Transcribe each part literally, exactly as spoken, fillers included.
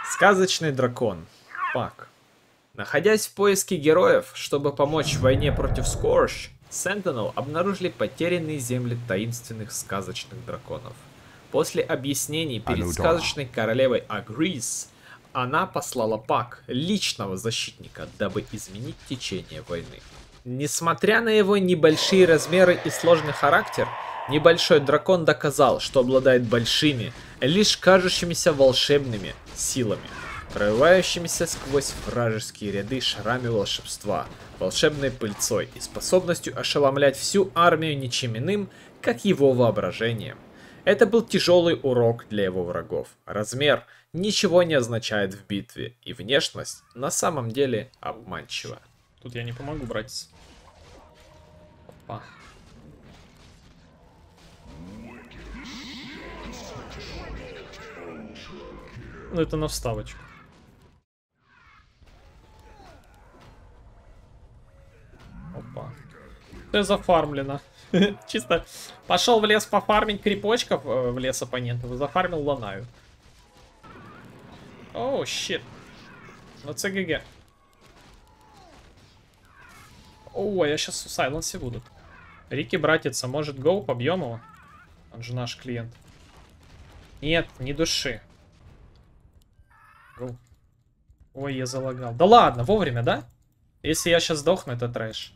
Сказочный дракон. Пак. Находясь в поиске героев, чтобы помочь в войне против Скорж, Sentinel обнаружили потерянные земли таинственных сказочных драконов. После объяснений перед сказочной королевой Агрис, она послала Пак, личного защитника, дабы изменить течение войны. Несмотря на его небольшие размеры и сложный характер, небольшой дракон доказал, что обладает большими, лишь кажущимися волшебными силами, прорывающимися сквозь вражеские ряды шарами волшебства, волшебной пыльцой и способностью ошеломлять всю армию ничем иным, как его воображением. Это был тяжелый урок для его врагов. Размер ничего не означает в битве, и внешность на самом деле обманчива. Тут я не помогу, братец. Опа. Ну, это на вставочку. Опа. Все зафармлено. Чисто пошел в лес пофармить крипочков в лес оппонентов и зафармил ланаю. Оу, щит. Ну, ЦГГ. О, я сейчас в сайленсе буду. Рики, братица, может, гоу, побьем его? Он же наш клиент. Нет, не души. Гоу. Ой, я залагал. Да ладно, вовремя, да? Если я сейчас сдохну, это трэш.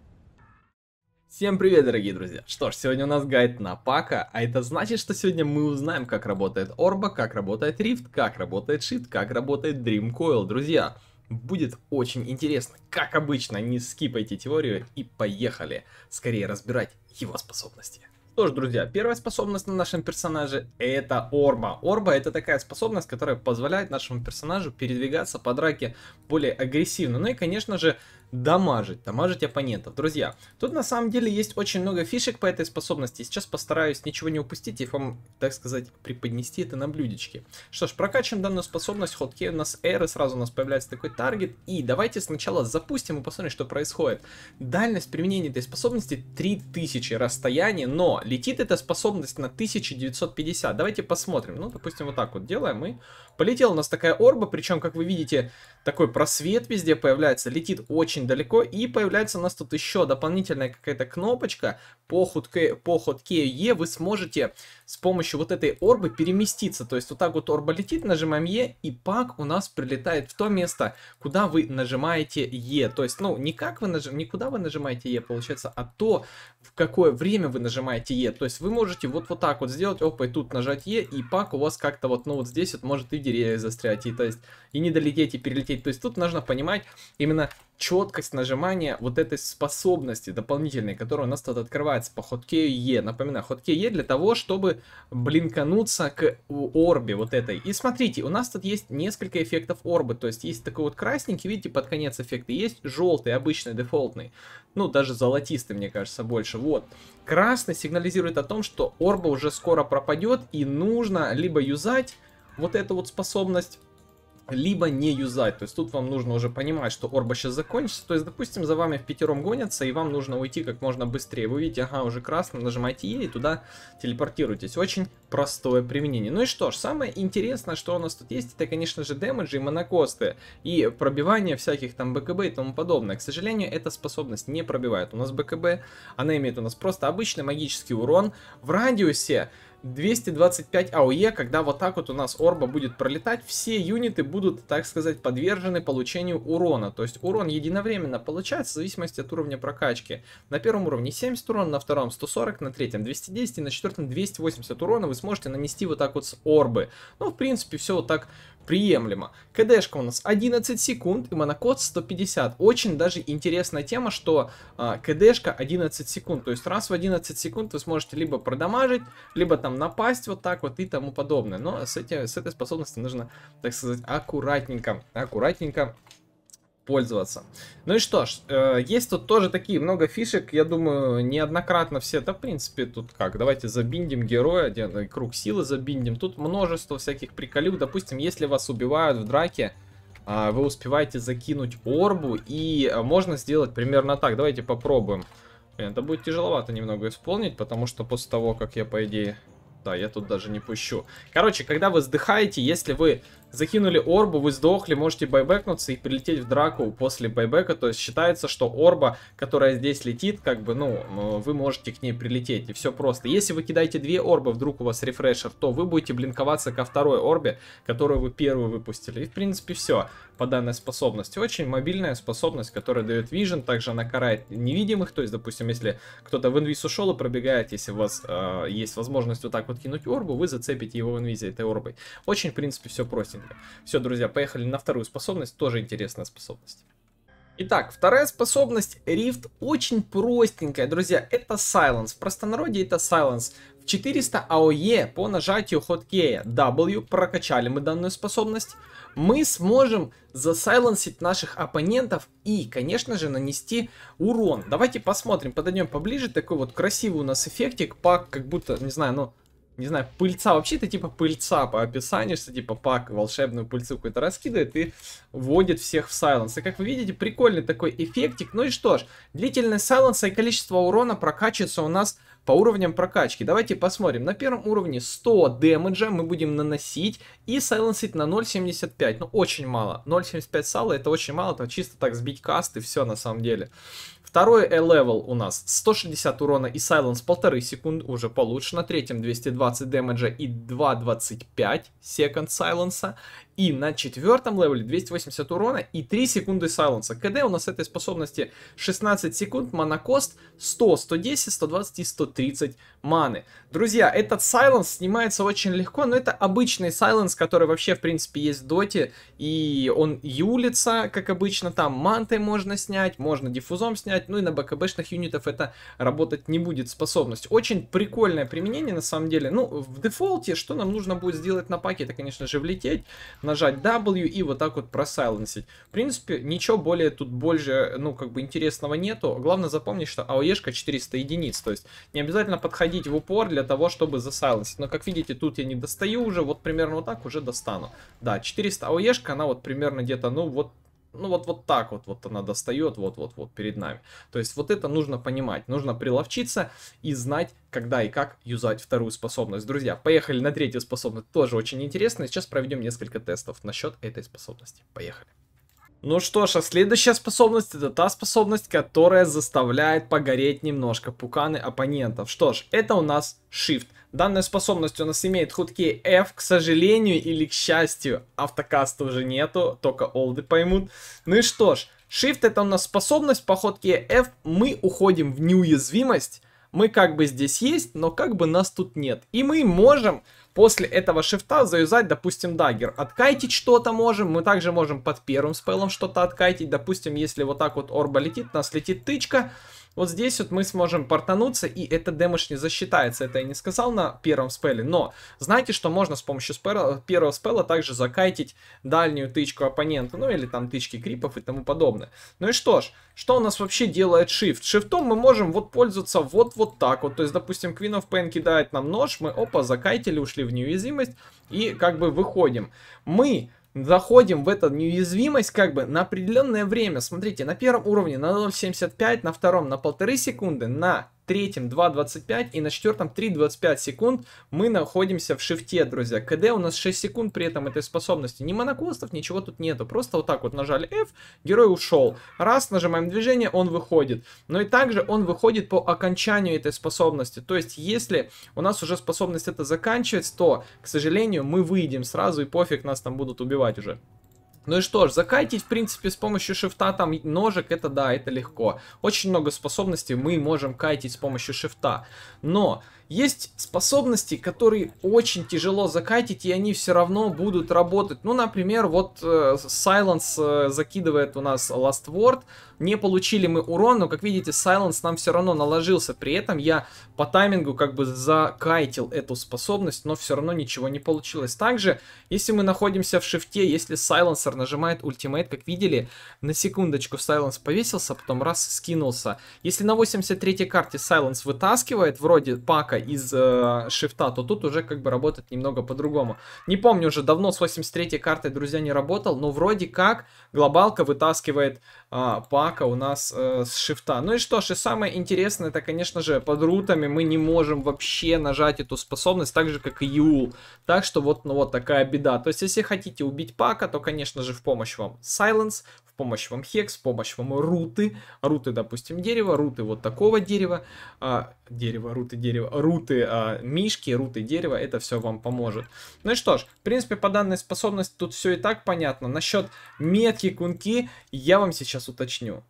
Всем привет, дорогие друзья! Что ж, сегодня у нас гайд на Пака, а это значит, что сегодня мы узнаем, как работает Орба, как работает Рифт, как работает Shift, как работает Dream Coil. Друзья, будет очень интересно. Как обычно, не скипайте теорию и поехали скорее разбирать его способности. Что ж, друзья, первая способность на нашем персонаже — это Орба. Орба — это такая способность, которая позволяет нашему персонажу передвигаться по драке более агрессивно. Ну и, конечно же, дамажить, дамажить оппонентов. Друзья, тут на самом деле есть очень много фишек по этой способности. Сейчас постараюсь ничего не упустить и вам, так сказать, преподнести это на блюдечке. Что ж, прокачиваем данную способность. Хоткей у нас эры, сразу у нас появляется такой таргет. И давайте сначала запустим и посмотрим, что происходит. Дальность применения этой способности три тысячи расстояния, но летит эта способность на тысячу девятьсот пятьдесят. Давайте посмотрим. Ну, допустим, вот так вот делаем. И полетела у нас такая орба, причем, как вы видите, такой просвет везде появляется. Летит очень далеко, и появляется у нас тут еще дополнительная какая-то кнопочка. По хоткею, по хоткею Е вы сможете с помощью вот этой орбы переместиться. То есть вот так вот орба летит, нажимаем Е, и Пак у нас прилетает в то место, куда вы нажимаете Е. То есть, ну, не как вы нажим... не куда вы нажимаете Е, получается, а то, в какое время вы нажимаете Е. То есть вы можете вот, вот так вот сделать, опа, и тут нажать Е, и Пак у вас как-то вот, ну, вот здесь вот может и в деревья застрять, и, то есть, и не долететь, и перелететь. То есть тут нужно понимать именно четкость нажимания вот этой способности дополнительной, которая у нас тут открывается по хоткею Е. Напоминаю, хоткей Е для того, чтобы блинкануться к орбе вот этой. И смотрите, у нас тут есть несколько эффектов орбы. То есть есть такой вот красненький, видите, под конец эффекта. Есть желтый, обычный, дефолтный. Ну, даже золотистый, мне кажется, больше. Вот. Красный сигнализирует о том, что орба уже скоро пропадет, и нужно либо юзать вот эту вот способность, либо не юзать. То есть тут вам нужно уже понимать, что орба сейчас закончится. То есть, допустим, за вами в пятером гонятся, и вам нужно уйти как можно быстрее. Вы видите, ага, уже красный, нажимаете Е, и туда телепортируйтесь. Очень простое применение. Ну и что ж, самое интересное, что у нас тут есть, это, конечно же, дэмэджи и монокосты, и пробивание всяких там БКБ и тому подобное. К сожалению, эта способность не пробивает у нас БКБ. Она имеет у нас просто обычный магический урон в радиусе двести двадцать пять АОЕ. Когда вот так вот у нас орба будет пролетать, все юниты будут, так сказать, подвержены получению урона. То есть урон единовременно получается в зависимости от уровня прокачки. На первом уровне семьдесят урона, на втором сто сорок, на третьем двести десять, и на четвертом двести восемьдесят урона вы сможете нанести вот так вот с орбы. Ну, в принципе, все вот так приемлемо. КДшка у нас одиннадцать секунд и монокод сто пятьдесят. Очень даже интересная тема, что а, КДшка одиннадцать секунд. То есть раз в одиннадцать секунд вы сможете либо продамажить, либо там напасть вот так вот и тому подобное. Но с, эти, с этой способностью нужно, так сказать, аккуратненько, аккуратненько пользоваться. Ну и что ж, э, есть тут тоже такие много фишек, я думаю, неоднократно все это, в принципе, тут как, давайте забиндим героя, один круг силы забиндим, тут множество всяких приколюк, допустим, если вас убивают в драке, э, вы успеваете закинуть орбу, и э, можно сделать примерно так, давайте попробуем. Это будет тяжеловато немного исполнить, потому что после того, как я, по идее, Да, я тут даже не пущу. Короче, когда вы сдыхаете, если вы закинули орбу, вы сдохли, можете байбекнуться и прилететь в драку после байбека. То есть считается, что орба, которая здесь летит, как бы, ну, вы можете к ней прилететь. И все просто. Если вы кидаете две орбы, вдруг у вас рефрешер, то вы будете блинковаться ко второй орбе, которую вы первую выпустили. И, в принципе, все по данной способности. Очень мобильная способность, которая дает вижен. Также она карает невидимых. То есть, допустим, если кто-то в инвиз ушел и пробегает, если у вас э, есть возможность вот так вот кинуть орбу, вы зацепите его в инвизе этой орбой. Очень, в принципе, все простенько. Все, друзья, поехали на вторую способность. Тоже интересная способность. Итак, вторая способность Rift очень простенькая, друзья. Это Silence. В простонародье это Silence. В четыреста АОЕ по нажатию хоткея W прокачали мы данную способность. Мы сможем засайленсить наших оппонентов и, конечно же, нанести урон. Давайте посмотрим, подойдем поближе. Такой вот красивый у нас эффектик. Пак, как будто, не знаю, ну... Не знаю, пыльца, вообще это типа пыльца по описанию, что типа пак волшебную пыльцу какую-то раскидывает и вводит всех в сайленс. И как вы видите, прикольный такой эффектик. Ну и что ж, длительность сайленса и количество урона прокачивается у нас по уровням прокачки. Давайте посмотрим. На первом уровне сто дэмэджа мы будем наносить и сайленсить на ноль семьдесят пять. Ну, очень мало. ноль семьдесят пять сала это очень мало, это чисто так сбить каст и все на самом деле. Второй левел у нас сто шестьдесят урона и сайленс полторы секунды, уже получше. На третьем двести двадцать дэмэджа и два двадцать пять секунд сайленса. И на четвертом левеле двести восемьдесят урона и три секунды сайленса. КД у нас этой способности шестнадцать секунд, манакост сто, сто десять, сто двадцать и сто тридцать маны. Друзья, этот сайленс снимается очень легко, но это обычный сайленс, который вообще в принципе есть в доте. И он юлится, как обычно, там мантой можно снять, можно диффузом снять. Ну и на БКБшных юнитов это работать не будет способность. Очень прикольное применение на самом деле. Ну, в дефолте, что нам нужно будет сделать на паке, это, конечно же, влететь, нажать W и вот так вот просайленсить. В принципе, ничего более тут больше, ну, как бы интересного нету. Главное запомнить, что АОЕшка четыреста единиц. То есть не обязательно подходить в упор для того, чтобы засайленсить. Но, как видите, тут я не достаю уже. Вот примерно вот так уже достану. Да, четыреста АОЕшка, она вот примерно где-то, ну, вот Ну вот, вот так вот, вот она достает, вот-вот-вот перед нами. То есть вот это нужно понимать, нужно приловчиться и знать, когда и как юзать вторую способность. Друзья, поехали на третью способность, тоже очень интересно. Сейчас проведем несколько тестов насчет этой способности. Поехали. Ну что ж, а следующая способность это та способность, которая заставляет погореть немножко пуканы оппонентов. Что ж, это у нас Shift. Данная способность у нас имеет хоткей F, к сожалению или к счастью, автокаста уже нету, только олды поймут. Ну и что ж, Shift это у нас способность по хоткею F, мы уходим в неуязвимость, мы как бы здесь есть, но как бы нас тут нет. И мы можем после этого шифта заюзать, допустим, даггер. Откайтить что-то можем, мы также можем под первым спеллом что-то откайтить. Допустим, если вот так вот орба летит, у нас летит тычка. Вот здесь вот мы сможем портануться, и это дэмэдж не засчитается. Это я не сказал на первом спелле, но знаете, что можно с помощью спелла, первого спелла также закайтить дальнюю тычку оппонента, ну или там тычки крипов и тому подобное. Ну и что ж, что у нас вообще делает Shift? Шифтом мы можем вот пользоваться вот вот так вот. То есть, допустим, Queen of Pain кидает нам нож, мы опа, закайтили, ушли в неуязвимость и как бы выходим. Мы заходим в эту неуязвимость как бы на определенное время. Смотрите, на первом уровне на ноль семьдесят пять, на втором на полторы секунды, на третьем два двадцать пять и на четвертом три двадцать пять секунд мы находимся в шифте, друзья. КД у нас шесть секунд при этом этой способности. Ни монокостов, ничего тут нету. Просто вот так вот нажали F, герой ушел. Раз, нажимаем движение, он выходит. Но и также он выходит по окончанию этой способности. То есть, если у нас уже способность это заканчивается, то, к сожалению, мы выйдем сразу и пофиг, нас там будут убивать уже. Ну и что ж, закайтить, в принципе, с помощью шифта, там, ножек, это да, это легко. Очень много способностей мы можем кайтить с помощью шифта. Но есть способности, которые очень тяжело закайтить, и они все равно будут работать. Ну, например, вот э, Silence э, закидывает у нас Last Word. Не получили мы урон, но, как видите, Silence нам все равно наложился. При этом я по таймингу как бы закайтил эту способность, но все равно ничего не получилось. Также, если мы находимся в шифте, если Silencer нажимает ультимейт, как видели, на секундочку Silence повесился, потом раз скинулся. Если на восемьдесят третьей карте Silence вытаскивает, вроде пака, из э, шифта, то тут уже как бы работает немного по-другому. Не помню, уже давно с восемьдесят третьей картой, друзья, не работал, но вроде как глобалка вытаскивает а, пака у нас э, с шифта. Ну и что ж, и самое интересное, это, конечно же, под рутами мы не можем вообще нажать эту способность, так же, как и Юл. Так что вот, ну, вот такая беда. То есть, если хотите убить пака, то, конечно же, в помощь вам Silence, в помощь вам Хекс, в помощь вам руты. Руты, допустим, дерево, руты вот такого дерева. А, дерево, руты, дерево, руты а, мишки, руты дерева, это все вам поможет. Ну и что ж, в принципе, по данной способности тут все и так понятно. Насчет метки кунки я вам сейчас уточню.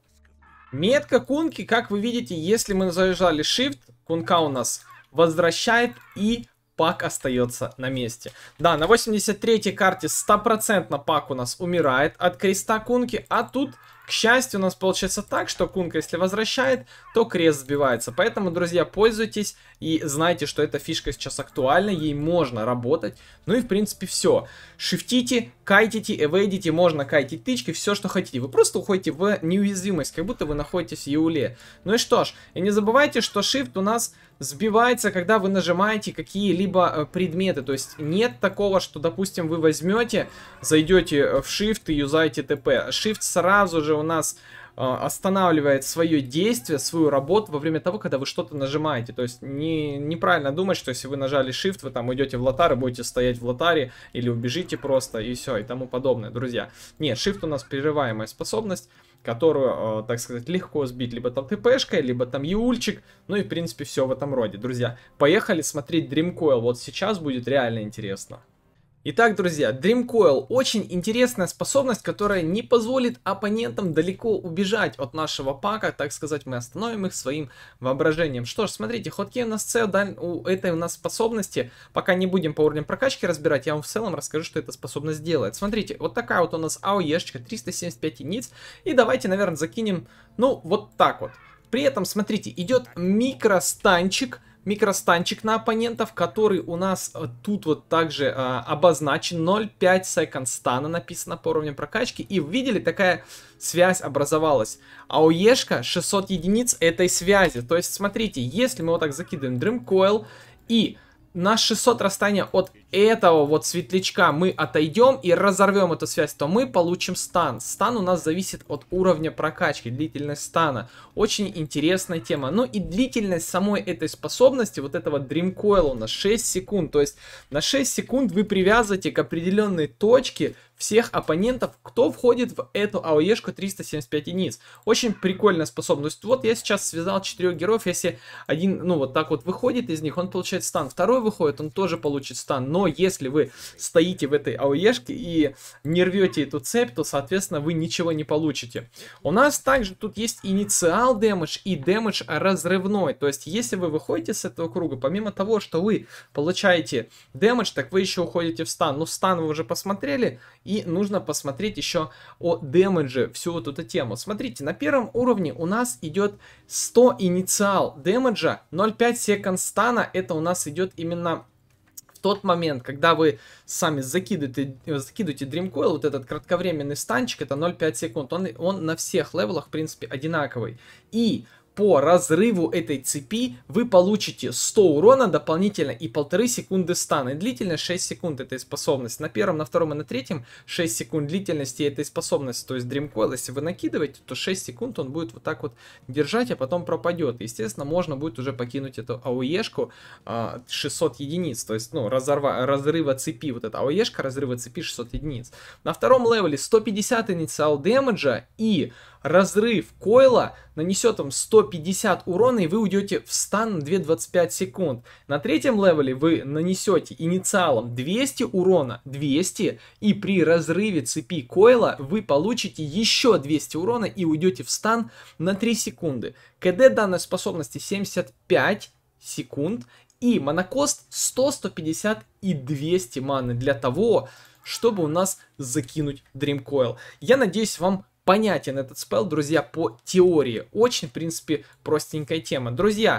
Метка кунки, как вы видите, если мы зажали Shift, кунка у нас возвращает и пак остается на месте. Да, на восемьдесят третьей карте стопроцентно пак у нас умирает от креста кунки, а тут, к счастью, у нас получается так, что кунка, если возвращает, то крест сбивается. Поэтому, друзья, пользуйтесь и знайте, что эта фишка сейчас актуальна, ей можно работать. Ну и, в принципе, все. Шифтите, кайтите, эвейдите, можно кайтить тычки, все, что хотите. Вы просто уходите в неуязвимость, как будто вы находитесь в Юле. Ну и что ж, и не забывайте, что Shift у нас сбивается, когда вы нажимаете какие-либо предметы. То есть нет такого, что, допустим, вы возьмете, зайдете в Shift и юзаете ТП. Shift сразу же у нас э, останавливает свое действие, свою работу во время того, когда вы что-то нажимаете. То есть не, неправильно думать, что если вы нажали Shift, вы там уйдете в лотар и будете стоять в лотаре, или убежите просто, и все, и тому подобное, друзья. Нет, Shift у нас прерываемая способность, которую, э, так сказать, легко сбить либо там ТПшкой, либо там Юльчик, ну и в принципе все в этом роде. Друзья, поехали смотреть Dream Coil, вот сейчас будет реально интересно. Итак, друзья, Dream Coil очень интересная способность, которая не позволит оппонентам далеко убежать от нашего пака, так сказать, мы остановим их своим воображением. Что ж, смотрите, хоткей у нас цель, да, у этой у нас способности, пока не будем по уровням прокачки разбирать, я вам в целом расскажу, что эта способность делает. Смотрите, вот такая вот у нас АОЕшечка, триста семьдесят пять единиц, и давайте, наверное, закинем, ну, вот так вот. При этом, смотрите, идет микростанчик, микростанчик на оппонентов, который у нас э, тут вот также э, обозначен. ноль целых пять секунд стана написано по уровню прокачки. И видели, такая связь образовалась. АОЕшка шестьсот единиц этой связи. То есть, смотрите, если мы вот так закидываем Dream Coil и на шестьсот расстояния от этого вот светлячка мы отойдем и разорвем эту связь, то мы получим стан. Стан у нас зависит от уровня прокачки, длительность стана. Очень интересная тема. Ну и длительность самой этой способности, вот этого Dream Coil у нас шесть секунд. То есть на шесть секунд вы привязываете к определенной точке всех оппонентов, кто входит в эту АОЕшку триста семьдесят пять единиц. Очень прикольная способность. Вот я сейчас связал четырех героев, если один, ну вот так вот выходит из них, он получает стан. Второй выходит, он тоже получит стан. Но если вы стоите в этой АОЕшке и не рвете эту цепь, то, соответственно, вы ничего не получите. У нас также тут есть инициал дэмэдж и дэмэдж разрывной. То есть, если вы выходите с этого круга, помимо того, что вы получаете дэмэдж, так вы еще уходите в стан. Ну, стан вы уже посмотрели. И нужно посмотреть еще о дэмэдже, всю вот эту тему. Смотрите, на первом уровне у нас идет сто инициал дэмэджа, ноль целых пять секунд стана. Это у нас идет именно в тот момент, когда вы сами закидываете, закидываете Dream Coil, вот этот кратковременный станчик, это ноль целых пять секунд. Он, он на всех левелах, в принципе, одинаковый. И по разрыву этой цепи вы получите сто урона дополнительно и полторы секунды стана. И длительность шесть секунд этой способности. На первом, на втором и на третьем шесть секунд длительности этой способности. То есть Dream Coil, если вы накидываете, то шесть секунд он будет вот так вот держать, а потом пропадет. Естественно, можно будет уже покинуть эту АОЕшку шестьсот единиц. То есть, ну, разорва, разрыва цепи. Вот эта АОЕшка разрыва цепи шестьсот единиц. На втором левеле сто пятьдесят инициал дэмэджа и разрыв койла нанесет вам сто пятьдесят урона, и вы уйдете в стан на две двадцать пять секунд. На третьем левеле вы нанесете инициалом двести урона, двести, и при разрыве цепи койла вы получите еще двести урона и уйдете в стан на три секунды. КД данной способности семьдесят пять секунд, и монокост сто, сто пятьдесят и двести маны для того, чтобы у нас закинуть Dream Coil. Я надеюсь, вам понятен этот спел, друзья, по теории. Очень, в принципе, простенькая тема. Друзья,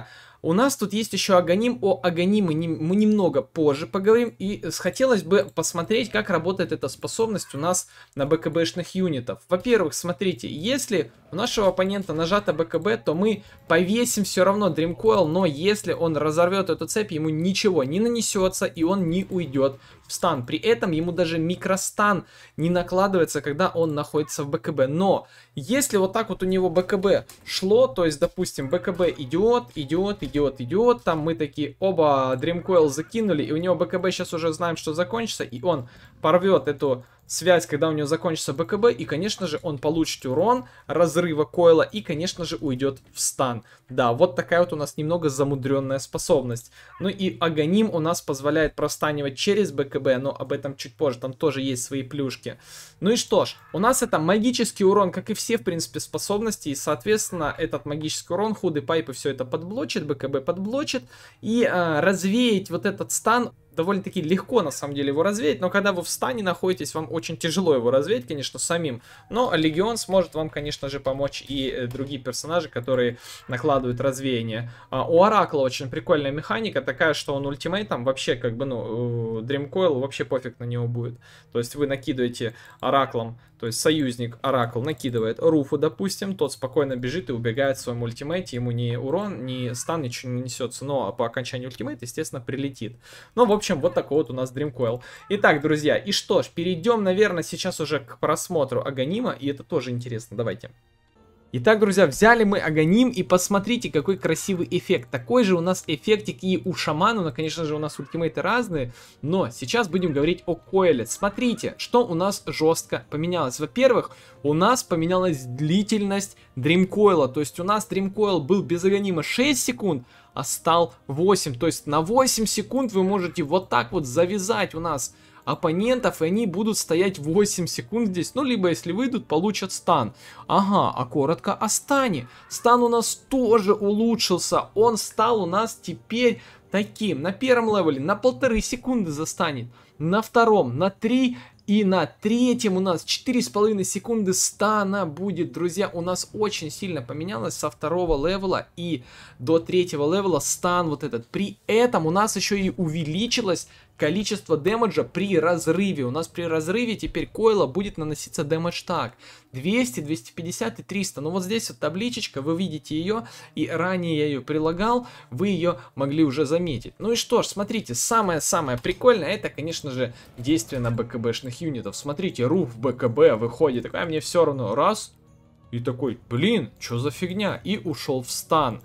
у нас тут есть еще Аганим. О Аганим мы, не, мы немного позже поговорим. И хотелось бы посмотреть, как работает эта способность у нас на БКБшных юнитов. Во-первых, смотрите, если у нашего оппонента нажато БКБ, то мы повесим все равно Dream Coil, но если он разорвет эту цепь, ему ничего не нанесется и он не уйдет в стан. При этом ему даже микростан не накладывается, когда он находится в БКБ. Но если вот так вот у него БКБ шло, то есть, допустим, БКБ идет, идет, идет, идет, там мы такие оба Dream Coil закинули, и у него БКБ сейчас уже знаем, что закончится, и он порвет эту связь, когда у него закончится БКБ, и, конечно же, он получит урон разрыва койла и, конечно же, уйдет в стан. Да, вот такая вот у нас немного замудренная способность. Ну и Аганим у нас позволяет простанивать через БКБ, но об этом чуть позже, там тоже есть свои плюшки. Ну и что ж, у нас это магический урон, как и все, в принципе, способности, и, соответственно, этот магический урон, худы пайпы все это подблочит, БКБ подблочит, и э, развеять вот этот стан довольно-таки легко, на самом деле, его развеять, но когда вы в стане находитесь, вам очень тяжело его развеять, конечно, самим. Но Легион сможет вам, конечно же, помочь и э, другие персонажи, которые накладывают развеяние. А, у Оракла очень прикольная механика, такая, что он ультимейтом вообще, как бы, ну, Dream Coil вообще пофиг на него будет. То есть вы накидываете Ораклом, то есть союзник Оракл накидывает Руфу, допустим, тот спокойно бежит и убегает в своем ультимейте, ему ни урон, ни стан, ничего не несется, но по окончанию ультимейта, естественно, прилетит. Ну, в общем, вот такой вот у нас Dream Coil. Итак, друзья, и что ж, перейдем, наверное, сейчас уже к просмотру Аганима, и это тоже интересно, давайте. Итак, друзья, взяли мы Аганим, и посмотрите, какой красивый эффект. Такой же у нас эффектик и у Шамана, но, конечно же, у нас ультимейты разные, но сейчас будем говорить о койле. Смотрите, что у нас жестко поменялось. Во-первых, у нас поменялась длительность Dream Coil, то есть у нас Dream Coil был без Аганима шесть секунд, а стал восемь, то есть на восемь секунд вы можете вот так вот завязать у нас оппонентов, и они будут стоять восемь секунд здесь, ну, либо если выйдут, получат стан. Ага, а коротко о стане. Стан у нас тоже улучшился, он стал у нас теперь таким. На первом левеле на полторы секунды застанет, на втором на три, и на третьем у нас четыре с половиной секунды стана будет. Друзья, у нас очень сильно поменялось со второго левела и до третьего левела стан вот этот. При этом у нас еще и увеличилось количество дэмэджа при разрыве. У нас при разрыве теперь койла будет наноситься дэмэдж так: двести, двести пятьдесят и триста. Ну вот здесь вот табличечка, вы видите ее, и ранее я ее прилагал, вы ее могли уже заметить. Ну и что ж, смотрите, самое-самое прикольное, это, конечно же, действие на БКБшных юнитов. Смотрите, Руф БКБ выходит, такая, мне все равно, раз, и такой, блин, что за фигня, и ушел в стан.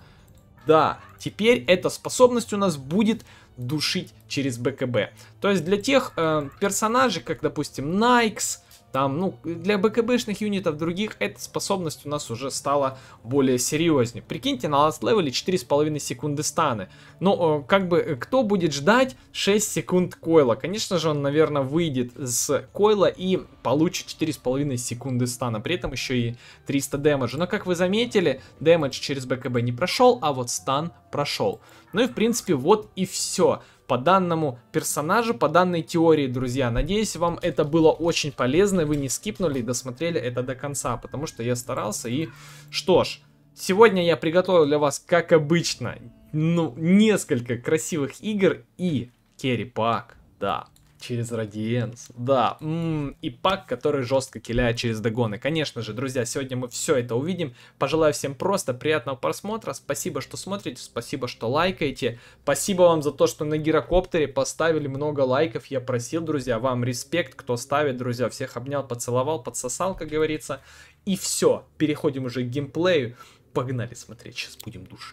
Да, теперь эта способность у нас будет душить через БКБ. То есть для тех э, персонажей, как, допустим, Найкс, там, ну, для БКБшных юнитов других, эта способность у нас уже стала более серьезнее. Прикиньте, на ласт левеле четыре с половиной секунды станы. Ну, э, как бы, кто будет ждать шесть секунд койла? Конечно же, он, наверное, выйдет с койла и получит четыре с половиной секунды стана. При этом еще и триста дэмэджа. Но, как вы заметили, дэмэдж через БКБ не прошел, а вот стан прошел. Ну и, в принципе, вот и все по данному персонажу, по данной теории, друзья. Надеюсь, вам это было очень полезно, и вы не скипнули и досмотрели это до конца, потому что я старался. И что ж, сегодня я приготовил для вас, как обычно, ну, несколько красивых игр и керри-пак, да, через Радиенс, да, м-м, и пак, который жестко киляет через догоны. Конечно же, друзья, сегодня мы все это увидим. Пожелаю всем просто приятного просмотра. Спасибо, что смотрите, спасибо, что лайкаете. Спасибо вам за то, что на гирокоптере поставили много лайков. Я просил, друзья, вам респект, кто ставит, друзья. Всех обнял, поцеловал, подсосал, как говорится. И все, переходим уже к геймплею. Погнали смотреть, сейчас будем душить.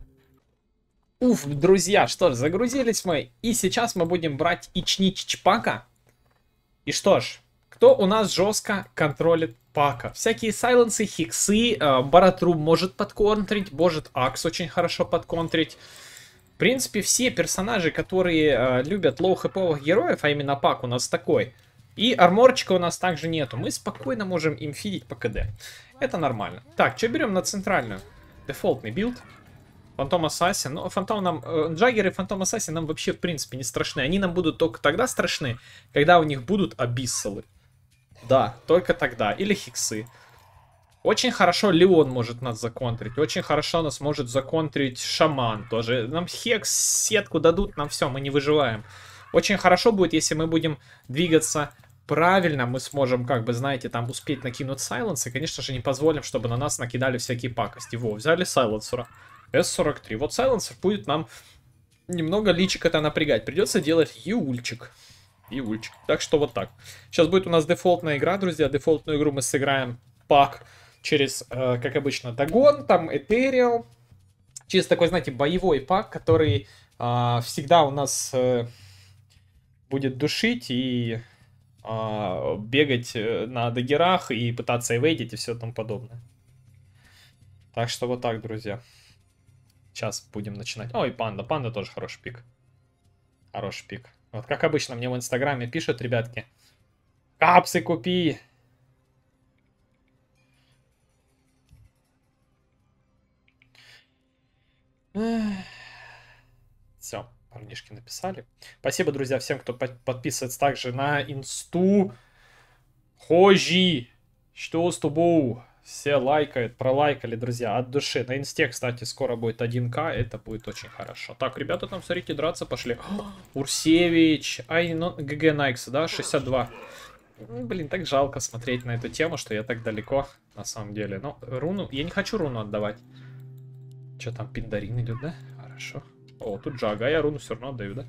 Уф, друзья, что ж, загрузились мы, и сейчас мы будем брать Ичнич Пака. И что ж, кто у нас жестко контролит Пака? Всякие сайленсы, хиксы, э, Баратруб может подконтрить, может Акс очень хорошо подконтрить. В принципе, все персонажи, которые э, любят лоу-хэповых героев, а именно Пак у нас такой, и арморчика у нас также нету, мы спокойно можем им фидить по КД. Это нормально. Так, что берем на центральную? Дефолтный билд. Фантом Ассасин. Ну, Фантом нам... Э, Джаггер и Фантом Ассасин нам вообще, в принципе, не страшны. Они нам будут только тогда страшны, когда у них будут абиссалы. Да, только тогда. Или хиксы. Очень хорошо Леон может нас законтрить. Очень хорошо нас может законтрить Шаман тоже. Нам Хекс, сетку дадут, нам все, мы не выживаем. Очень хорошо будет, если мы будем двигаться правильно. Мы сможем, как бы, знаете, там успеть накинуть Сайленс. И, конечно же, не позволим, чтобы на нас накидали всякие пакости. Во, взяли Сайленсера. эс сорок три. Вот Сайленсер будет нам немного личик это напрягать. Придется делать Юльчик. Юльчик. Так что вот так. Сейчас будет у нас дефолтная игра, друзья. Дефолтную игру мы сыграем пак через, э, как обычно, Дагон, там Этериал. Через такой, знаете, боевой пак, который э, всегда у нас э, будет душить и э, бегать на дагерах и пытаться эвейдить и все тому подобное. Так что вот так, друзья. Сейчас будем начинать. Ой, панда. Панда тоже хороший пик. Хороший пик. Вот как обычно мне в инстаграме пишут, ребятки. Капсы купи. Все, парнишки написали. Спасибо, друзья, всем, кто подписывается также на инсту. Хожи. Что с тобой? Все лайкают, пролайкали, друзья, от души. На инсте, кстати, скоро будет один ка, это будет очень хорошо. Так, ребята там, смотрите, драться пошли. О, Урсевич, ай, ну, ГГ Найкс, да, шестьдесят два. Ну, блин, так жалко смотреть на эту тему, что я так далеко, на самом деле. Но руну, я не хочу руну отдавать. Что там, Пиндарин идет, да? Хорошо. О, тут Джага, я руну все равно отдаю, да?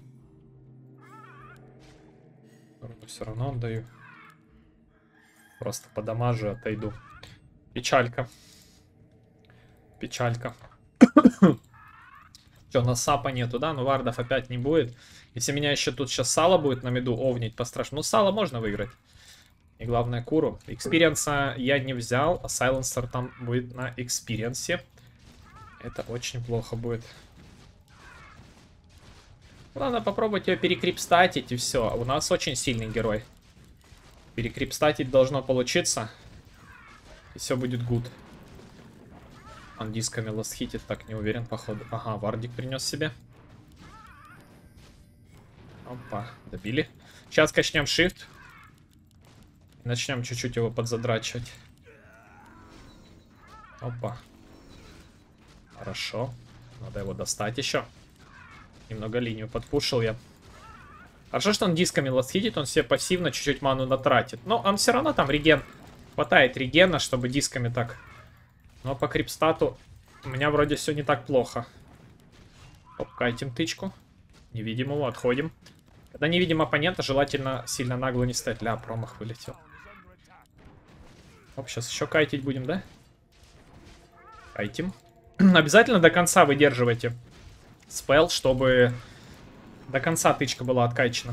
Руну все равно отдаю. Просто подамажу, отойду. Печалька. Печалька. Че, на сапа нету, да? Ну, вардов опять не будет. Если меня еще тут сейчас Сало будет на миду овнить по-страшному. Ну, Сало можно выиграть. И главное, Куру. Экспириенса я не взял, а Сайленсер там будет на экспириенсе. Это очень плохо будет. Ладно, попробовать ее перекрипстатить и все. У нас очень сильный герой. Перекрипстатить должно получиться. И все будет гуд. Он дисками ластхитит, так не уверен, походу. Ага, вардик принес себе. Опа, добили. Сейчас качнем shift. И начнем чуть-чуть его подзадрачивать. Опа. Хорошо. Надо его достать еще. Немного линию подпушил я. Хорошо, что он дисками ластхитит, он себе пассивно чуть-чуть ману натратит. Но он все равно там реген. Хватает регена, чтобы дисками так. Но по крипстату у меня вроде все не так плохо. Оп, кайтим тычку. Невидимого, отходим. Когда не видим оппонента, желательно сильно нагло не стать. Ля, промах вылетел. Оп, сейчас еще кайтить будем, да? Кайтим. Обязательно до конца выдерживайте спелл, чтобы до конца тычка была откачана.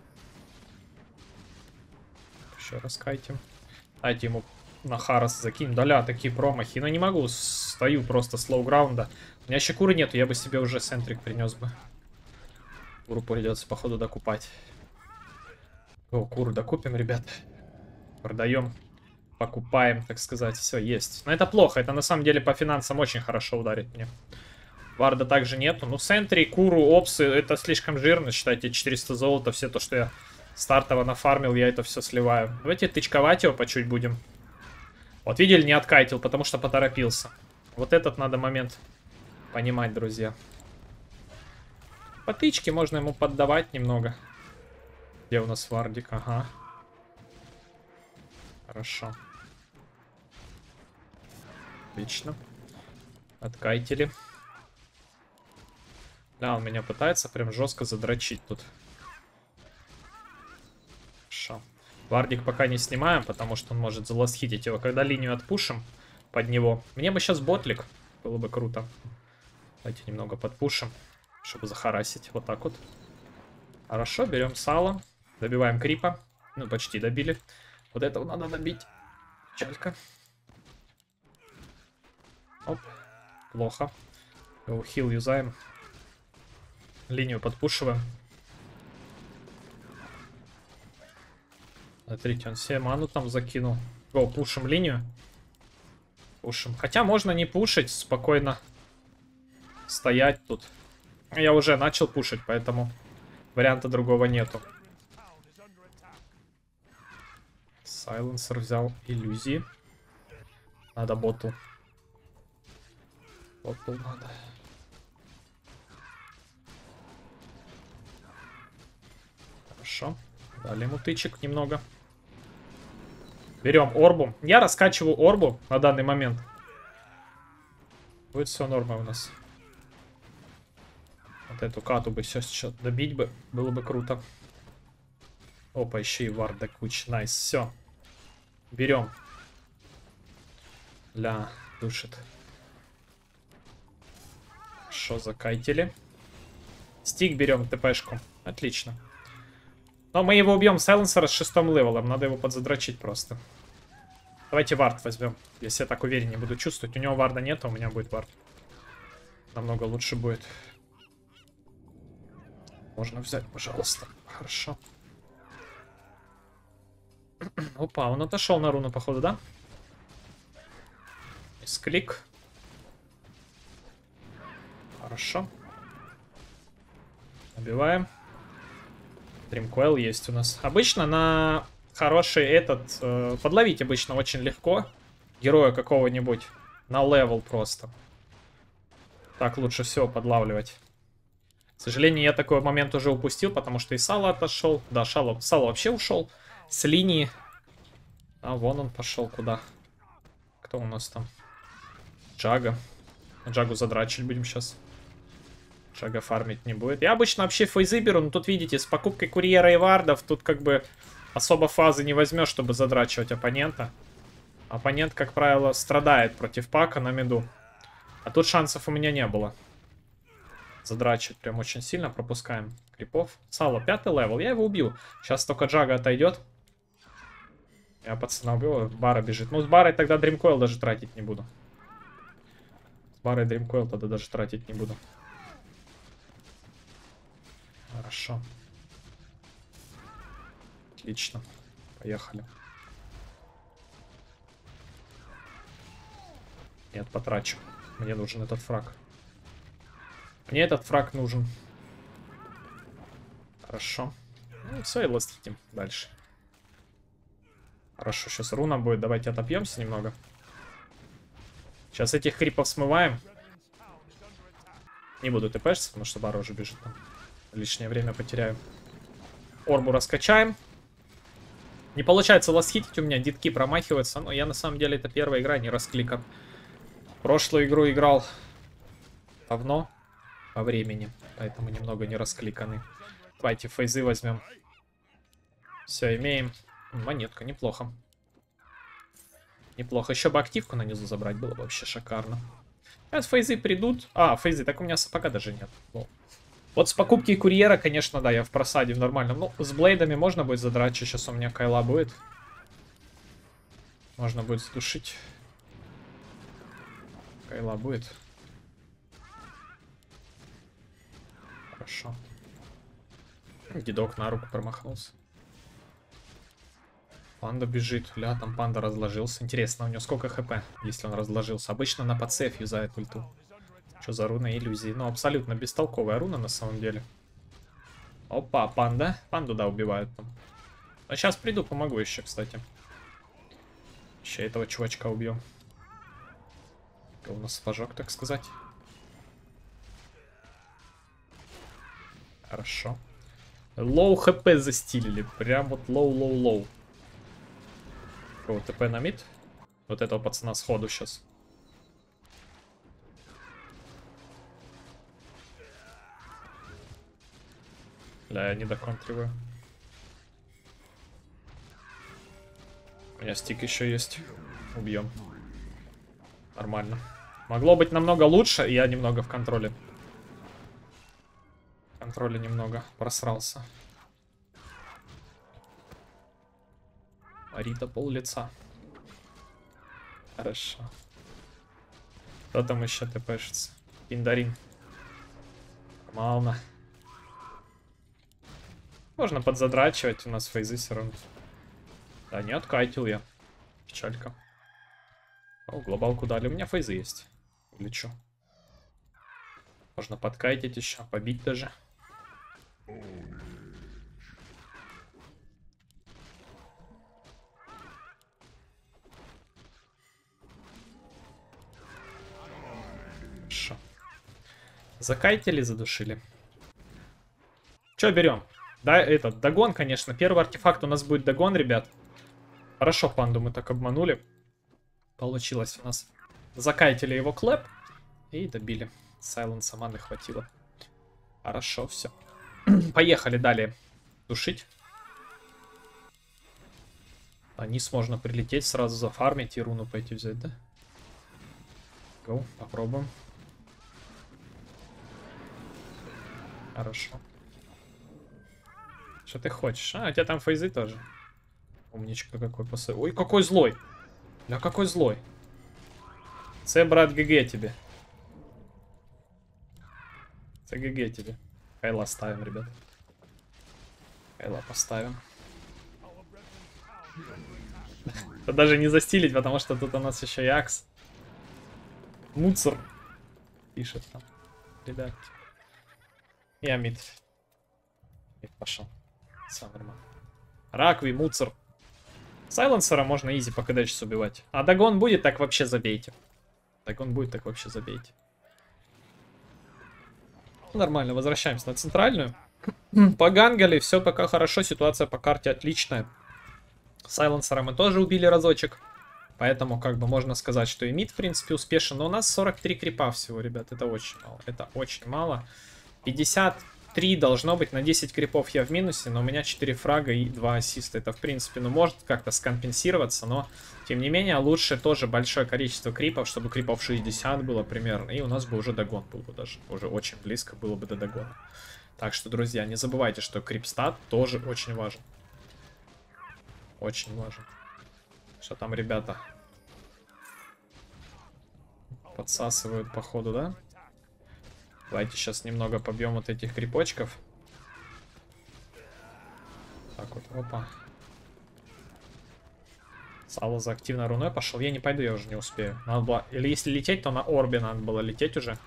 Еще раз кайтим. Дайте ему на Харас закинь. Да-ля, такие промахи. Но не могу, стою просто с лоу-граунда. У меня еще куры нету, я бы себе уже центрик принес бы. Куру придется, походу, докупать. О, куру докупим, ребят. Продаем. Покупаем, так сказать. Все, есть. Но это плохо. Это на самом деле по финансам очень хорошо ударит мне. Варда также нету. Ну, центри, куру, опсы, это слишком жирно. Считайте, четыреста золота. Все то, что я стартово нафармил, я это все сливаю. Давайте тычковать его по чуть будем. Вот видели, не откайтил, потому что поторопился. Вот этот надо момент понимать, друзья. По тычке можно ему поддавать немного. Где у нас вардик? Ага. Хорошо. Отлично. Откайтили. Да, он меня пытается прям жестко задрочить тут. Хорошо. Вардик пока не снимаем, потому что он может заластхитить его. Когда линию отпушим под него. Мне бы сейчас ботлик. Было бы круто. Давайте немного подпушим, чтобы захарасить. Вот так вот. Хорошо, берем сало. Добиваем крипа. Ну, почти добили. Вот этого надо добить. Чалька. Оп. Плохо. Хил юзаем. Линию подпушиваем. Смотрите, он себе ману там закинул. О, пушим линию. Пушим. Хотя можно не пушить, спокойно стоять тут. Я уже начал пушить, поэтому варианта другого нету. Сайленсер взял иллюзии. Надо боту. Боту надо. Хорошо. Дали ему тычек немного. Берем орбу. Я раскачиваю орбу на данный момент. Будет все норма у нас. Вот эту кату бы все сейчас добить бы. Было бы круто. Опа, еще и вард до кучи. Найс, все. Берем. Ля, душит. Хорошо, закайтили. Стик берем, ТПшку. Отлично. Но мы его убьем сайленсера с шестым левелом. Надо его подзадрочить просто. Давайте вард возьмем. Если я так увереннее буду чувствовать. У него варда нет, а у меня будет вард. Намного лучше будет. Можно взять, пожалуйста. Хорошо. Опа, он отошел на руну, походу, да? Клик. Хорошо. Набиваем. Дримкойл есть у нас. Обычно на хороший этот... Э, подловить обычно очень легко. Героя какого-нибудь. На левел просто. Так лучше всего подлавливать. К сожалению, я такой момент уже упустил, потому что и Сало отошел. Да, Шало, Сало вообще ушел с линии. А вон он пошел куда. Кто у нас там? Джага. Джагу задрачить будем сейчас. Джага фармить не будет. Я обычно вообще фейзы беру, но тут, видите, с покупкой курьера и вардов тут как бы особо фазы не возьмешь, чтобы задрачивать оппонента. Оппонент, как правило, страдает против пака на миду. А тут шансов у меня не было. Задрачивать прям очень сильно. Пропускаем крипов. Сало, пятый левел. Я его убью. Сейчас только Джага отойдет. Я пацана убил. Бара бежит. Ну, с Барой тогда Дримкойл даже тратить не буду. С Барой Дримкойл тогда даже тратить не буду. Хорошо. Отлично. Поехали. Нет, потрачу. Мне нужен этот фраг. Мне этот фраг нужен. Хорошо. Ну, все, и ластитим дальше. Хорошо, сейчас руна будет. Давайте отопьемся немного. Сейчас этих крипов смываем. Не буду тпшиться, потому что Бара уже бежит там. Лишнее время потеряю. Орбу раскачаем. Не получается ластхитить у меня. Дитки промахиваются. Но я на самом деле это первая игра, не раскликан. Прошлую игру играл давно. По времени. Поэтому немного не раскликаны. Давайте фейзы возьмем. Все, имеем. Монетка, неплохо. Неплохо. Еще бы активку на низу забрать было бы вообще шикарно. Сейчас фейзы придут. А, фейзы, так у меня сапога даже нет. О. Вот с покупки курьера, конечно, да, я в просаде в нормальном. Ну, с блейдами можно будет задрать. Сейчас у меня кайла будет. Можно будет задушить. Кайла будет. Хорошо. Дедок на руку промахнулся. Панда бежит. Ля, там панда разложился. Интересно, у него сколько хп, если он разложился? Обычно на подсейф юзает ульту. Что за руна иллюзии? Ну, абсолютно бестолковая руна на самом деле. Опа, панда. Панду, да, убивают там. А сейчас приду, помогу еще, кстати. Еще этого чувачка убьем. Это у нас флажок, так сказать. Хорошо. Лоу хп застилили. Прям вот лоу-лоу-лоу. О, ТП на мид. Вот этого пацана сходу сейчас. Бля, я не доконтриваю. У меня стик еще есть. Убьем. Нормально. Могло быть намного лучше, я немного в контроле. В контроле немного просрался. Арита пол лица. Хорошо. Кто там еще тпшится? Пиндарин. Нормально. Можно подзадрачивать, у нас фейзы все равно. Да, не откатил я. Печалька. О, глобалку дали. У меня фейзы есть. Лечу. Можно подкайтить еще, побить даже. Закайтили, задушили. Че берем? Да, этот, догон, конечно. Первый артефакт у нас будет догон, ребят. Хорошо, панду мы так обманули. Получилось у нас. Закайтили его клэп. И добили. Сайленса маны хватило. Хорошо, все. Поехали далее. Душить. А низ можно прилететь, сразу зафармить и руну пойти взять, да? Гоу, попробуем. Хорошо. Что ты хочешь? А, у тебя там фейзы тоже. Умничка какой после. Ой, какой злой. Да какой злой. Це, брат, ГГ тебе. Це ГГ тебе. Кайла ставим, ребят. Кайла поставим. Это даже не застилить, потому что тут у нас еще и Акс. Муцер пишет там. Ребятки. Я мид. Мид пошел. Все нормально. Ракви, Муцер. Сайленсера можно изи по КД убивать. А догон будет, так вообще забейте. Догон будет, так вообще забейте. Нормально, возвращаемся на центральную. Погангали, все пока хорошо, ситуация по карте отличная. Сайленсера мы тоже убили разочек. Поэтому, как бы, можно сказать, что и мид, в принципе, успешен. Но у нас сорок три крипа всего, ребят. Это очень мало. Это очень мало. пятьдесят три должно быть. На десять крипов я в минусе. Но у меня четыре фрага и два ассиста. Это, в принципе, ну, может как-то скомпенсироваться. Но, тем не менее, лучше тоже большое количество крипов, чтобы крипов шестьдесят было примерно. И у нас бы уже догон был бы даже. Уже очень близко было бы до догона. Так что, друзья, не забывайте, что крипстат тоже очень важен. Очень важен. Что там ребята подсасывают походу, да? Давайте сейчас немного побьем вот этих крипочков. Так вот, опа. Сало за активной руной пошел. Я не пойду, я уже не успею. Надо было... Или если лететь, то на орбе надо было лететь уже.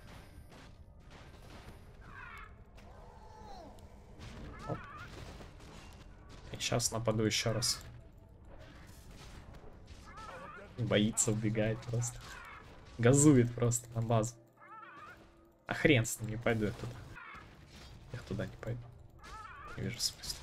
Оп. И сейчас нападу еще раз. Боится, убегает просто. Газует просто на базу. А хрен с ним, не пойду я туда. Я туда не пойду. Не вижу смысла.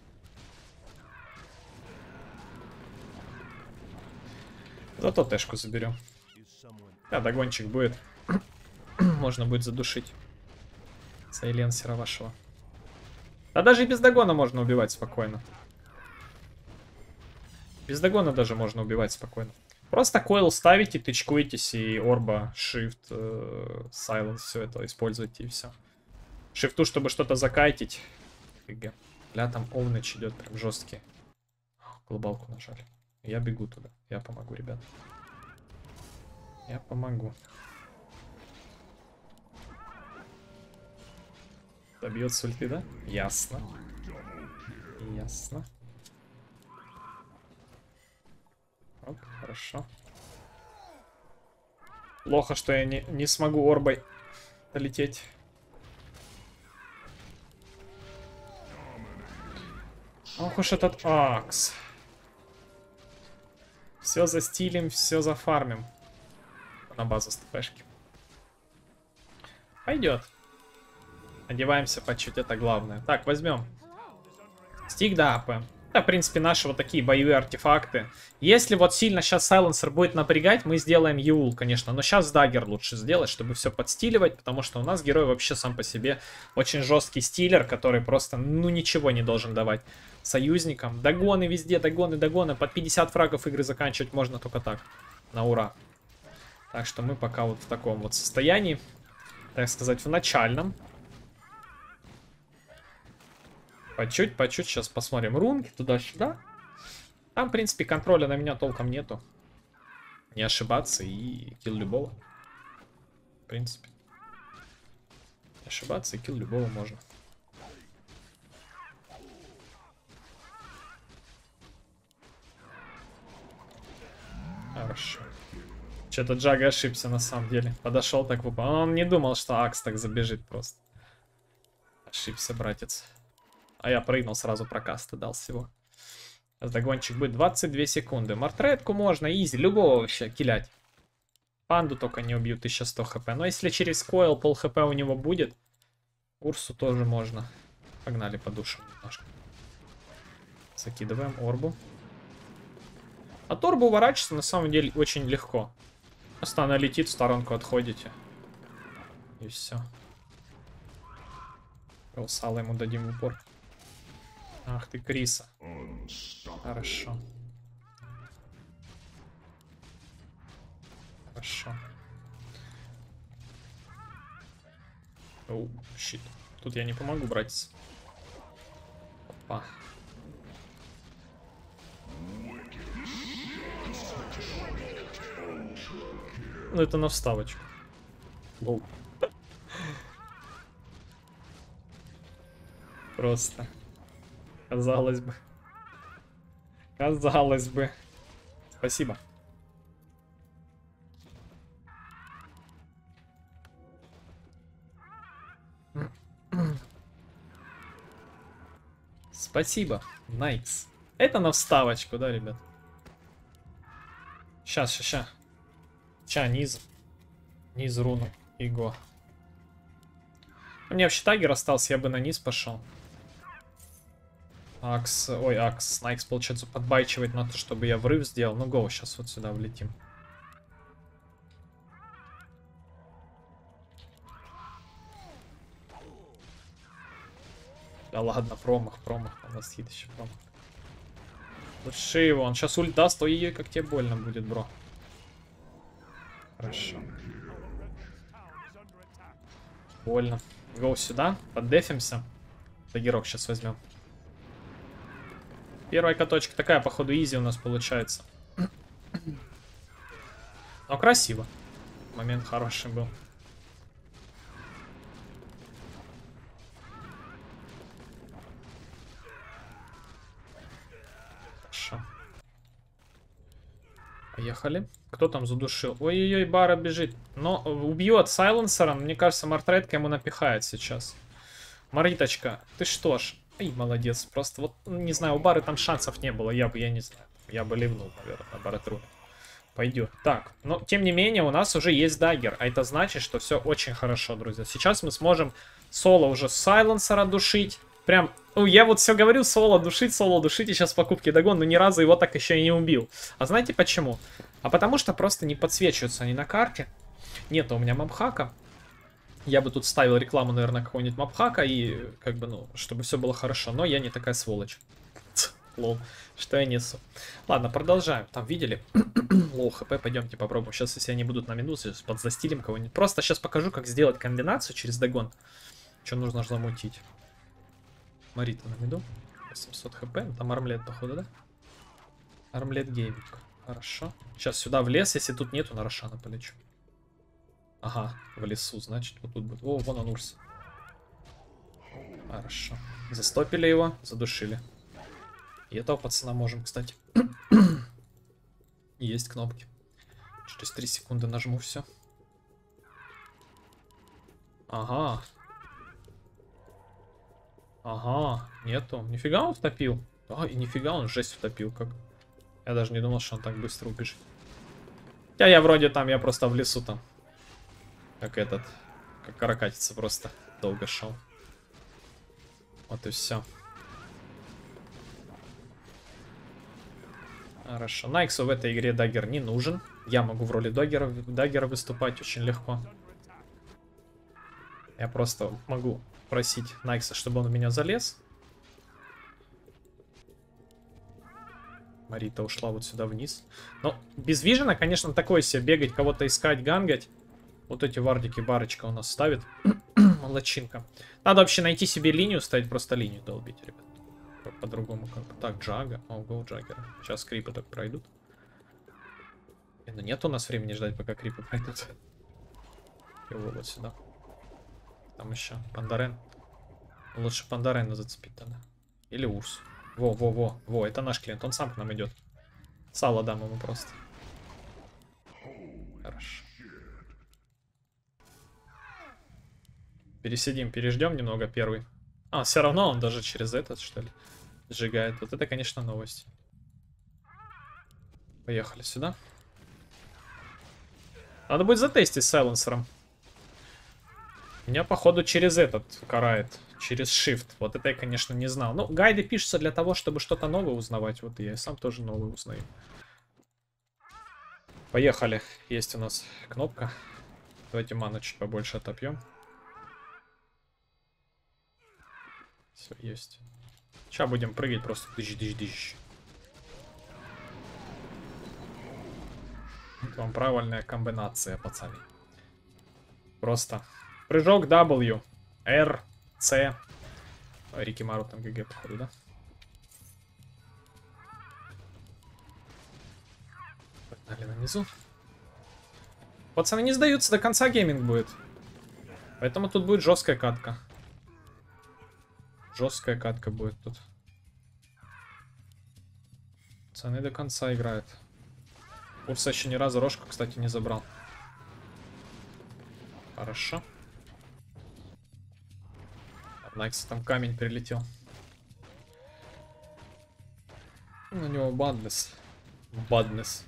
Зато тэшку заберем. Да, догончик будет. Можно будет задушить сайленсера вашего. Да даже и без догона можно убивать спокойно. Без догона даже можно убивать спокойно. Просто койл ставите, тычкуетесь и орба, shift, silence, все это используйте и все. Шифту, чтобы что-то закайтить. Бля, там овныч идет прям жесткий. Глобалку нажали. Я бегу туда. Я помогу, ребят. Я помогу. Добьет с ульты, да? Ясно. Ясно. Оп, хорошо. Плохо, что я не, не смогу орбой долететь. Ох уж этот Акс. Все застилим, все зафармим. На базу стпшки. Пойдет. Одеваемся по чуть, это главное. Так, возьмем. Стик до АП. Да, в принципе, наши вот такие боевые артефакты. Если вот сильно сейчас сайленсер будет напрягать, мы сделаем Юл, конечно. Но сейчас даггер лучше сделать, чтобы все подстиливать. Потому что у нас герой вообще сам по себе очень жесткий стилер, который просто, ну, ничего не должен давать союзникам. Догоны везде, догоны, догоны. Под пятьдесят фрагов игры заканчивать можно только так. На ура. Так что мы пока вот в таком вот состоянии. Так сказать, в начальном. По чуть, по чуть. Сейчас посмотрим рунки туда-сюда. Там, в принципе, контроля на меня толком нету. Не ошибаться и килл любого. В принципе. Не ошибаться и килл любого можно. Хорошо. Что-то Джага ошибся на самом деле. Подошел так выпал. Он не думал, что Акс так забежит просто. Ошибся, братец. А я прыгнул, сразу прокаста дал всего. Догончик будет двадцать две секунды. Мартретку можно, изи, любого вообще килять. Панду только не убью, тысяча сто хп. Но если через койл пол хп у него будет, Урсу тоже можно. Погнали по душам немножко. Закидываем орбу. От орбы уворачиваться на самом деле очень легко. Просто она летит, в сторонку отходите. И все. Сало ему дадим в упор. Ах ты, Криса. Хорошо. Хорошо. Оу, щит. Тут я не помогу, братец. Опа. Ну, это на вставочку. Воу. Просто. Казалось бы. Казалось бы. Спасибо. Спасибо, Найкс. Это на вставочку, да, ребят? Сейчас, сейчас, сейчас. Ща, низ. Низ руну. Иго. У меня вообще тагер остался, я бы на низ пошел. Акс, ой, Акс, Найкс, получается, подбайчивает на то, чтобы я врыв сделал. Ну, гоу, сейчас вот сюда влетим. Да ладно, промах, промах, у нас хит еще промах. Лучше его, он сейчас ульт даст, ой-ой, как тебе больно будет, бро. Хорошо. Больно. Гоу сюда, поддефимся. Дагерок сейчас возьмем. Первая каточка такая, походу, изи у нас получается. Но красиво. Момент хороший был. Хорошо. Поехали. Кто там задушил? Ой-ой-ой, Бара бежит. Но убьет сайленсера. Мне кажется, Мартретка ему напихает сейчас. Мариточка, ты что ж? Ай, молодец. Просто вот, не знаю, у Бары там шансов не было. Я бы, я не знаю. Я бы ливнул, наверное, на Баратру. Пойдет. Так, но тем не менее у нас уже есть даггер. А это значит, что все очень хорошо, друзья. Сейчас мы сможем соло уже сайленсера душить. Прям, ну я вот все говорю, соло душить, соло душить. И сейчас в покупке догон, но ни разу его так еще и не убил. А знаете почему? А потому что просто не подсвечиваются они на карте. Нет у меня мобхака. Я бы тут ставил рекламу, наверное, какого-нибудь мобхака. И как бы, ну, чтобы все было хорошо. Но я не такая сволочь. Лол, что я несу. Ладно, продолжаем. Там видели? Лоу хп, пойдемте попробуем. Сейчас, если они будут на минусе, подзастилим кого-нибудь. Просто сейчас покажу, как сделать комбинацию через догон. Что нужно замутить. Марита на миду. восемьсот хп. Там армлет, походу, да? Армлет гейминг. Хорошо. Сейчас сюда в лес, если тут нету, на Рошана полечу. Ага, в лесу, значит, вот тут будет. О, вон он, Урс. Хорошо. Застопили его, задушили. И этого пацана можем, кстати. Есть кнопки. Через три секунды нажму все. Ага. Ага, нету. Нифига он втопил. А, и нифига он жесть втопил. Как... Я даже не думал, что он так быстро убежит. Я, я вроде там, я просто в лесу там. Как этот. Как каракатица просто долго шел. Вот и все. Хорошо. Найксу в этой игре даггер не нужен. Я могу в роли даггера, даггера выступать очень легко. Я просто могу просить Найкса, чтобы он в меня залез. Марита ушла вот сюда вниз. Но без вижена, конечно, такое себе бегать, кого-то искать, гангать. Вот эти вардики барочка у нас ставит. Молодчинка. Надо вообще найти себе линию, ставить просто линию долбить, ребят. По-другому как бы. Так, Джага. О, гоу Джаггера. Сейчас крипы так пройдут. И, ну нет у нас времени ждать, пока крипы пройдут. Его вот сюда. Там еще Пандарен. Лучше Пандарена зацепить тогда. Или Урс. Во, во, во, во, это наш клиент. Он сам к нам идет. Сало дам ему просто. Хорошо. Пересидим, переждем немного первый. А, все равно он даже через этот, что ли, сжигает. Вот это, конечно, новость. Поехали сюда. Надо будет затестить с сайленсером. Меня, походу, через этот карает. Через shift. Вот это я, конечно, не знал. Ну, гайды пишутся для того, чтобы что-то новое узнавать. Вот и я сам тоже новое узнаю. Поехали. Есть у нас кнопка. Давайте ману чуть побольше отопьем. Все, есть. Сейчас будем прыгать просто. Дыщ-дыщ-дыщ. Вот вам правильная комбинация, пацаны. Просто прыжок W, R, C. Рики Мару там ГГ, походу, да? Погнали на низу. Пацаны не сдаются, до конца гейминг будет. Поэтому тут будет жесткая катка. Жесткая катка будет тут. Пацаны до конца играют. Урса еще ни разу рожку, кстати, не забрал. Хорошо. От Найкса там камень прилетел. У него баднес. Баднес.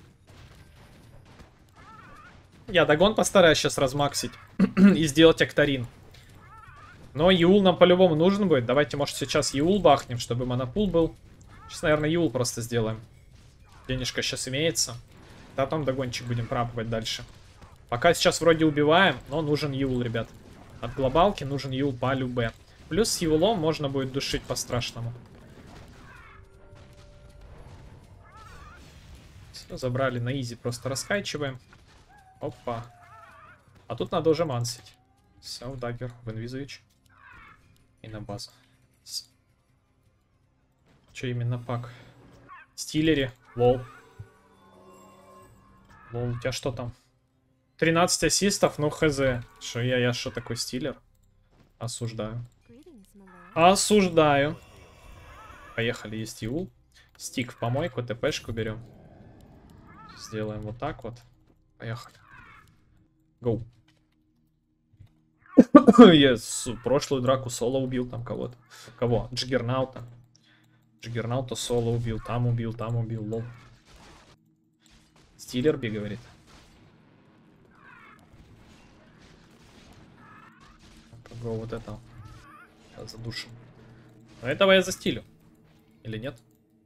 Я догон постараюсь сейчас размаксить и сделать Актарин. Но Юл нам по-любому нужен будет. Давайте, может, сейчас Юл бахнем, чтобы монопул был. Сейчас, наверное, Юл просто сделаем. Денежка сейчас имеется. Потом догончик будем пробовать дальше. Пока сейчас вроде убиваем, но нужен Юл, ребят. От глобалки нужен Юл по любе. Плюс с Юлом можно будет душить по-страшному. Все, забрали на изи, просто раскачиваем. Опа. А тут надо уже мансить. Все, в даггер, в инвизович. И на базу. Че именно пак? Стилери, лол. Лол, у тебя что там? тринадцать ассистов, ну хз. Что я, я что такой стилер? Осуждаю. Осуждаю. Поехали, есть Юл. Стик в помойку, ТПшку берем. Сделаем вот так вот. Поехали. Гоу. Я прошлую драку соло убил там кого-то. Кого? Джиггернаута. Джиггернаута соло убил. Там убил, там убил. Лол. Стилерби, говорит. Го вот это. Сейчас задушим. Но этого я застилю. Или нет?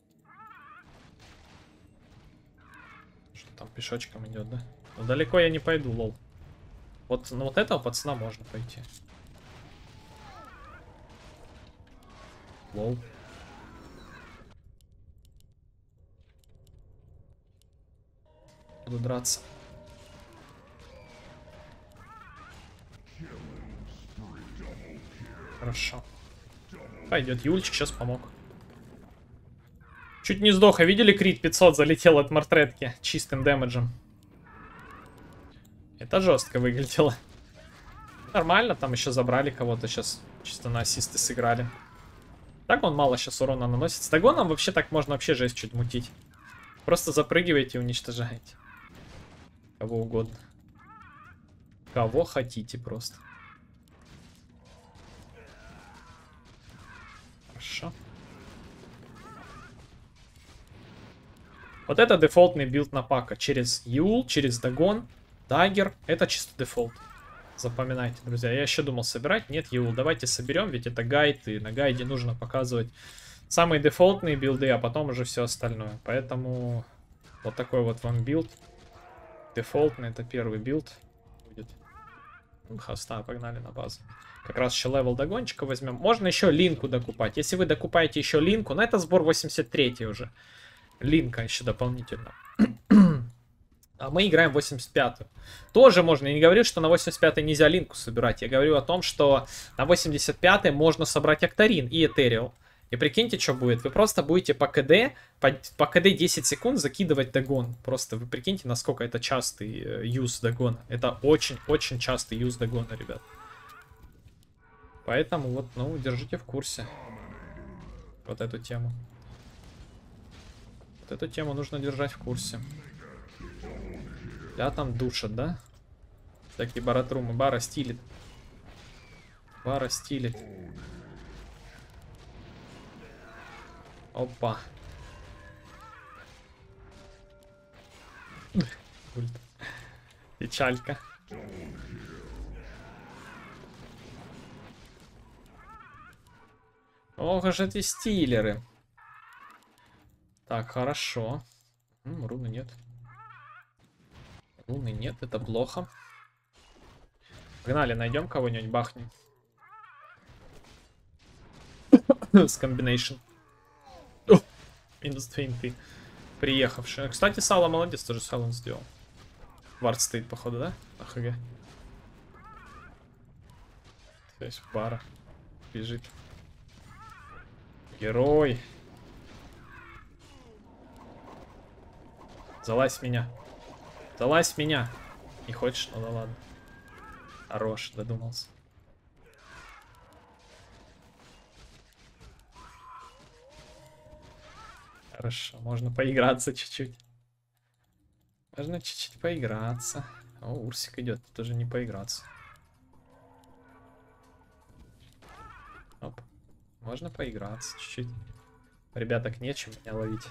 Что там пешочком идет, да? Ну, далеко я не пойду, лол. Вот на вот этого пацана можно пойти. Лол. Буду драться. Хорошо. Пойдет Юльчик, сейчас помог. Чуть не сдох, а видели крит пятьсот залетел от мартретки чистым дэмэджем. Это жестко выглядело. Нормально, там еще забрали кого-то сейчас. Чисто на ассисты сыграли. Так он мало сейчас урона наносит. С догоном вообще так можно вообще жесть чуть мутить. Просто запрыгиваете и уничтожаете. Кого угодно. Кого хотите просто. Хорошо. Вот это дефолтный билд на пака. Через Юл, через догон, даггер. Это чисто дефолт. Запоминайте, друзья. Я еще думал собирать. Нет, Юл, давайте соберем, ведь это гайд. И на гайде нужно показывать самые дефолтные билды, а потом уже все остальное. Поэтому вот такой вот вам билд. Дефолтный, это первый билд будет. Хоста, погнали на базу. Как раз еще левел догончика возьмем. Можно еще линку докупать. Если вы докупаете еще линку, но это сбор восемьдесят третий уже. Линка еще дополнительно. А мы играем восемьдесят пятую. Тоже можно. Я не говорю, что на восемьдесят пятой нельзя линку собирать. Я говорю о том, что на восемьдесят пятой можно собрать Актарин и Этериал. И прикиньте, что будет. Вы просто будете по КД, по, по КД десять секунд закидывать догон. Просто вы прикиньте, насколько это частый э, юз догона. Это очень-очень частый юз догона, ребят. Поэтому вот, ну, держите в курсе вот эту тему. Вот эту тему нужно держать в курсе. Я там душат, да? Такие баратрумы. Бара стилит. Бара стилит. Опа. Печалька. Ох же эти стилеры. Так, хорошо. М, руны нет. Руны нет, это плохо. Погнали, найдем кого-нибудь, бахнем. С комбинейшн. Минус две. Приехавший. Кстати, Сало молодец, тоже Сало он сделал. Вард стоит, походу, да? АХГ. Здесь пара. Бежит. Герой. Залазь в меня. Залазь в меня. Не хочешь? Ну да ладно. Хорош, додумался. Хорошо, можно поиграться чуть-чуть. Можно чуть-чуть поиграться. О, Урсик идет, тоже не поиграться. Оп. Можно поиграться чуть-чуть. Ребяток нечем меня ловить.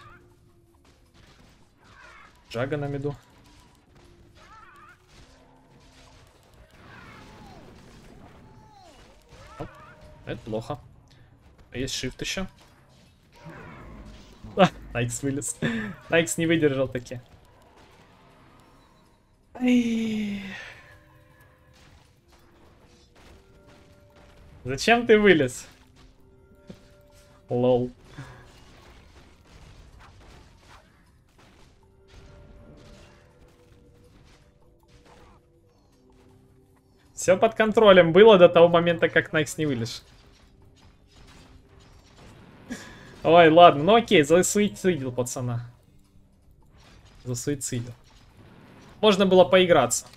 Джага на миду. Оп. Это плохо. Есть шифт еще. А, Найкс вылез. Найкс не выдержал таки. Ай. Зачем ты вылез? Лол. Все под контролем было до того момента, как Найкс не вылез. Ой, ладно, ну окей, засуицидил пацана. Засуицидил. Можно было поиграться.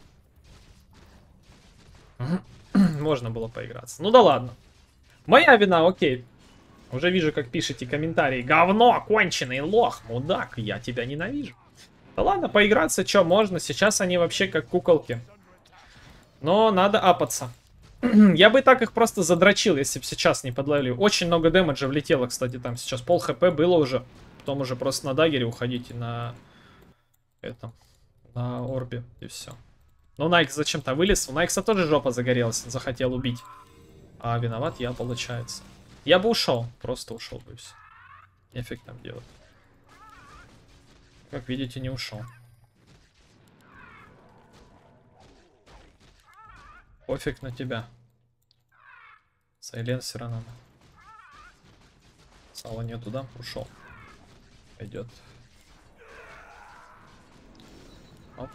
Можно было поиграться. Ну да ладно. Моя вина, окей. Уже вижу, как пишете комментарии. Говно, конченый лох, мудак, я тебя ненавижу. Да ладно, поиграться, что можно. Сейчас они вообще как куколки. Но надо апаться. Я бы так их просто задрочил, если бы сейчас не подловили. Очень много дэмэджа влетело, кстати, там сейчас пол хп было уже. Потом уже просто на дагере уходите на этом, на орбе, и все. Но Найкс зачем-то вылез. У Найкса тоже жопа загорелась, он захотел убить. А виноват я, получается. Я бы ушел, просто ушел бы и все. Нефиг там делать. Как видите, не ушел. Пофиг на тебя. Сайленсера надо. Сала нету, да? Ушел. Пойдет. Оп.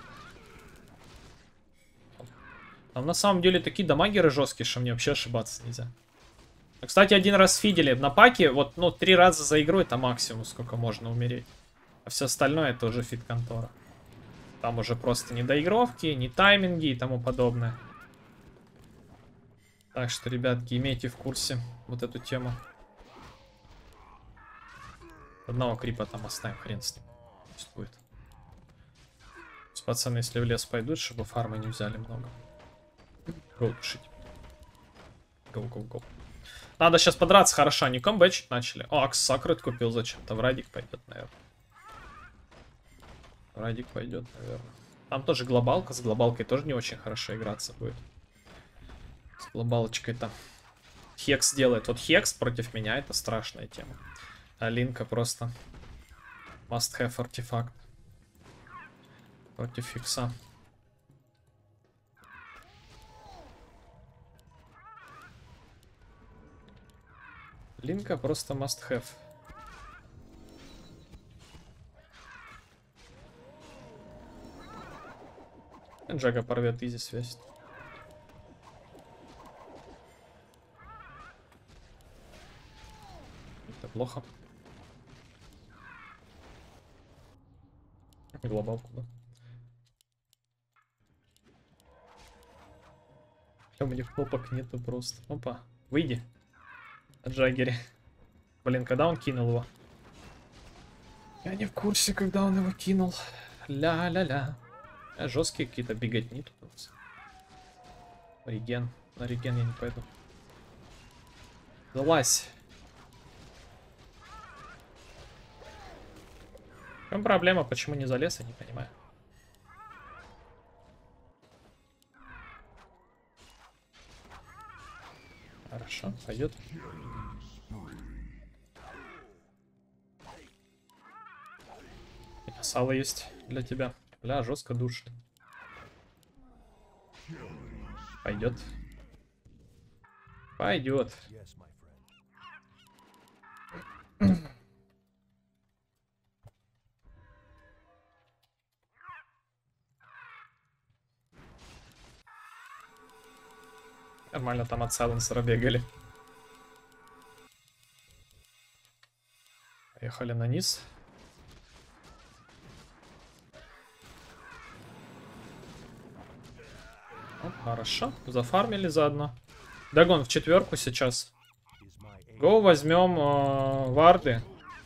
Оп. Там на самом деле такие дамагеры жесткие, что мне вообще ошибаться нельзя. Кстати, один раз фидели на паке, вот, ну, три раза за игру это максимум, сколько можно умереть. А все остальное это уже фит-контора. Там уже просто не доигровки, не тайминги и тому подобное. Так что, ребятки, имейте в курсе вот эту тему. Одного крипа там оставим, хрен с ним. Пусть будет. Пацаны, если в лес пойдут, чтобы фармы не взяли много. Гоу душить. Гоу, гоу, гоу. Надо сейчас подраться хорошо, они комбэчить начали. О, Акс Сакрет купил зачем-то. В Радик пойдет, наверное. В Радик пойдет, наверное. Там тоже глобалка. С глобалкой тоже не очень хорошо играться будет. С глобалочкой-то. Хекс делает. Вот Хекс против меня это страшная тема. А Линка просто must have артефакт. Против Хекса. Линка просто must have. Джага порвет изи связь. Это плохо. Глобалку, да? У меня кнопок нету просто. Опа, выйди. Джаггере. Блин, когда он кинул его? Я не в курсе, когда он его кинул. Ля-ля-ля. А жесткие какие-то беготни тут у нас. Реген. На реген я не пойду. Залазь. В чем проблема? Почему не залез, я не понимаю. Хорошо, пойдет. Сало есть для тебя. Бля, жестко душит. Пойдет. Пойдет. Нормально там от сайленсера бегали. Поехали на низ. Оп, хорошо. Зафармили заодно. Дагон в четверку сейчас. Го, возьмем э, варды.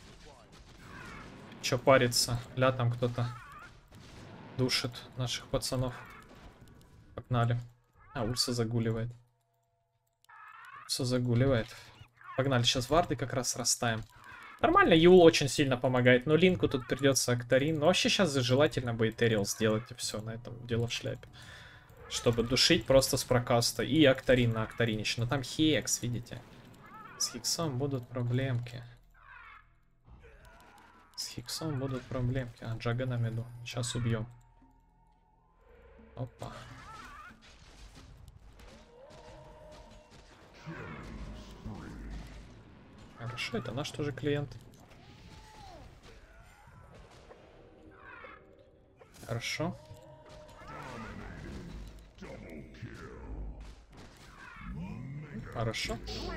Че париться? Ля, там кто-то душит наших пацанов. Погнали. А, Урса загуливает. Урса загуливает. Погнали, сейчас варды как раз растаем. Нормально, Юл очень сильно помогает, но Линку тут придется Актарин. Но вообще сейчас желательно бы Этериал сделать, и все, на этом дело в шляпе. Чтобы душить просто с прокаста. И Актарин на Актаринич. Но там Хекс, видите? С Хексом будут проблемки. С Хексом будут проблемки. А, Джага на меду. Сейчас убьем. Опа. Хорошо, это наш тоже клиент. Хорошо. Хорошо.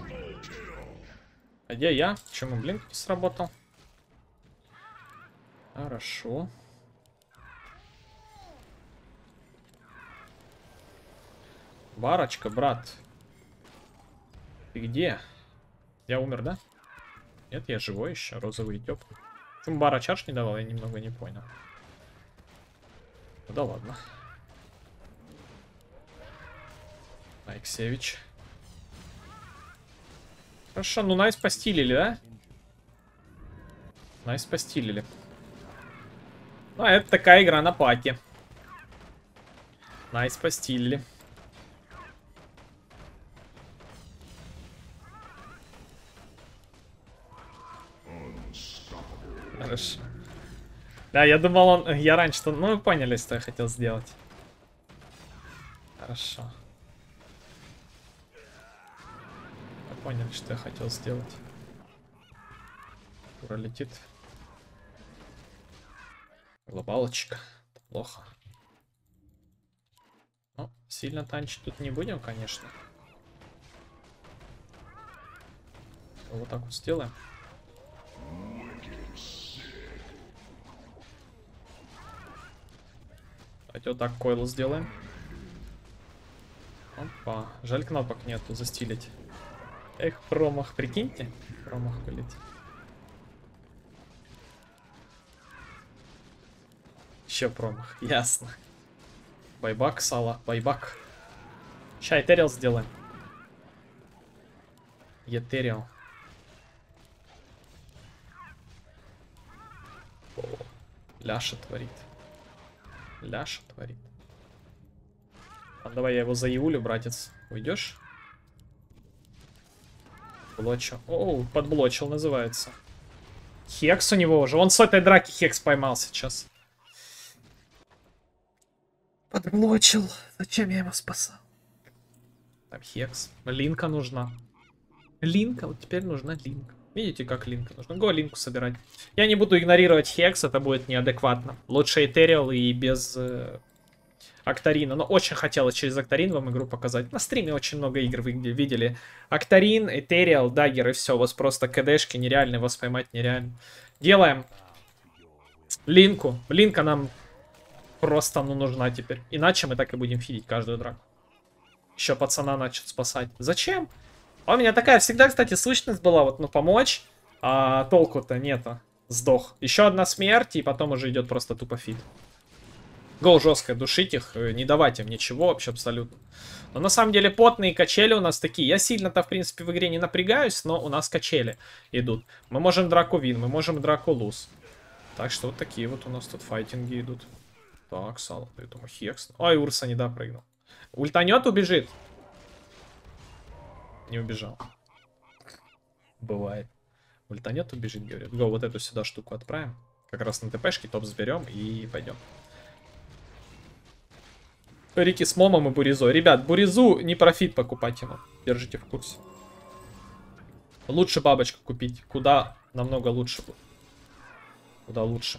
А где я? Почему блинк не сработал? Хорошо. Барочка, брат. Ты где? Я умер, да? Нет, я живой еще, розовый тёп. Почему Бара чаш не давал, я немного не понял. Ну да ладно. Алексеевич. Хорошо, ну Найс постилили, да? Найс постилили. Ну, а это такая игра на паке. Найс постилили. Хорошо. Да, я думал, он... Я раньше-то... Ну, вы поняли, что я хотел сделать. Хорошо. Вы поняли, что я хотел сделать. Ура летит. Глобалочка. Плохо. Ну, сильно танчить тут не будем, конечно. Вот так вот сделаем. Давайте вот так койл сделаем. Опа. Жаль, кнопок нету застилить. Эх, промах, прикиньте. Промах вылетит. Еще промах. Ясно. Байбак, сало, байбак. Ща Этериал сделаем. Этериал. Ляша творит. Ляша творит. А давай я его заеулю, братец. Уйдешь? Блочу. О, подблочил называется. Хекс у него уже. Он с этой драки Хекс поймал сейчас. Подблочил. Зачем я его спасал? Там Хекс. Линка нужна. Линка. Вот теперь нужна Линка. Видите, как Линка нужно? Го Линку собирать. Я не буду игнорировать Хекс, это будет неадекватно. Лучше Этериал и без э, Актарина. Но очень хотелось через Актарин вам игру показать. На стриме очень много игр вы видели. Актарин, Этериал, Даггер и все. У вас просто КДшки нереальные, вас поймать нереально. Делаем Линку. Линка нам просто ну, нужна теперь. Иначе мы так и будем фидить каждую драку. Еще пацана начнут спасать. Зачем? А у меня такая всегда, кстати, сущность была, вот, ну, помочь, а толку-то нету. Сдох. Еще одна смерть, и потом уже идет просто тупо фит. Гоу жестко, душить их, не давать им ничего вообще абсолютно. Но на самом деле потные качели у нас такие. Я сильно-то, в принципе, в игре не напрягаюсь, но у нас качели идут. Мы можем драку вин, мы можем драку луз. Так что вот такие вот у нас тут файтинги идут. Так, сало, я думаю, Хекс. Ой, Урса не допрыгнул. Ультанет, убежит. Не убежал. Бывает. Ультанет убежит, говорит. Го, вот эту сюда штуку отправим. Как раз на ТПшке топ сберем и пойдем. Рики с Момом и Буризой. Ребят, Буризу не профит покупать ему. Держите в курсе. Лучше бабочку купить. Куда намного лучше будет. Куда лучше.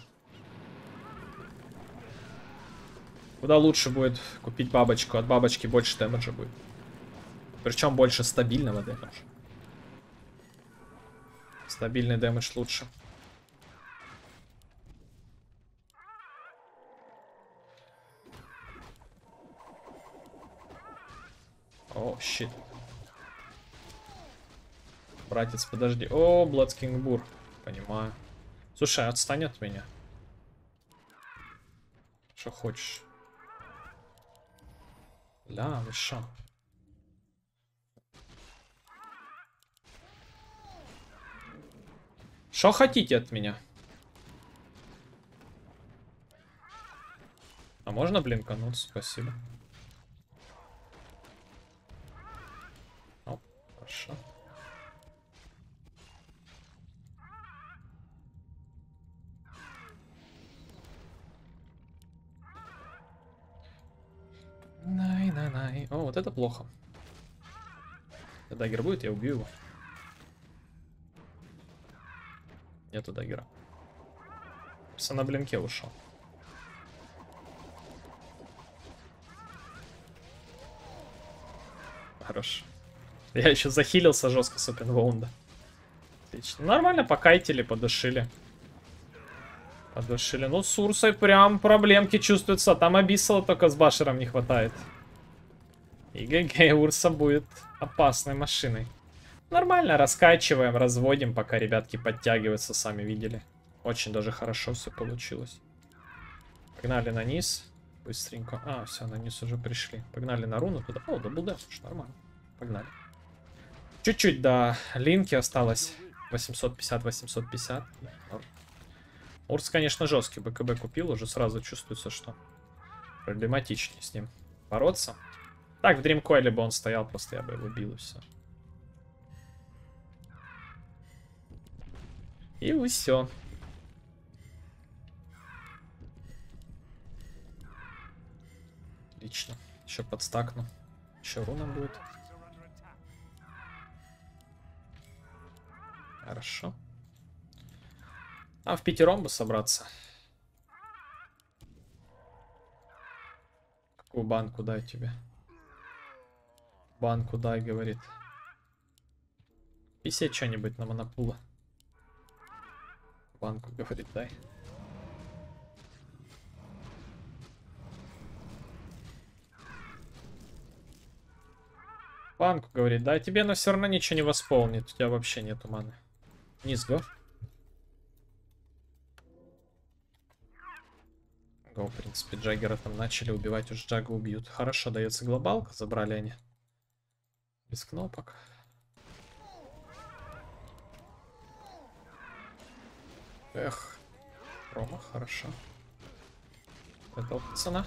Куда лучше будет купить бабочку. От бабочки больше дэмэджа будет. Причем больше стабильного дэмэджа. Стабильный дэмэдж лучше. О, щит. Братец, подожди. О, Бладскингбур. Понимаю. Слушай, отстань от меня. Что хочешь? Ля, вы шо? Что хотите от меня? А можно блинкануться? Спасибо. О, хорошо. Най-най-най. О, вот это плохо. Когда даггер будет, я убью его. Нету даггера. Просто на блинке ушел. Хорош. Я еще захилился жестко с опенвоунда. Отлично. Нормально покайтили, подушили. Подушили. Ну, с Урсой прям проблемки чувствуются. Там Абиссала только с Башером не хватает. И ГГ, Урса будет опасной машиной. Нормально, раскачиваем, разводим, пока ребятки подтягиваются, сами видели. Очень даже хорошо все получилось. Погнали на низ. Быстренько. А, все, на низ уже пришли. Погнали на руну туда. О, дабл дэмэдж, нормально. Погнали. Чуть-чуть до линки осталось. восемьсот пятьдесят, восемьсот пятьдесят. Урс, конечно, жесткий. БКБ купил, уже сразу чувствуется, что проблематичнее с ним бороться. Так, в Дримкойле бы он стоял, просто я бы его бил и все. И все. Отлично. Еще подстакну. Еще руна будет. Хорошо. А в пятером бы собраться. Какую банку дай тебе? Банку дай, говорит. Писать что-нибудь на монопула. Банку, говорит, дай. Банку, говорит, да, тебе, но все равно ничего не восполнит. У тебя вообще нету маны. Низ, го. Го, в принципе, Джаггера там начали убивать, уже Джага убьют. Хорошо, дается глобалка, забрали они. Без кнопок. Эх, Рома, хорошо. Это вот цена.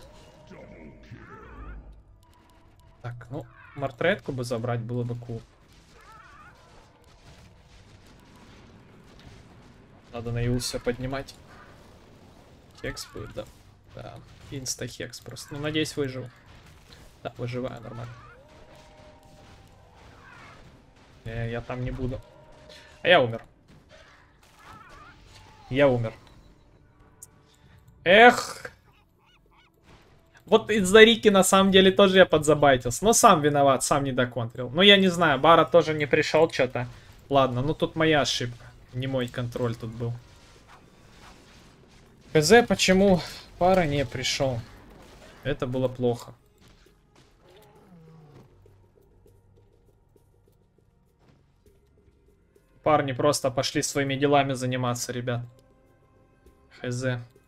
Так, ну, мартретку бы забрать было бы кул. Надо на Юлсе поднимать. Хекс будет, да. Да, инста-хекс просто. Ну, надеюсь, выживу. Да, выживаю нормально. Я, я там не буду. А я умер. Я умер. Эх. Вот из-за Рики на самом деле тоже я подзабайтился. Но сам виноват, сам не доконтрил. Ну я не знаю, Бара тоже не пришел что-то. Ладно, ну тут моя ошибка. Не мой контроль тут был. Хз, почему Бара не пришел. Это было плохо. Парни просто пошли своими делами заниматься, ребят. Хз.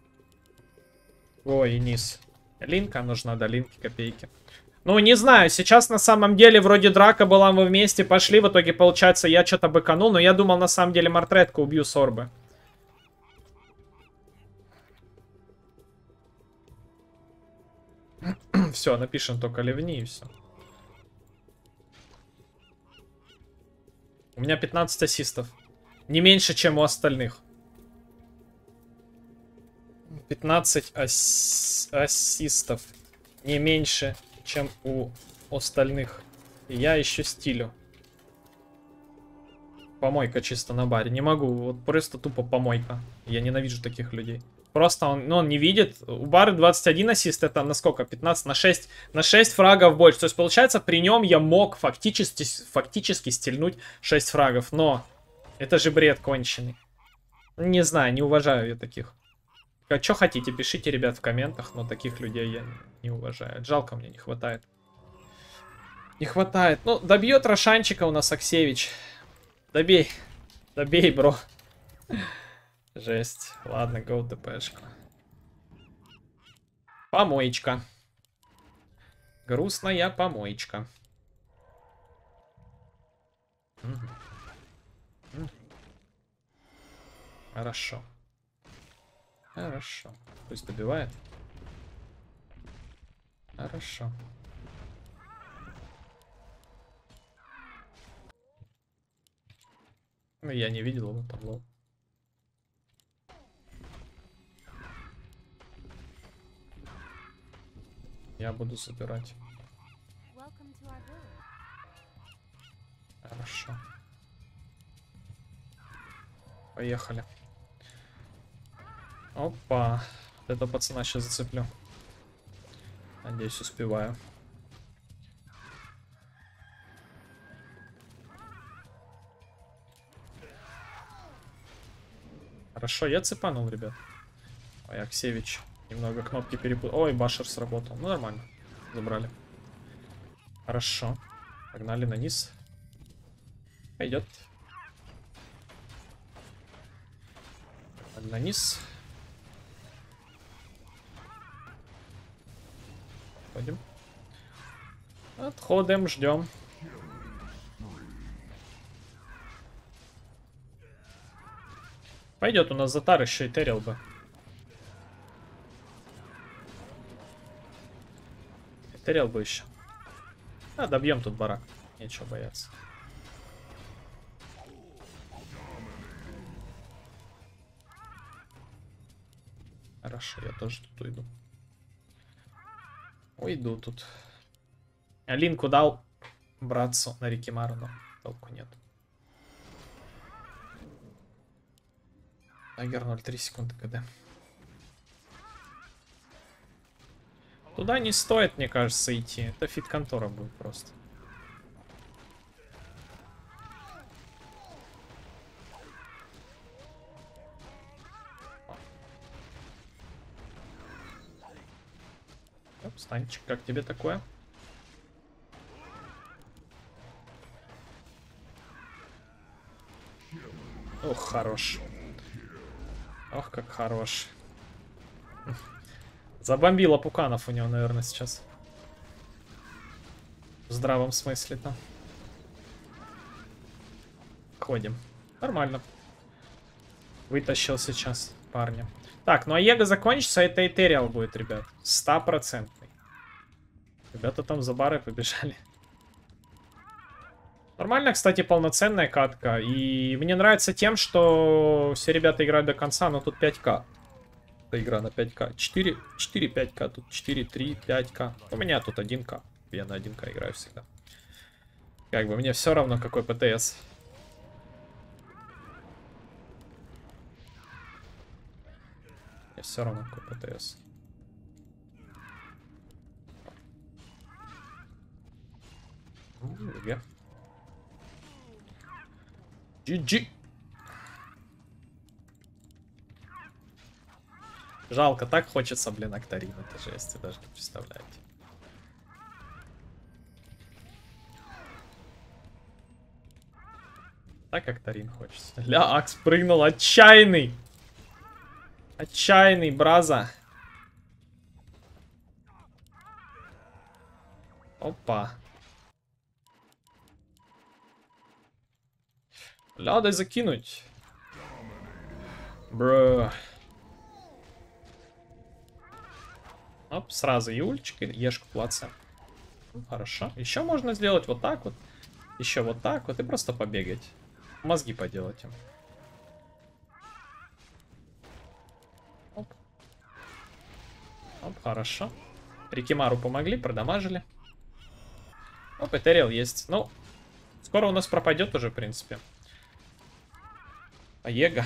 Ой, и низ. Линка нужна, да, линки, копейки. Ну, не знаю, сейчас на самом деле вроде драка была, мы вместе пошли. В итоге, получается, я что-то быканул, но я думал, на самом деле, мартретку убью с орбы. Все, напишем только ливни и все. У меня пятнадцать ассистов. Не меньше, чем у остальных. пятнадцать ас... ассистов. Не меньше, чем у остальных. И я еще стилю. Помойка чисто на баре. Не могу. Вот просто тупо помойка. Я ненавижу таких людей. Просто он, ну, он не видит. У бары двадцать один ассист. Это на сколько? пятнадцать на шесть. На шесть фрагов больше. То есть, получается, при нем я мог фактически, фактически стильнуть шесть фрагов. Но это же бред конченый. Не знаю, не уважаю я таких. Что хотите, пишите, ребят, в комментах. Но таких людей я не уважаю. Жалко, мне не хватает. Не хватает. Ну, добьет Рошанчика у нас Аксевич. Добей. Добей, бро. Жесть. Ладно, гоу ТПшку. Помоечка. Грустная помоечка. Хорошо. Хорошо. Пусть добивает. Хорошо. Ну, я не видел его там лол. Я буду забирать. Хорошо. Поехали. Опа. Вот этого пацана сейчас зацеплю. Надеюсь, успеваю. Хорошо, я цепанул, ребят. Ой, Аксевич. Немного кнопки перепутал. Ой, башер сработал. Ну, нормально. Забрали. Хорошо. Погнали на низ. Пойдет. Погнали на низ. Отходим. Отходим, ждем. Пойдет у нас Затар еще и Терил бы. Терил бы еще. А, добьем тут барак. Нечего бояться. Хорошо, я тоже тут уйду. Уйду тут. Линку дал братцу на Рикимару, но толку нет. Тагер ноль три секунды КД. Туда не стоит, мне кажется, идти. Это фит-контора будет просто. Оп, Станчик, как тебе такое? Ох, хорош. Ох, как хорош. Забомбила Пуканов у него, наверное, сейчас. В здравом смысле-то. Ходим. Нормально. Вытащил сейчас парня. Так, ну а Его закончится, это Этериал будет, ребят. Стопроцентный. Ребята там за бары побежали. Нормально, кстати, полноценная катка. И мне нравится тем, что все ребята играют до конца, но тут пять ка. Это игра на пять ка. четыре, четыре, пять ка. Тут четыре, три, пять ка. У меня тут один ка. Я на один ка играю всегда. Как бы мне все равно, какой ПТС. Мне все равно, какой ПТС. ГГ. джи джи. Жалко, так хочется, блин, Актарин. Это жесть, вы даже не представляете. Так Актарин хочется. Ля, Акс прыгнул, отчаянный. Отчаянный, браза. Опа. Ля, дай закинуть. Бро. Оп, сразу Юльчик и Ешку плаца. Ну, хорошо. Еще можно сделать вот так вот. Еще вот так вот и просто побегать. мозги поделать им. Оп. Оп, хорошо. Рикимару помогли, продамажили. Оп, Этериал есть. Ну, скоро у нас пропадет уже, в принципе. А Его.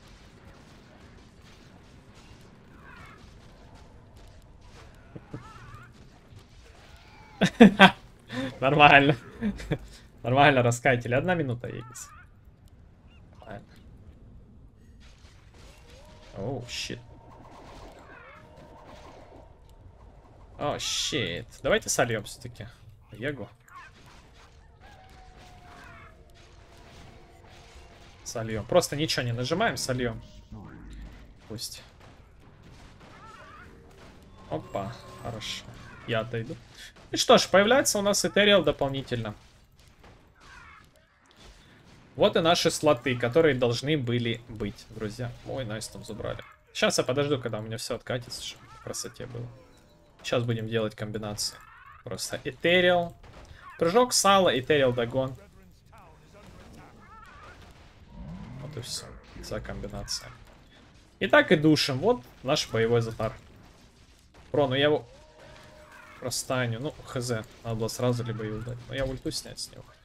Нормально. Нормально раскатили. Одна минута, Егис. Нормально. Оу, щит. О, щит. Давайте сольем все-таки. Его. Сольем. Просто ничего не нажимаем, сольем. Пусть. Опа, хорошо. Я отойду. И что ж, появляется у нас Этериал дополнительно. Вот и наши слоты, которые должны были быть, друзья. Ой, найс, там забрали. Сейчас я подожду, когда у меня все откатится, чтобы в красоте было. Сейчас будем делать комбинации. Просто Этериал. Прыжок, сало, Этериал, догон. Вот и все. Вся комбинация. Итак, и душим. Вот наш боевой затар. Про, ну я его... Простаню. Ну, хз. Надо было сразу либо и удать. Но я ульту снять с него.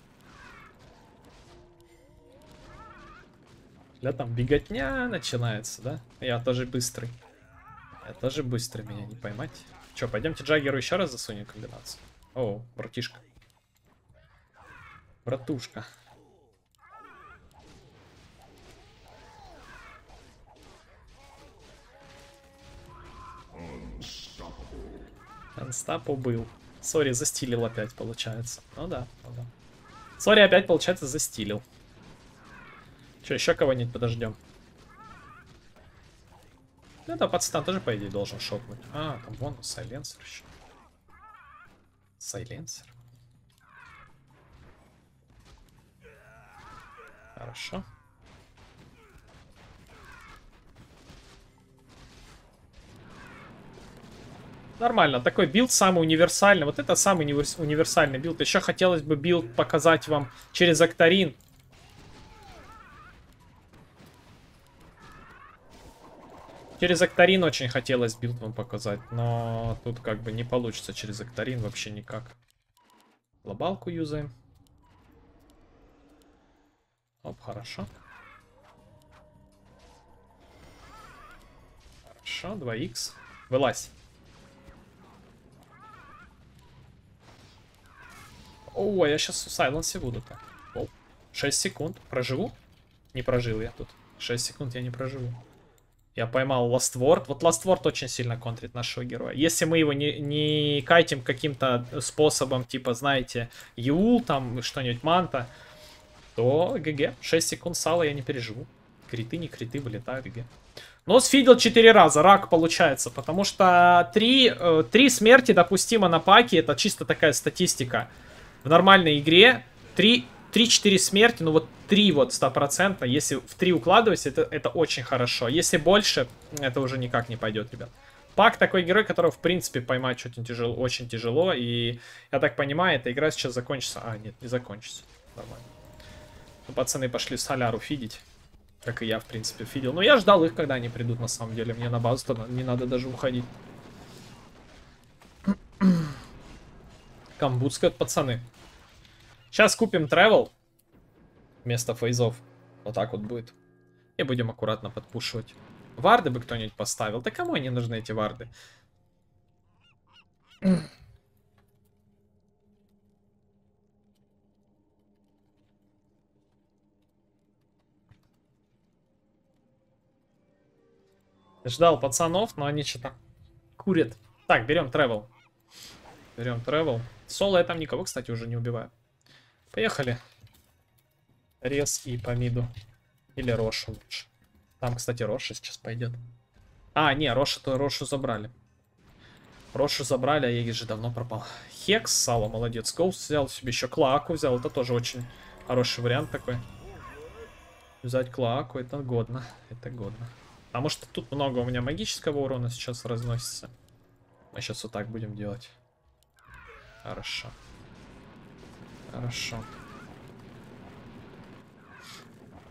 Бля, там беготня начинается, да? Я тоже быстрый. Я тоже быстрый, меня не поймать. Че, пойдемте Джаггеру еще раз засунем комбинацию. О, братишка. Братушка. Анстапу был. Сори, застилил опять, получается. Ну да, ну да. Сори, опять, получается, застилил. Че, еще кого-нибудь подождем? Это подстан тоже, по идее, должен шокнуть. А, там вон сайленсер еще. Сайленсер. Хорошо. Нормально, такой билд самый универсальный. Вот это самый универс универсальный билд. Еще хотелось бы билд показать вам через Актарин. Через Актарин очень хотелось билд вам показать, но тут как бы не получится через Актарин вообще никак. Глобалку юзаем. Оп, хорошо. Хорошо, два икс. Вылазь. О, я сейчас в сайленсе буду-то. шесть секунд. Проживу? Не прожил я тут. шесть секунд я не проживу. Я поймал Ластворд. Вот Ластворд очень сильно контрит нашего героя. Если мы его не, не кайтим каким-то способом, типа, знаете, Юл, там, что-нибудь, Манта, то ГГ. шесть секунд сала я не переживу. Криты, не криты, вылетают, ГГ. Но сфидел четыре раза, рак получается, потому что три, э, три смерти допустимо на паке, это чисто такая статистика. В нормальной игре три-четыре смерти, ну вот три вот сто процентов, если в три укладывать, это, это очень хорошо. Если больше, это уже никак не пойдет, ребят. Пак такой герой, которого в принципе поймать очень тяжело, очень тяжело, и я так понимаю, эта игра сейчас закончится. А, нет, не закончится. Нормально. Ну, пацаны пошли соляру фидить. Как и я, в принципе, фидел. Но я ждал их, когда они придут, на самом деле. Мне на базу-то не надо даже уходить. Камбудскают, пацаны. Сейчас купим тревел вместо фейзов. Вот так вот будет. И будем аккуратно подпушивать. Варды бы кто-нибудь поставил. Да кому они нужны, эти варды? Ждал пацанов, но они что-то курят. Так, берем тревел. Берем тревел. Соло я там никого, кстати, уже не убиваю. Поехали. Рез и по миду. Или Рошу лучше. Там, кстати, Роша сейчас пойдет. А, не, Роша-то Рошу забрали. Рошу забрали, а Егис же давно пропал. Хекс, Сало, молодец. Гоуст взял себе еще Клоаку взял. Это тоже очень хороший вариант такой. Взять Клоаку, это годно. Это годно. Потому что тут много у меня магического урона сейчас разносится. Мы сейчас вот так будем делать. Хорошо. Хорошо.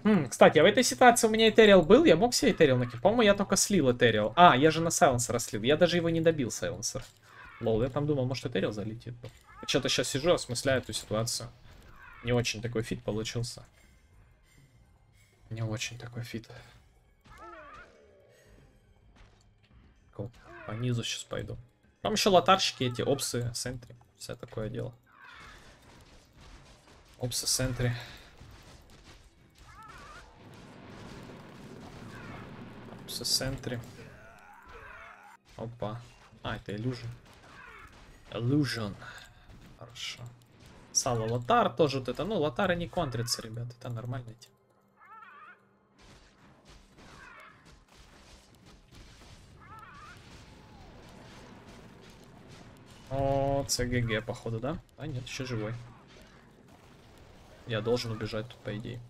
М, кстати, а в этой ситуации у меня Этериал был, я мог себе Этериал накинуть? По-моему, я только слил Этериал. А, я же на Сайленсера слил, я даже его не добил, Сайленсер. Лол, я там думал, может Этериал залетит. Что-то сейчас сижу, осмысляю эту ситуацию. Не очень такой фит получился. Не очень такой фит. По низу сейчас пойду. Там еще лотарщики эти, опсы, сентри. Все такое дело. Опсы, сентри. Опсы, сентри. Опа. А, это Illusion. Illusion. Хорошо. Сало лотар тоже вот это. Ну, лотары не контрятся, ребят. Это нормально. О, ЦГГ, походу, да? А, нет, еще живой. Я должен убежать тут, по идее.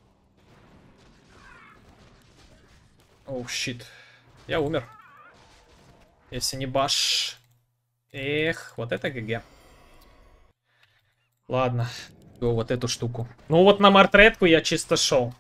Оу, щит. Я умер. Если не баш. Эх, вот это ГГ. Ладно. О, вот эту штуку. Ну вот на мартретку я чисто шел.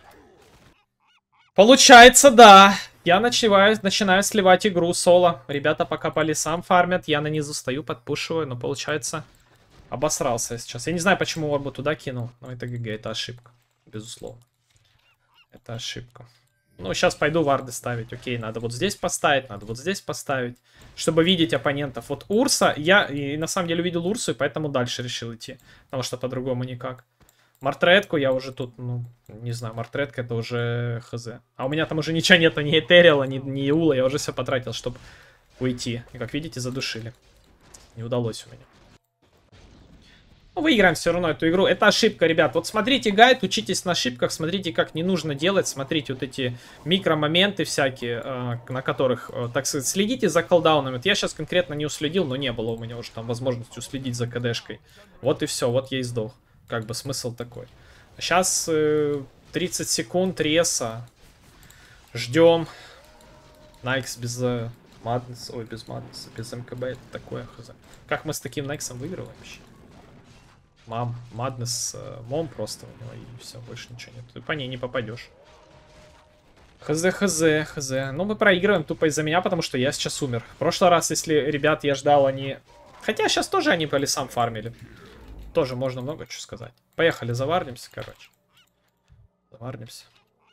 Получается, да. Я начинаю, начинаю сливать игру соло. Ребята пока по лесам фармят. Я на низу стою, подпушиваю. Но получается, обосрался сейчас. Я не знаю, почему Орбу туда кинул. Но это ГГ, это ошибка. Безусловно. Это ошибка. Ну, сейчас пойду варды ставить. Окей, надо вот здесь поставить, надо вот здесь поставить. Чтобы видеть оппонентов. Вот Урса, я и на самом деле увидел Урсу, и поэтому дальше решил идти. Потому что по-другому никак. Мартретку я уже тут, ну, не знаю, мартретка это уже хз. А у меня там уже ничего нету, ни Этериала, ни, ни Иула, я уже все потратил, чтобы уйти. И как видите, задушили. Не удалось у меня. Но выиграем все равно эту игру. Это ошибка, ребят. Вот смотрите гайд, учитесь на ошибках, смотрите, как не нужно делать. Смотрите вот эти микромоменты всякие, э, на которых, э, так сказать, следите за колдаунами. Вот я сейчас конкретно не уследил, но не было у меня уже там возможности уследить за КДшкой. Вот и все, вот я и сдох. Как бы смысл такой. Сейчас э, тридцать секунд реса. Ждем. Найкс без э, Маднес. Ой, без Маднеса, без МКБ. Это такое хз. Как мы с таким Найксом выигрываем вообще? Мам, Маднес, э, мом просто у него, и все, больше ничего нет. Ты по ней не попадешь. Хз, хз, хз. Ну, мы проигрываем тупо из-за меня, потому что я сейчас умер. В прошлый раз, если ребят я ждал, они... Хотя сейчас тоже они по лесам фармили. Тоже можно много чего сказать. Поехали, заварнимся, короче. Заварнимся.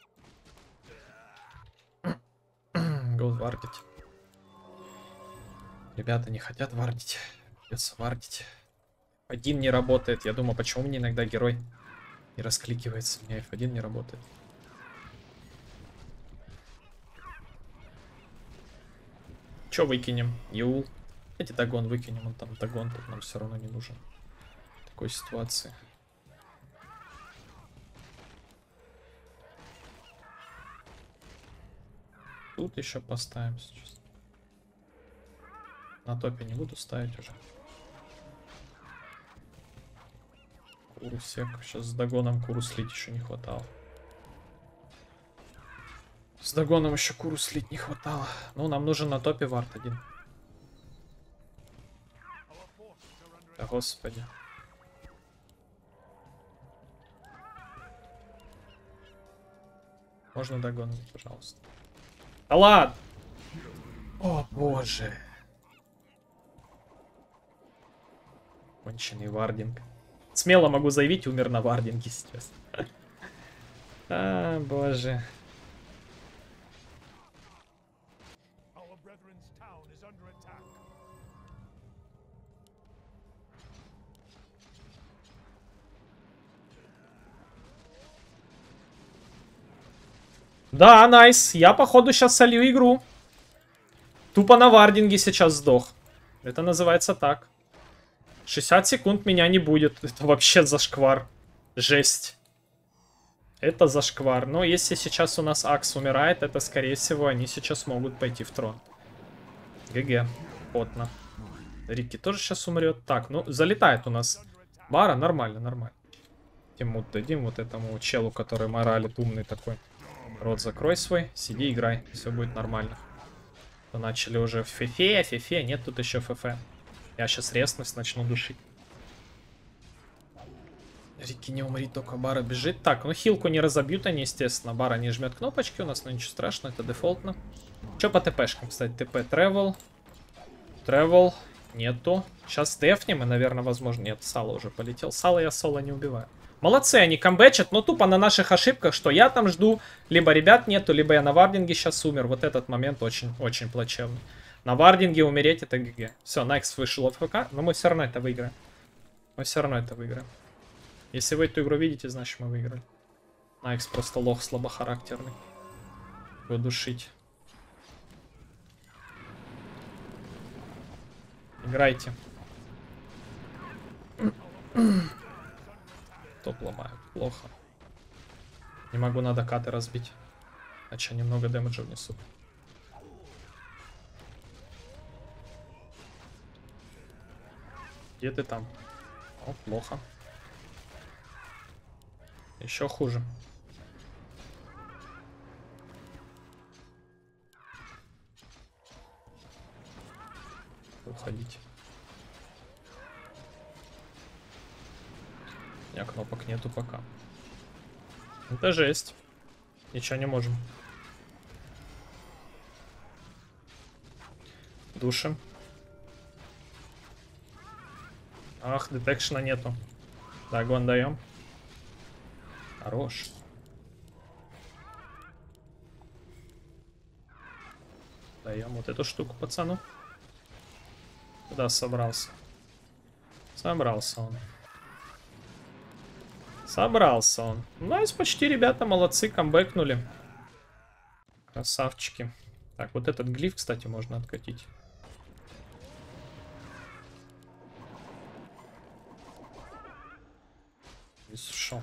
Go вардить. Ребята не хотят вардить. Придется вардить. один не работает. Я думаю, почему мне иногда герой не раскликивается. У меня эф один не работает. Че выкинем? Юл. Эти догон выкинем. Он там догон тут нам все равно не нужен. В такой ситуации. Тут еще поставим сейчас. На топе не буду ставить уже. Курусек. Сейчас с догоном куру слить еще не хватало. С догоном еще куру слить не хватало. Ну, нам нужен на топе вард один. Да господи. Можно догон, пожалуйста. Да ладно! О боже. Конченый вардинг. Смело могу заявить, умер на вардинге сейчас. А, боже. Да, найс. Я, походу, сейчас солью игру. Тупо на вардинге сейчас сдох. Это называется так. шестьдесят секунд меня не будет. Это вообще зашквар. Жесть. Это зашквар. Но если сейчас у нас Акс умирает, это, скорее всего, они сейчас могут пойти в трон. ГГ. Потно. Рикки тоже сейчас умрет. Так, ну, залетает у нас Бара. Нормально, нормально. Тимут дадим вот этому челу, который моралит, умный такой. Рот закрой свой, сиди, играй, все будет нормально. То начали уже в фифе, фифе, нет тут еще фф. Я сейчас ресность начну душить. Рики, не умри, только Бара бежит. Так, ну хилку не разобьют они, естественно. Бара не жмет кнопочки у нас, но ничего страшного, это дефолтно. Че по ТПшкам, кстати? ТП Travel. Travel. Нету. Сейчас дефнем, и, наверное, возможно... Нет, Сало уже полетел. Сало я соло не убиваю. Молодцы, они камбэчат, но тупо на наших ошибках, что я там жду. Либо ребят нету, либо я на вардинге сейчас умер. Вот этот момент очень-очень плачевный. На вардинге умереть это ГГ. Все, Найкс вышел от ФК, но мы все равно это выиграем. Мы все равно это выиграем. Если вы эту игру видите, значит мы выиграли. Найкс просто лох слабохарактерный. Его душить. Играйте. Топ ломают. Плохо. Не могу на докаты разбить. Иначе немного дэмэджа внесут. Где ты там? О, плохо. Еще хуже. Уходить. У меня кнопок нету пока. Это жесть. Ничего не можем. Душим. Ах, детекшена нету. Дагон даем. Хорош. Даем вот эту штуку пацану. Куда собрался? Собрался он. Собрался он. Найс, почти ребята молодцы, камбэкнули. Красавчики. Так, вот этот глиф, кстати, можно откатить. И сушел.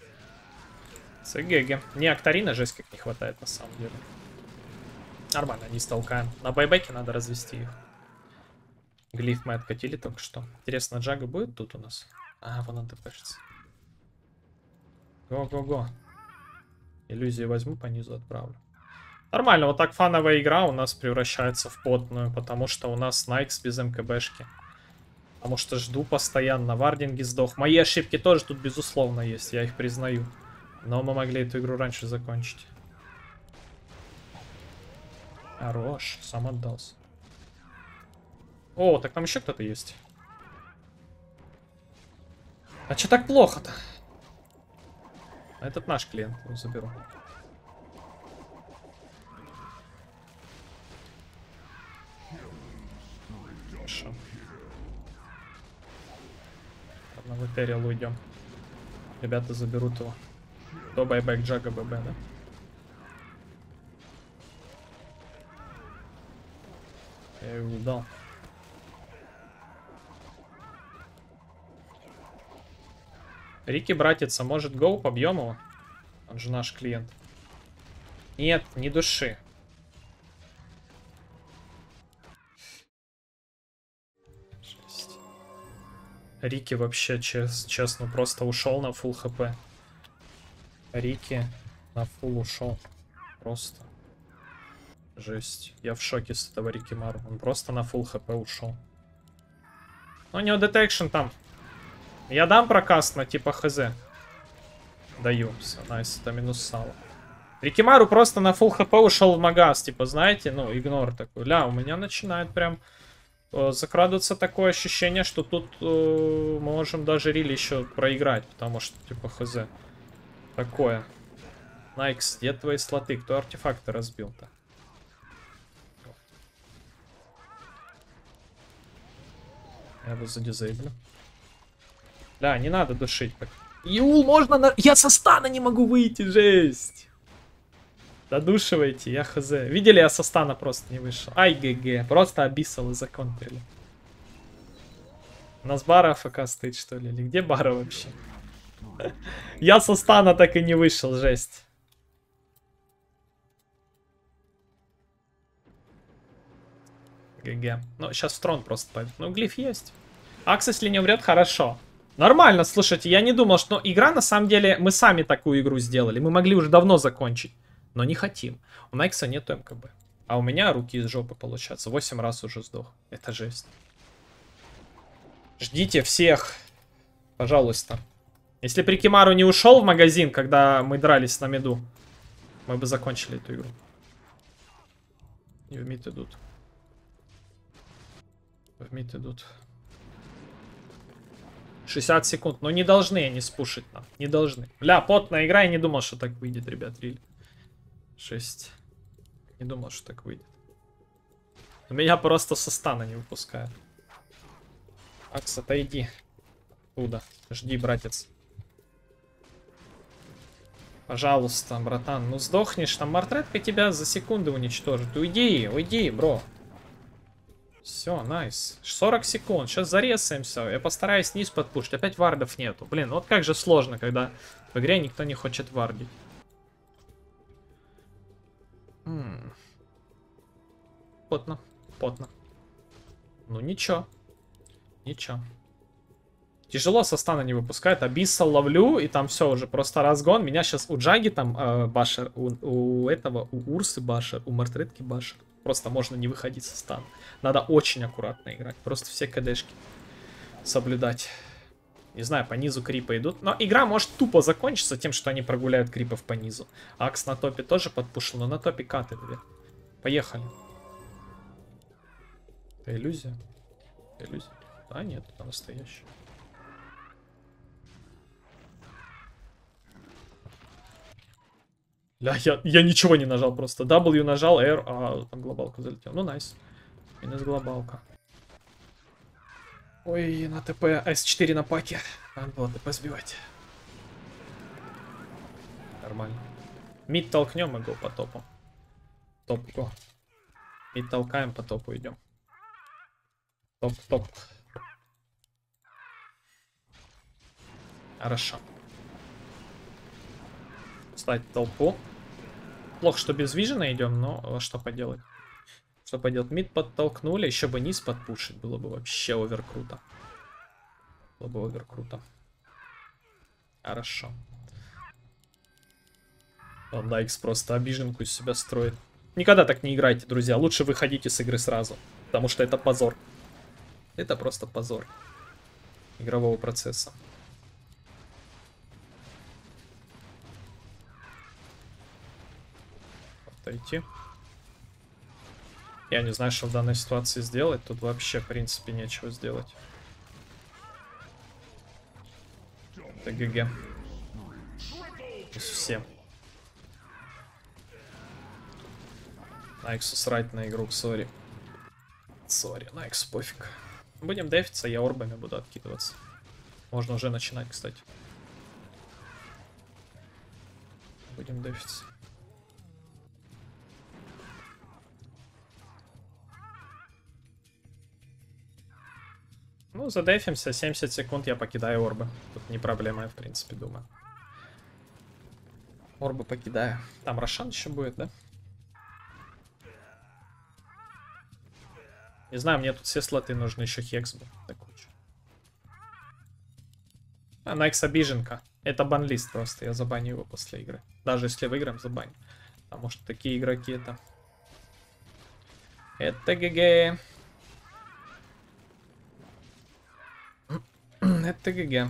Цгг. Не, Акторина жесть как не хватает на самом деле. Нормально, не столкаем. На байбеке надо развести их. Глиф мы откатили только что. Интересно, Джага будет тут у нас? А, вон он ТПшится. Го-го-го. Иллюзию возьму, по низу отправлю. Нормально, вот так фановая игра у нас превращается в потную, потому что у нас Найкс без МКБшки. Потому что жду постоянно, вардинги сдох. Мои ошибки тоже тут безусловно есть, я их признаю. Но мы могли эту игру раньше закончить. Хорош, сам отдался. О, так там еще кто-то есть. А че так плохо-то? Этот наш клиент, его заберу. Хорошо. Ладно, в Этериал уйдем. Ребята заберут его. До байбэк Джага ББ, да? Я его дал. Рики, братец, а может гоу побьем его? Он же наш клиент. Нет, не души. Жесть. Рики вообще, чес, честно, просто ушел на фулл хп. Рики на фулл ушел. Просто. Жесть. Я в шоке с этого Рики Мару. Он просто на фулл хп ушел. Ну, у него детекшн там. Я дам прокаст на типа хз. Даю. Все, найс, это минус сало. Рикимару просто на фулл хп ушел в магаз. Типа, знаете, ну, игнор такой. Ля, у меня начинает прям э, закрадываться такое ощущение, что тут э, мы можем даже рили еще проиграть. Потому что, типа, хз. Такое. Найкс, где твои слоты? Кто артефакты разбил-то? Я его задизейблю. Да, не надо душить так. Юл, можно на... Я со стана не могу выйти, жесть. Додушивайте, я хз. Видели, я со стана просто не вышел. Ай, ГГ. Просто обиссал и законтрили. У нас бара АФК стоит, что ли? Или где бара вообще? Я со стана так и не вышел, жесть. ГГ. Ну, сейчас в трон просто пойдет. Ну, глиф есть. Акс, если не умрет, хорошо. Нормально, слушайте, я не думал, что... Игра, на самом деле, мы сами такую игру сделали. Мы могли уже давно закончить. Но не хотим. У Найкса нету МКБ. А у меня руки из жопы получаются. восемь раз уже сдох. Это жесть. Ждите всех. Пожалуйста. Если бы Рикимару не ушел в магазин, когда мы дрались на миду, мы бы закончили эту игру. И в мид идут. В мид идут. шестьдесят секунд. Но не должны они спушить нам. Не должны. Бля, потная игра. Я не думал, что так выйдет, ребят. Рили. шесть. Не думал, что так выйдет. Меня просто со стана не выпускают. Акс, отойди. Туда. Жди, братец. Пожалуйста, братан. Ну сдохнешь, там мартретка тебя за секунды уничтожит. Уйди, уйди, бро. Все, найс. сорок секунд. Сейчас зарезаемся. Я постараюсь низ подпушить. Опять вардов нету. Блин, вот как же сложно, когда в игре никто не хочет вардить. М -м. Потно. Потно. Ну ничего. Ничего. Тяжело со стана не выпускает. Абиссал ловлю, и там все уже. Просто разгон. Меня сейчас у Джаги там э, башер. У, у этого, у Урсы башер. У Мартретки башер. Просто можно не выходить со стана. Надо очень аккуратно играть. Просто все кдшки соблюдать. Не знаю, по низу крипы идут. Но игра может тупо закончиться тем, что они прогуляют крипов по низу. Акс на топе тоже подпушил, но на топе каты две. Поехали. Это иллюзия? Это иллюзия? А, нет, это настоящая. Ля, я, я ничего не нажал, просто W нажал, R, а там глобалка залетела. Ну, найс. Минус глобалка. Ой, на ТП эс четыре на паке. Надо было ТП сбивать. Нормально. Мид толкнем и го по топу. Топ, го. Мид толкаем, по топу идем. Топ, топ. Хорошо. Стать толпу. Плохо, что без вижена идем, но что поделать. Что поделать? Мид подтолкнули, еще бы низ подпушить. Было бы вообще овер круто. Было бы овер круто. Хорошо. Он Найкс просто обиженку из себя строит. Никогда так не играйте, друзья. Лучше выходите с игры сразу. Потому что это позор. Это просто позор игрового процесса. Отойти. Я не знаю, что в данной ситуации сделать. Тут вообще, в принципе, нечего сделать. Это ГГ. Все. Найксу срать на игру, сори. Сори, Найкс, пофиг. Будем дефиться, я орбами буду откидываться. Можно уже начинать, кстати. Будем дефиться. Ну, задефимся, семьдесят секунд я покидаю орбы. Тут не проблема, я в принципе думаю. Орбы покидаю. Там Рошан еще будет, да? Не знаю, мне тут все слоты нужны, еще хекс бы. Так куча. А, Найкс обиженка. Это банлист просто, я забаню его после игры. Даже если выиграем, забаню. Потому что такие игроки это... Это ГГ. Это ГГ.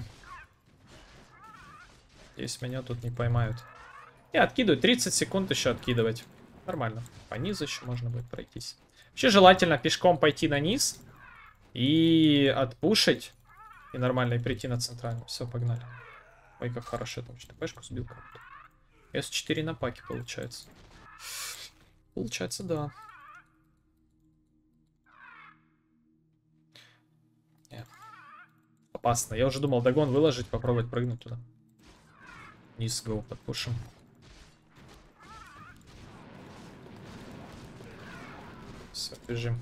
Здесь меня тут не поймают. И откидываю. тридцать секунд еще откидывать. Нормально. По низу еще можно будет пройтись. Вообще желательно пешком пойти на низ. И отпушить. И нормально и прийти на центральную. Все, погнали. Ой, как хорошо. Я там ТПшку сбил как-то. эс четыре на паке получается. Получается, да. Нет. Опасно. Я уже думал догон выложить, попробовать прыгнуть туда. Низ го подпушим. Все, бежим.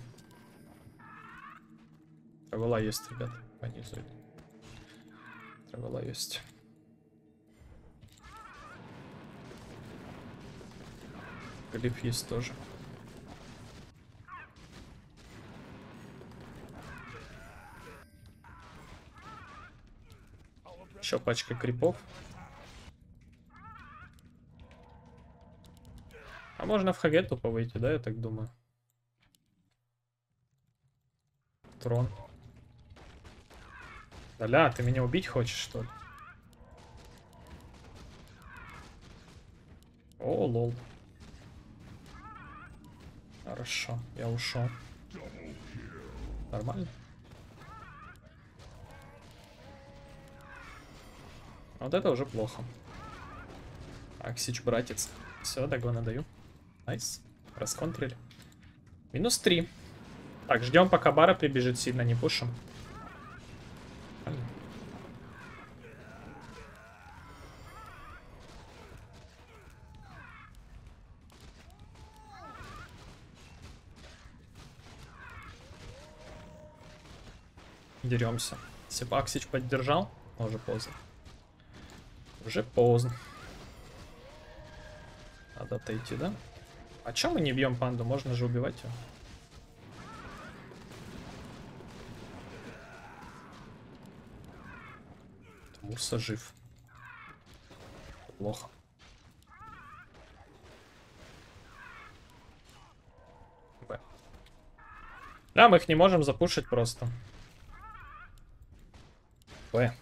Травела есть, ребят. По низу. Травела есть. Глиф есть тоже. Еще пачка крипов. А можно в ХГ тупо выйти, да, я так думаю. Трон. Да-ля, ты меня убить хочешь, что ли? О, лол. Хорошо, я ушел. Нормально. Вот это уже плохо. Так, Сич, братец. Все, догона даю. Найс. Расконтрили. Минус три. Так, ждем, пока Бара прибежит, сильно не пушим. Нормально. Деремся. Если бы Аксич поддержал, но уже поздно. Уже поздно. Надо отойти, да? А чё мы не бьем панду? Можно же убивать ее. Мурса жив. Плохо. Б. Да, мы их не можем запушить просто. Б.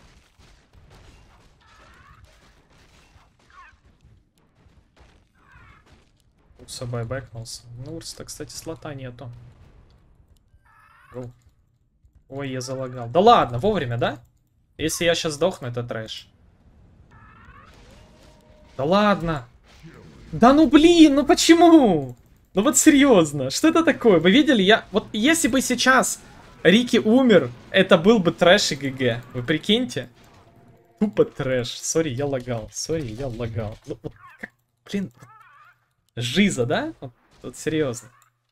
Урса байбэкнулся. Ну, Урса-то, кстати, слота нету. Гоу. Ой, я залагал. Да ладно, вовремя, да? Если я сейчас сдохну, это трэш. Да ладно. Да ну блин, ну почему? Ну вот серьезно, что это такое? Вы видели, я... Вот если бы сейчас Рики умер, это был бы трэш и ГГ. Вы прикиньте? Тупо трэш. Сори, я лагал. Сори, я лагал. Ну, вот, как, блин, жиза, да? Вот, вот серьезно.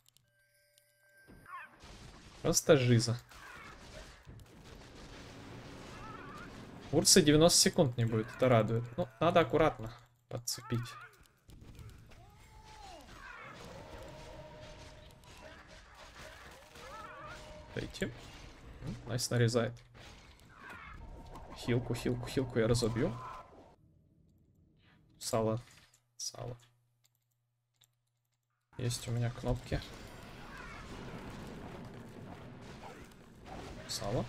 Просто жиза. Урса девяносто секунд не будет, это радует. Ну, надо аккуратно подцепить. Дойти. Найс нарезает. Хилку, хилку, хилку я разобью. Сало. Сало. Есть у меня кнопки. Сало.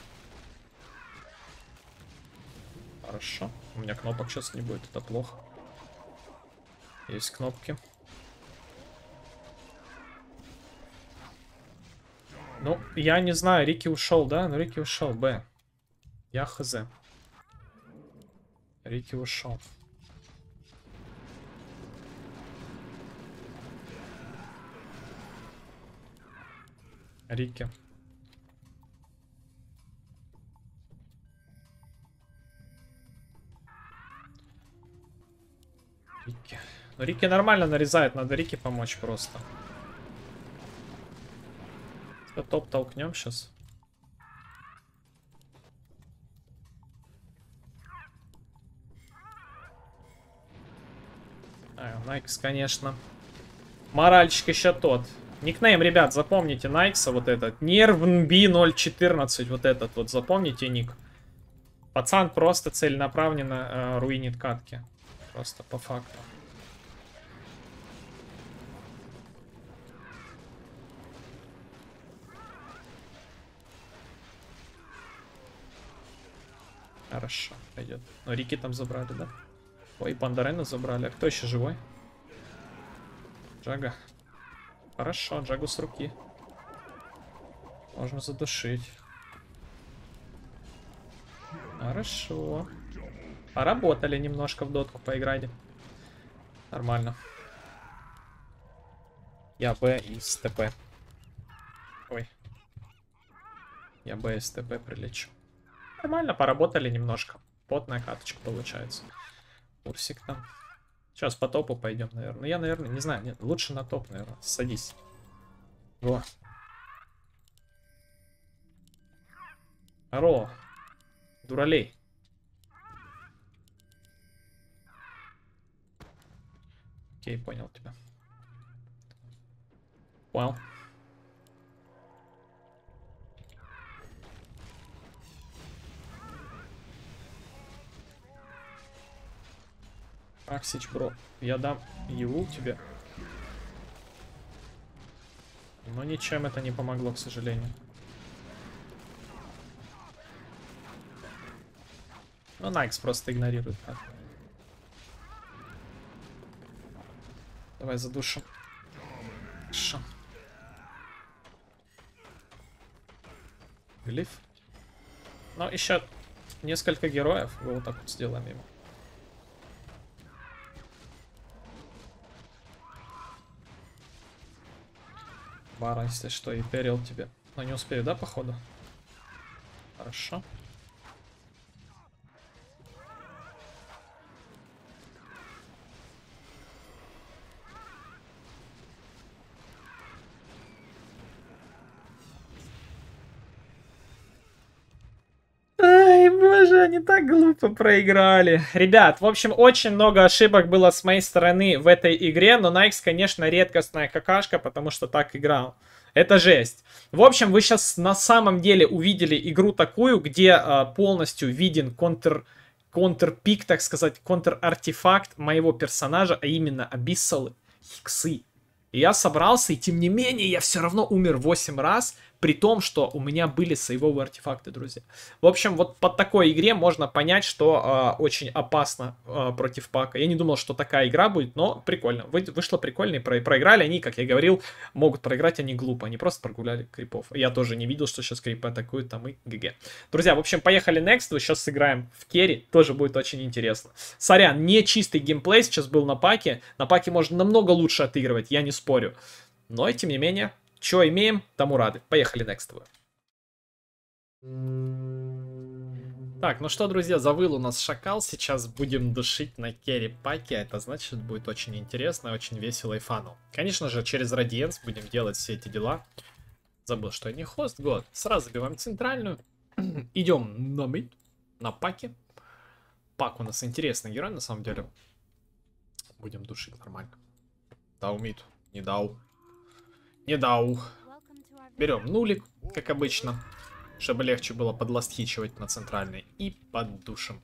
Хорошо. У меня кнопок сейчас не будет, это плохо. Есть кнопки. Ну, я не знаю, Рики ушел, да? Ну, Рики ушел, Б. Я хз. Рики ушел. Рики. Рики. Ну, Рики нормально нарезает, надо Рики помочь просто. Топ толкнем сейчас. А, Найкс, конечно. Моральчик еще тот. Никнейм, ребят, запомните Найкса вот этот. Нервнби ноль четырнадцать, вот этот вот, запомните ник. Пацан просто целенаправленно э, руинит катки. Просто по факту. Хорошо, пойдет. Но Рики там забрали, да? Ой, Пандарена забрали. А кто еще живой? Джага. Хорошо, Джагу с руки. Можно задушить. Хорошо. Поработали немножко в дотку, поиграли. Нормально. Я Б из ТП. Ой. Я Б из ТП прилечу. Нормально, поработали немножко. Потная каточка получается. Урсик там. Сейчас по топу пойдем, наверное. Я, наверное, не знаю. Нет, лучше на топ, наверное. Садись. Во. Аро. Дуралей. Окей, понял тебя. Понял. Аксич, бро, я дам Еву тебе. Но ничем это не помогло, к сожалению. Ну, Найкс просто игнорирует. Так. Давай задушим. Хорошо. Глиф. Ну, еще несколько героев. Вот так вот сделаем ему. Бара, если что, и перил тебе. Но не успею, да, походу? Хорошо. Ай, боже, они так глупо проиграли. Ребят, в общем, очень много ошибок было с моей стороны в этой игре, но Найкс, конечно, редкостная какашка, потому что так играл. Это жесть. В общем, вы сейчас на самом деле увидели игру такую, где а, полностью виден контр... контрпик, так сказать, контр-артефакт моего персонажа, а именно Абиссалы, Хиксы. И я собрался, и тем не менее я все равно умер восемь раз, при том, что у меня были сейвовые артефакты, друзья. В общем, вот по такой игре можно понять, что э, очень опасно э, против пака. Я не думал, что такая игра будет, но прикольно. Вы, вышло прикольно, и про, проиграли они, как я говорил, могут проиграть они глупо. Они просто прогуляли крипов. Я тоже не видел, что сейчас крипы атакуют, там и ГГ. Друзья, в общем, поехали next. Вот сейчас сыграем в керри, тоже будет очень интересно. Сорян, не чистый геймплей сейчас был на паке. На паке можно намного лучше отыгрывать, я не спорю. Но, тем не менее... Что имеем, тому рады. Поехали next. Так, ну что, друзья, завыл у нас шакал. Сейчас будем душить на керри паке. Это значит, будет очень интересно, очень весело и фану. Конечно же, через Радиенс будем делать все эти дела. Забыл, что я не хост. Год. Сразу забиваем центральную. Идем на мид, на паке. Пак у нас интересный герой, на самом деле. Будем душить нормально. Дау мид. Не дау. Не дау. Берем нулик, как обычно, чтобы легче было подластхичивать на центральной. И поддушим.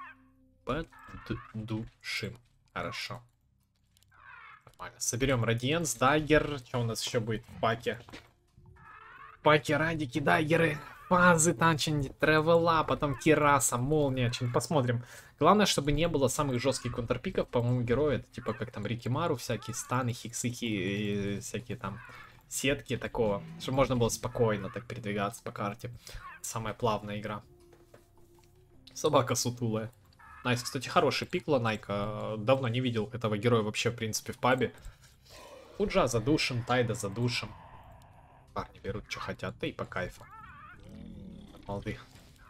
Поддушим. Хорошо. Нормально. Соберем Радиенс, даггер. Что у нас еще будет в паке? В паке радики, даггеры, фазы, там что-нибудь, тревела, потом кираса, молния, что-нибудь посмотрим. Главное, чтобы не было самых жестких контрпиков, по-моему, герои. Это типа как там Рикимару, всякие станы, хиксыки, всякие там... сетки такого, чтобы можно было спокойно так передвигаться по карте. Самая плавная игра. Собака сутулая. Найс, кстати, хороший пикла Найка. Давно не видел этого героя вообще, в принципе, в пабе. Худжа задушим, Тайда задушим. Парни берут, что хотят, да и по кайфу. Молды.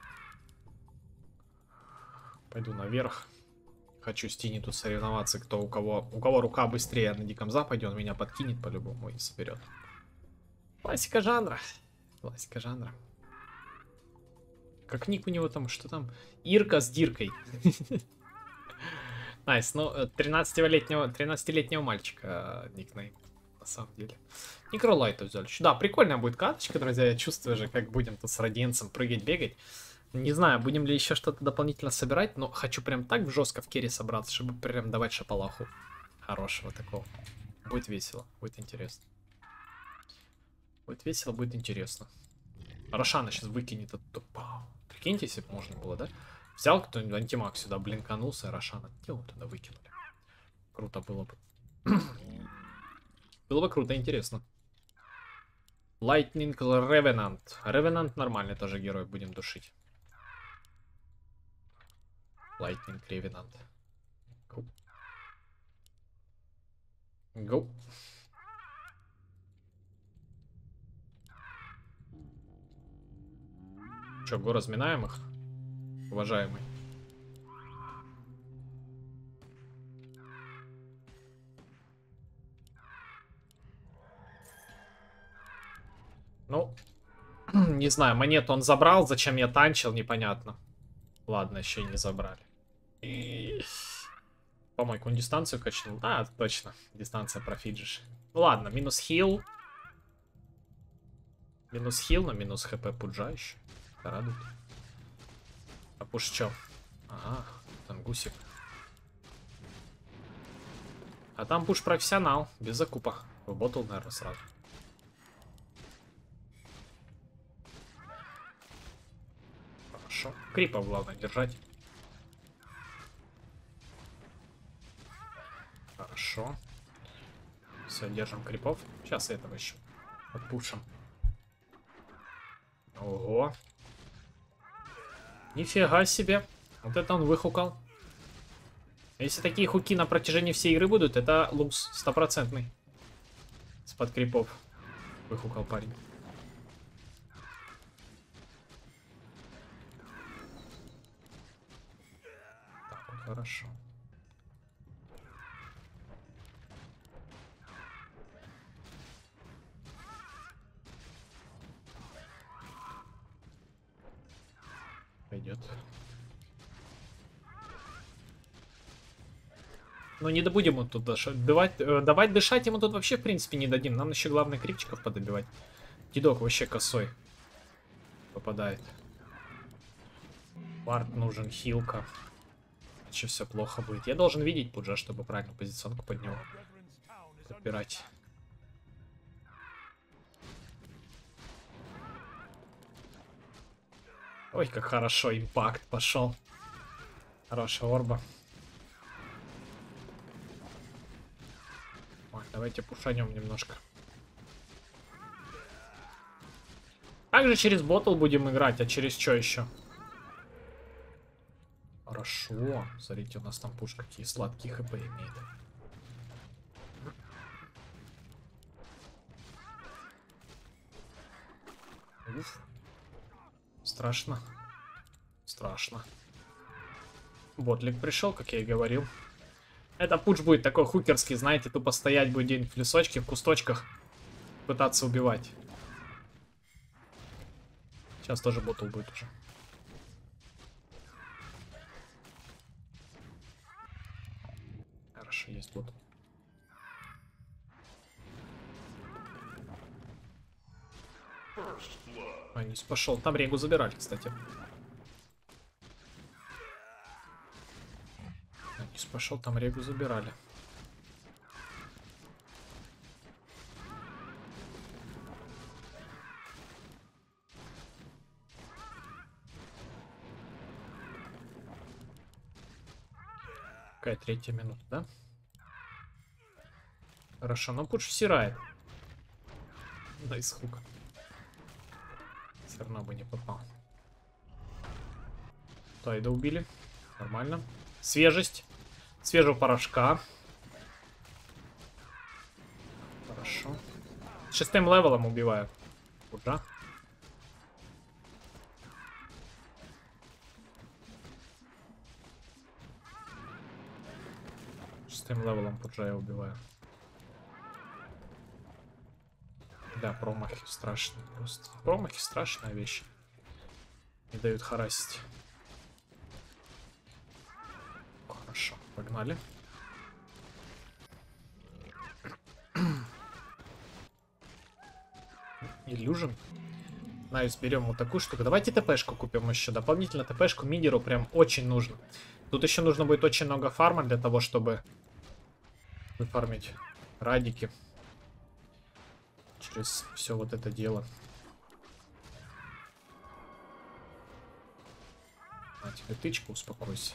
Пойду наверх. Хочу с Тини тут соревноваться, кто у кого... У кого рука быстрее на Диком Западе, он меня подкинет по-любому и соберет. Классика жанра. Классика жанра. Как ник у него там, что там? Ирка с Диркой. Найс, ну, тринадцатилетнего, тринадцатилетнего мальчика никнейм, на самом деле. Некролайта взяли. Да, прикольная будет карточка, друзья. Я чувствую же, как будем тут с Радиенсом прыгать, бегать. Не знаю, будем ли еще что-то дополнительно собирать, но хочу прям так жестко в керри собраться, чтобы прям давать шапалаху. Хорошего такого. Будет весело, будет интересно. Будет весело, будет интересно. Рошана сейчас выкинет оттуда. Прикиньте, если бы можно было, да? Взял кто-нибудь антимаг сюда, блинканулся, и Рошана его туда выкинули. Круто было бы. Было бы круто, интересно. Lightning Revenant. Revenant нормальный тоже герой, будем душить. Lightning Revenant. Go. Go. Че, го разминаем их? Уважаемый. Ну, не знаю, монету он забрал, зачем я танчил, непонятно. Ладно, еще и не забрали. Помойку, он дистанцию качнул. А, точно, дистанция профиджишь. Ладно, минус хил. Минус хил, но минус хп пуджа еще. Это радует. А пуш чё? Ага, там гусик. А там пуш профессионал, без закупа. Выботал, наверное, сразу. Хорошо. Крипов главное держать. Хорошо. Все, держим крипов. Сейчас этого еще подпушим. Ого. Нифига себе. Вот это он выхукал. Если такие хуки на протяжении всей игры будут, это лукс стопроцентный. С-под крипов. Выхукал парень. Так, вот хорошо. Пойдет. Ну не добудем ему тут дышать. Давать, э, давать дышать ему тут вообще в принципе не дадим. Нам еще главное крипчиков подобивать. Дедок вообще косой попадает. Вард нужен, хилка. Иначе все плохо будет. Я должен видеть Пуджа, чтобы правильную позиционку под него подбирать. Ой, как хорошо, импакт пошел. Хорошая орба. Ой, давайте пушанем немножко. Также через ботл будем играть, а через что еще? Хорошо. Смотрите, у нас там пуш какие сладкие хп имеет. Уф. Страшно. Страшно. Ботлик пришел, как я и говорил. Это пуш будет такой хукерский, знаете, тупо стоять будет где-нибудь в лесочке, в кусточках, пытаться убивать. Сейчас тоже ботл будет уже. Хорошо, есть ботл. А, не пошел. Там регу забирали, кстати. Анис пошел, там регу забирали. Какая третья минута, да? Хорошо, но пуш всирает. Да, из хука. Все равно бы не попал. Тайда убили. Нормально. Свежесть. Свежего порошка. Хорошо. Шестым левелом убиваю. Пуджа. Шестым левелом Пуджа я убиваю. Да, промахи страшные просто. Промахи страшная вещь. Не дают харасить. Хорошо, погнали. Иллюжен. Найс, берем вот такую штуку. Давайте ТПшку купим еще. Дополнительно ТПшку мидеру прям очень нужно. Тут еще нужно будет очень много фарма для того, чтобы выфармить радики. Через все вот это дело. На тебе тычка, успокойся.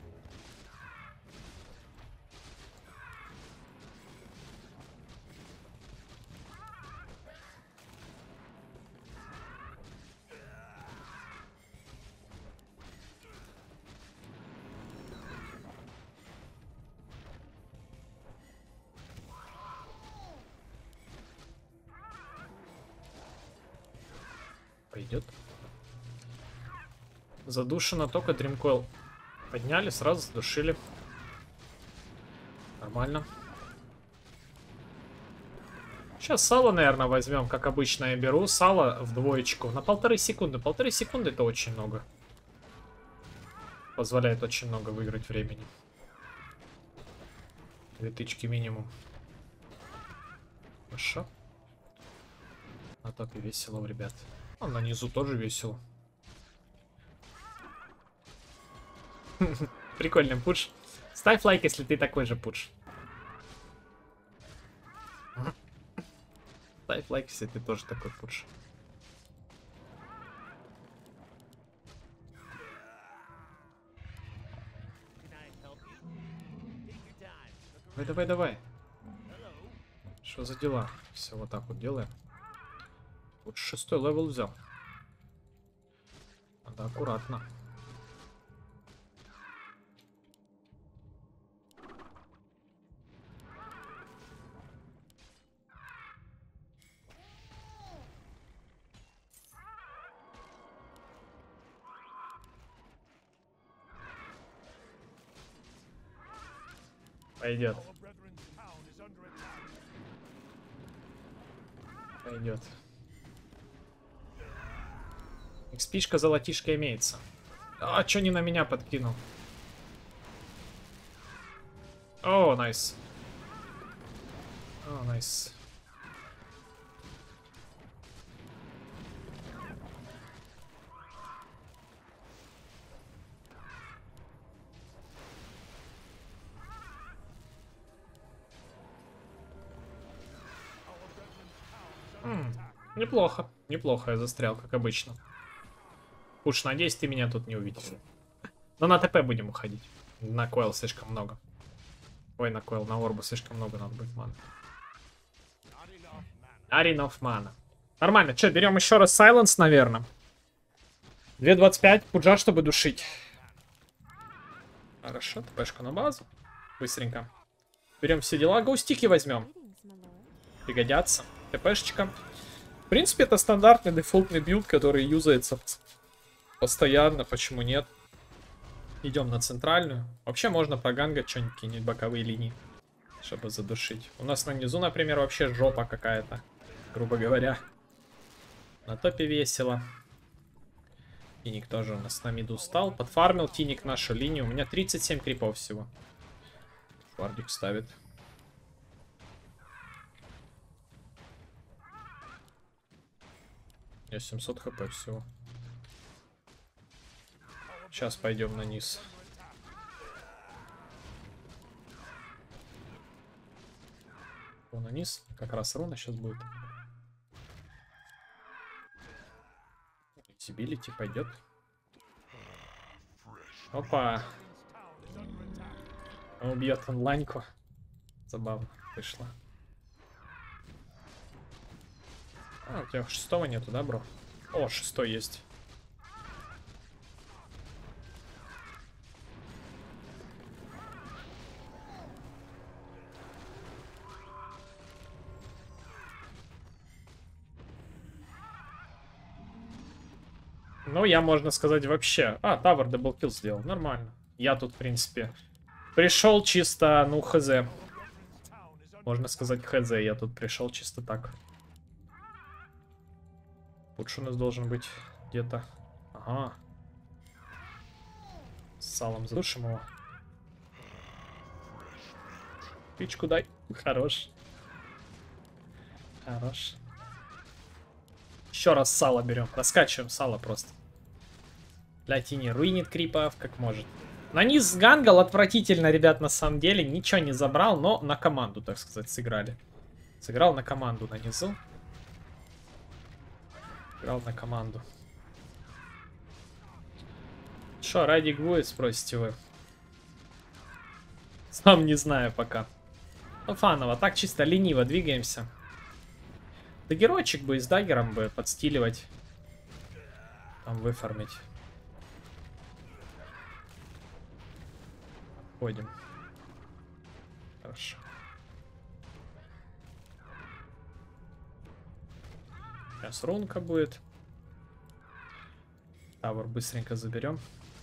Пойдет. Задушено только Dreamcoil. Подняли, сразу задушили. Нормально. Сейчас сало, наверное, возьмем, как обычно я беру. Сало в двоечку. На полторы секунды. Полторы секунды это очень много. Позволяет очень много выиграть времени. Две тычки минимум. Хорошо. На топе весело, ребят. А на низу тоже весело. Прикольный пуш. Ставь лайк, если ты такой же пуш. Ставь лайк, если ты тоже такой пуш. Давай, давай, давай. Что за дела? Все вот так вот делаем. Вот шестой левел взял. Надо аккуратно. Пойдет. Пойдет. Экспишка золотишка имеется. А, чё не на меня подкинул? О, найс. О, найс. М, Неплохо. Неплохо я застрял, как обычно. Уж надеюсь, ты меня тут не увидишь. Но на ТП будем уходить. На койл слишком много. Ой, на койл, на орбу слишком много надо будет маны. Аринов мана. Нормально. Че, берем еще раз Сайленс, наверное. две двадцать пять, пуджа, чтобы душить. Хорошо, ТПшку на базу. Быстренько. Берем все дела. Гоустики возьмем. Пригодятся. ТПшечка. В принципе, это стандартный дефолтный билд, который юзается постоянно. Почему нет? Идем на центральную. Вообще можно прогангать что-нибудь, какие-нибудь боковые линии, чтобы задушить. У нас на низу, например, вообще жопа какая-то, грубо говоря. На топе весело. Тиник тоже у нас на миду стал. Подфармил Тиник нашу линию. У меня тридцать семь крипов всего. Вардик ставит. Я семьсот хп всего. Сейчас пойдем на низ. О, на низ. Как раз руна сейчас будет. Сибилити пойдет. Опа. Убьет онлайнку. Забавно вышло. А, у тебя шестого нету, да, бро? О, шестой есть. Ну, я, можно сказать, вообще... А, Тавр даблкилл сделал. Нормально. Я тут, в принципе, пришел чисто, ну, хз. Можно сказать, хз. Я тут пришел чисто так. Лучше у нас должен быть где-то... Ага. С салом задушим его. Пичку дай. Хорош. Хорош. Еще раз сало берем. Раскачиваем сало просто. Для Тини руинит крипов как может. На низ гангал отвратительно, ребят, на самом деле. Ничего не забрал, но на команду, так сказать, сыграли. Сыграл на команду на низу. Сыграл на команду. Шо, Радик будет, спросите вы? Сам не знаю пока. Ну, фаново, так чисто лениво двигаемся. Даггерочек бы и с даггером бы подстиливать. Там выформить. Ходим. Хорошо. Сейчас рунка будет. Тавр быстренько заберем.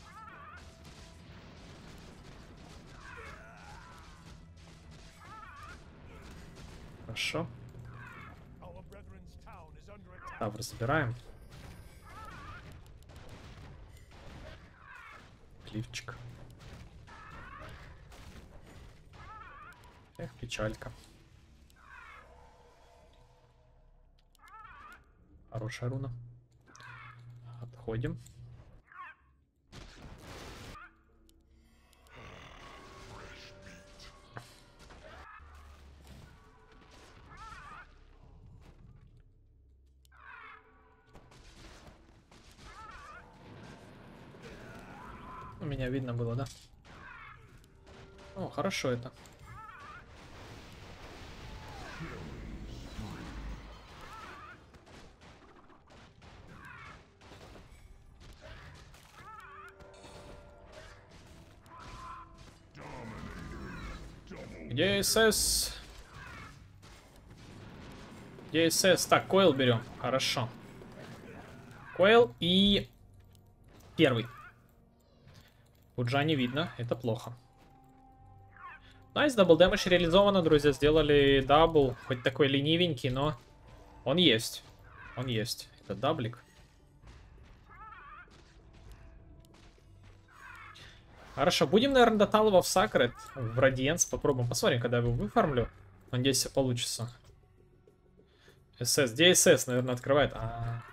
Хорошо. Тавр забираем. Клифчик. Эх, печалька. Хорошая руна. Отходим. У меня видно было, да? О, хорошо это. Где СС? Где СС? Так, койл берем. Хорошо. Койл и... Первый. Пуджа не видно. Это плохо. Найс, дабл дэмэдж реализовано, друзья. Сделали дабл. Хоть такой ленивенький, но он есть. Он есть. Это даблик. Хорошо, будем, наверное, до Талова в Сакрет, в Радиенс. Попробуем, посмотрим, когда я его выфармлю. Надеюсь, все получится. СС, где СС, наверное, открывает. А -а -а.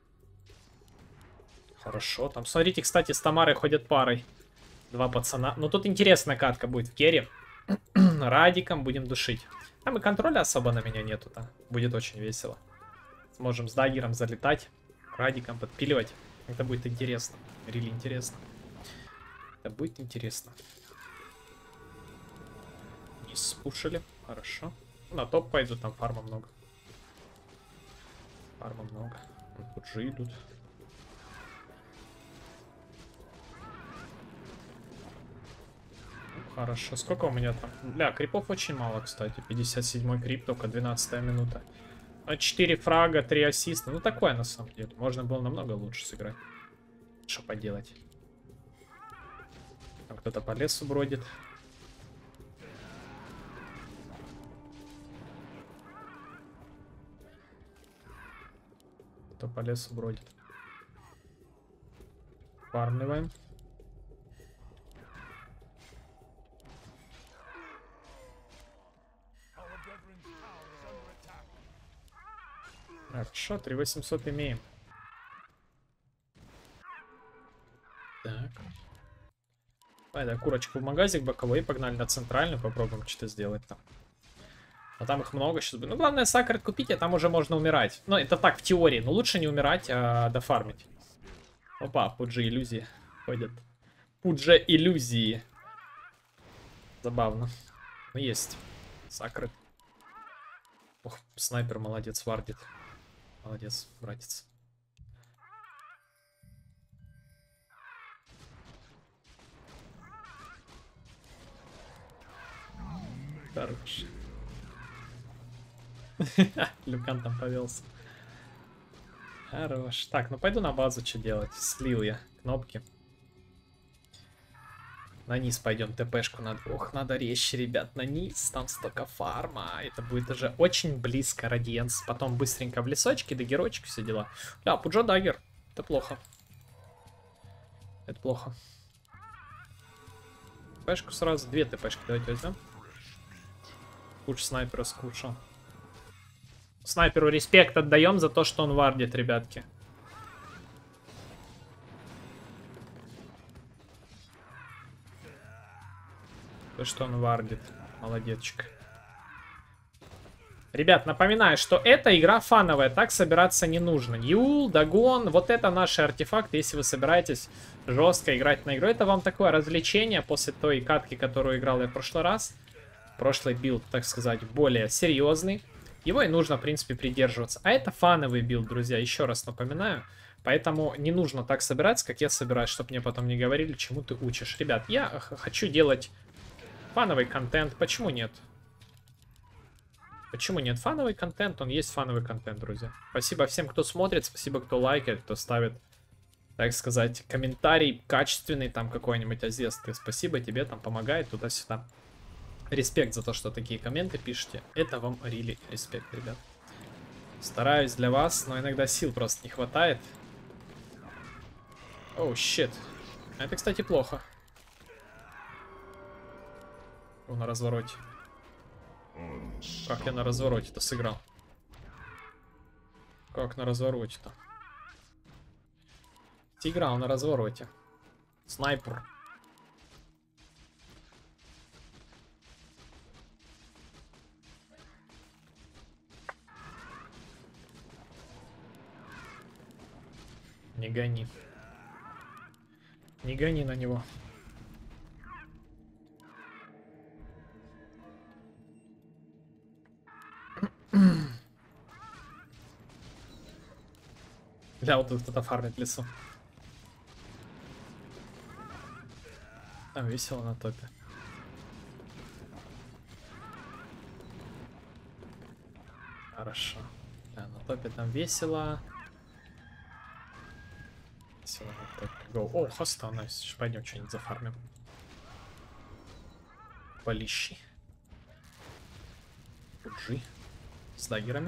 Хорошо, там, смотрите, кстати, с Тамарой ходят парой. Два пацана. Ну, тут интересная катка будет в керри. Радиком будем душить. Там и контроля особо на меня нету-то. Будет очень весело. Сможем с даггером залетать, радиком подпиливать. Это будет интересно. Рили интересно. Это будет интересно. Не спушили. Хорошо. На топ пойду, там фарма много. Фарма много. Тут же идут. Хорошо. Сколько у меня там? Бля, крипов очень мало, кстати. пятьдесят седьмой крип, только двенадцатая минута. четыре фрага, три ассиста. Ну, такое, на самом деле. Можно было намного лучше сыграть. Что поделать? Там кто-то по лесу бродит. Кто по лесу бродит. Фармливаем. Хорошо, три восемьсот имеем. Так. Давай, да, курочку в магазик боковой, погнали на центральную, попробуем что-то сделать там. А там их много сейчас будет. Ну, главное, сакрет купить, а там уже можно умирать. Ну, это так, в теории, но лучше не умирать, а дофармить. Опа, пуджи иллюзии ходят. Пуджи иллюзии. Забавно. Ну, есть. Сакрет. Ох, снайпер молодец, вардит. Молодец, братец. Хорош. Люкан там повелся. Хорош. Так, ну пойду на базу, что делать. Слил я кнопки. На низ пойдем, ТПшку надо. Ох, надо резче, ребят, на низ. Там столько фарма. Это будет уже очень близко, Радиенс. Потом быстренько в лесочке, до геройчика, все дела. Да, Пуджа даггер. Это плохо. Это плохо. ТПшку сразу. Две ТПшки давайте возьмем. Куч снайпера скушал. Снайперу респект отдаем за то, что он вардит, ребятки. То, что он вардит. Молодецчик. Ребят, напоминаю, что эта игра фановая. Так собираться не нужно. Юл, Дагон. Вот это наши артефакты. Если вы собираетесь жестко играть на игру. Это вам такое развлечение после той катки, которую играл я в прошлый раз. Прошлый билд, так сказать, более серьезный. Его и нужно, в принципе, придерживаться. А это фановый билд, друзья. Еще раз напоминаю. Поэтому не нужно так собираться, как я собираюсь. Чтобы мне потом не говорили, чему ты учишь. Ребят, я хочу делать... фановый контент. Почему нет? Почему нет? Фановый контент, он есть фановый контент, друзья. Спасибо всем, кто смотрит, спасибо, кто лайкает, кто ставит, так сказать, комментарий качественный, там какой-нибудь Азес. Спасибо тебе, там помогает туда-сюда. Респект за то, что такие комменты пишете. Это вам really респект, ребят. Стараюсь для вас, но иногда сил просто не хватает. Оу, oh, щит. Это, кстати, плохо. О, на развороте. Как я на развороте-то сыграл? Как на развороте-то? Играл на развороте. Снайпер. Не гони. Не гони на него. Да, вот тут кто-то фармит в лесу. Там весело на топе. топе там весело. Весело на топе. Go. О, хоста, найс. Пойдем что-нибудь зафармим. Полищи. Пуджи. С даггерами.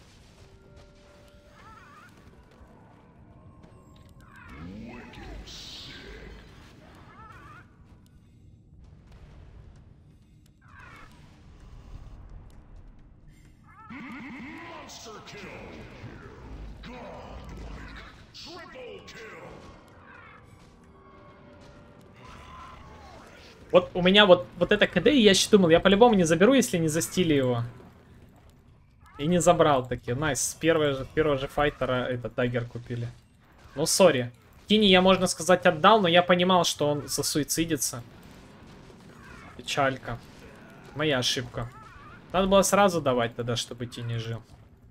Вот у меня вот, вот это КД, и я еще думал, я по-любому не заберу, если не застили его. И не забрал таки. Найс, с первого же, первого же файтера этот даггер купили. Ну, сори. Тини я, можно сказать, отдал, но я понимал, что он засуицидится. Печалька. Моя ошибка. Надо было сразу давать тогда, чтобы Тини жил.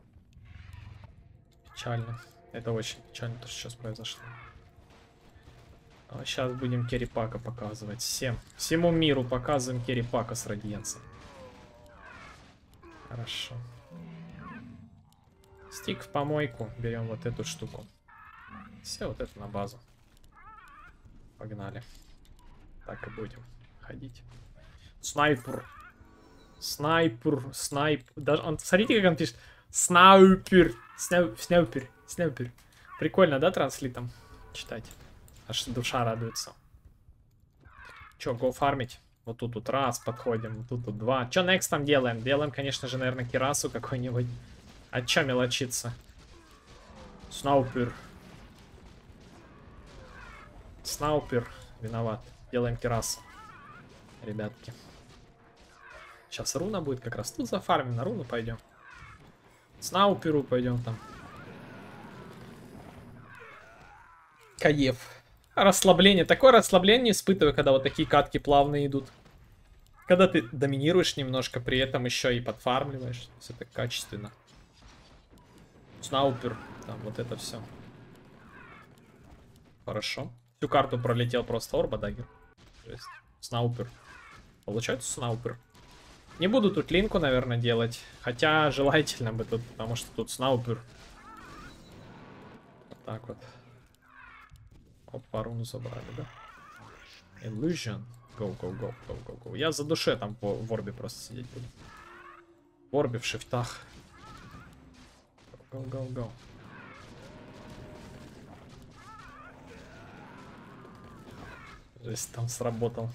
Печально. Это очень печально, то, что сейчас произошло. А сейчас будем керри-пака показывать. Всем. Всему миру показываем керри-пака с радиенцем. Хорошо. Стик в помойку. Берем вот эту штуку. Все, вот это на базу. Погнали. Так и будем ходить. Снайпер. Снайпер. Снайп. Даже он, смотрите, как он пишет. Снайпер. Снайпер. Снайпер. Снайпер. Прикольно, да, транслитом читать? Аж душа радуется. Че, го фармить? Вот тут вот раз подходим, тут тут два. Че next там делаем? Делаем, конечно же, наверное, кирасу какой-нибудь. А че мелочиться? Снаупер. Снаупер. Виноват. Делаем кирасу. Ребятки. Сейчас руна будет как раз. Тут зафармим, на руну пойдем. Снауперу пойдем там. Каев. Расслабление. Такое расслабление испытываю, когда вот такие катки плавные идут. Когда ты доминируешь немножко, при этом еще и подфармливаешь. Все так качественно. Снаупер. Там вот это все. Хорошо. Всю карту пролетел просто орба, даггер. Жесть. Снаупер. Получается снаупер. Не буду тут линку, наверное, делать. Хотя желательно бы тут, потому что тут снаупер. Вот так вот. Опа, руну забрали, да? Illusion. Go, go, go, go, go, go. Я за душе там по в орбе просто сидеть буду. В орбе, в шифтах. Go, go, go. Жесть, там сработал.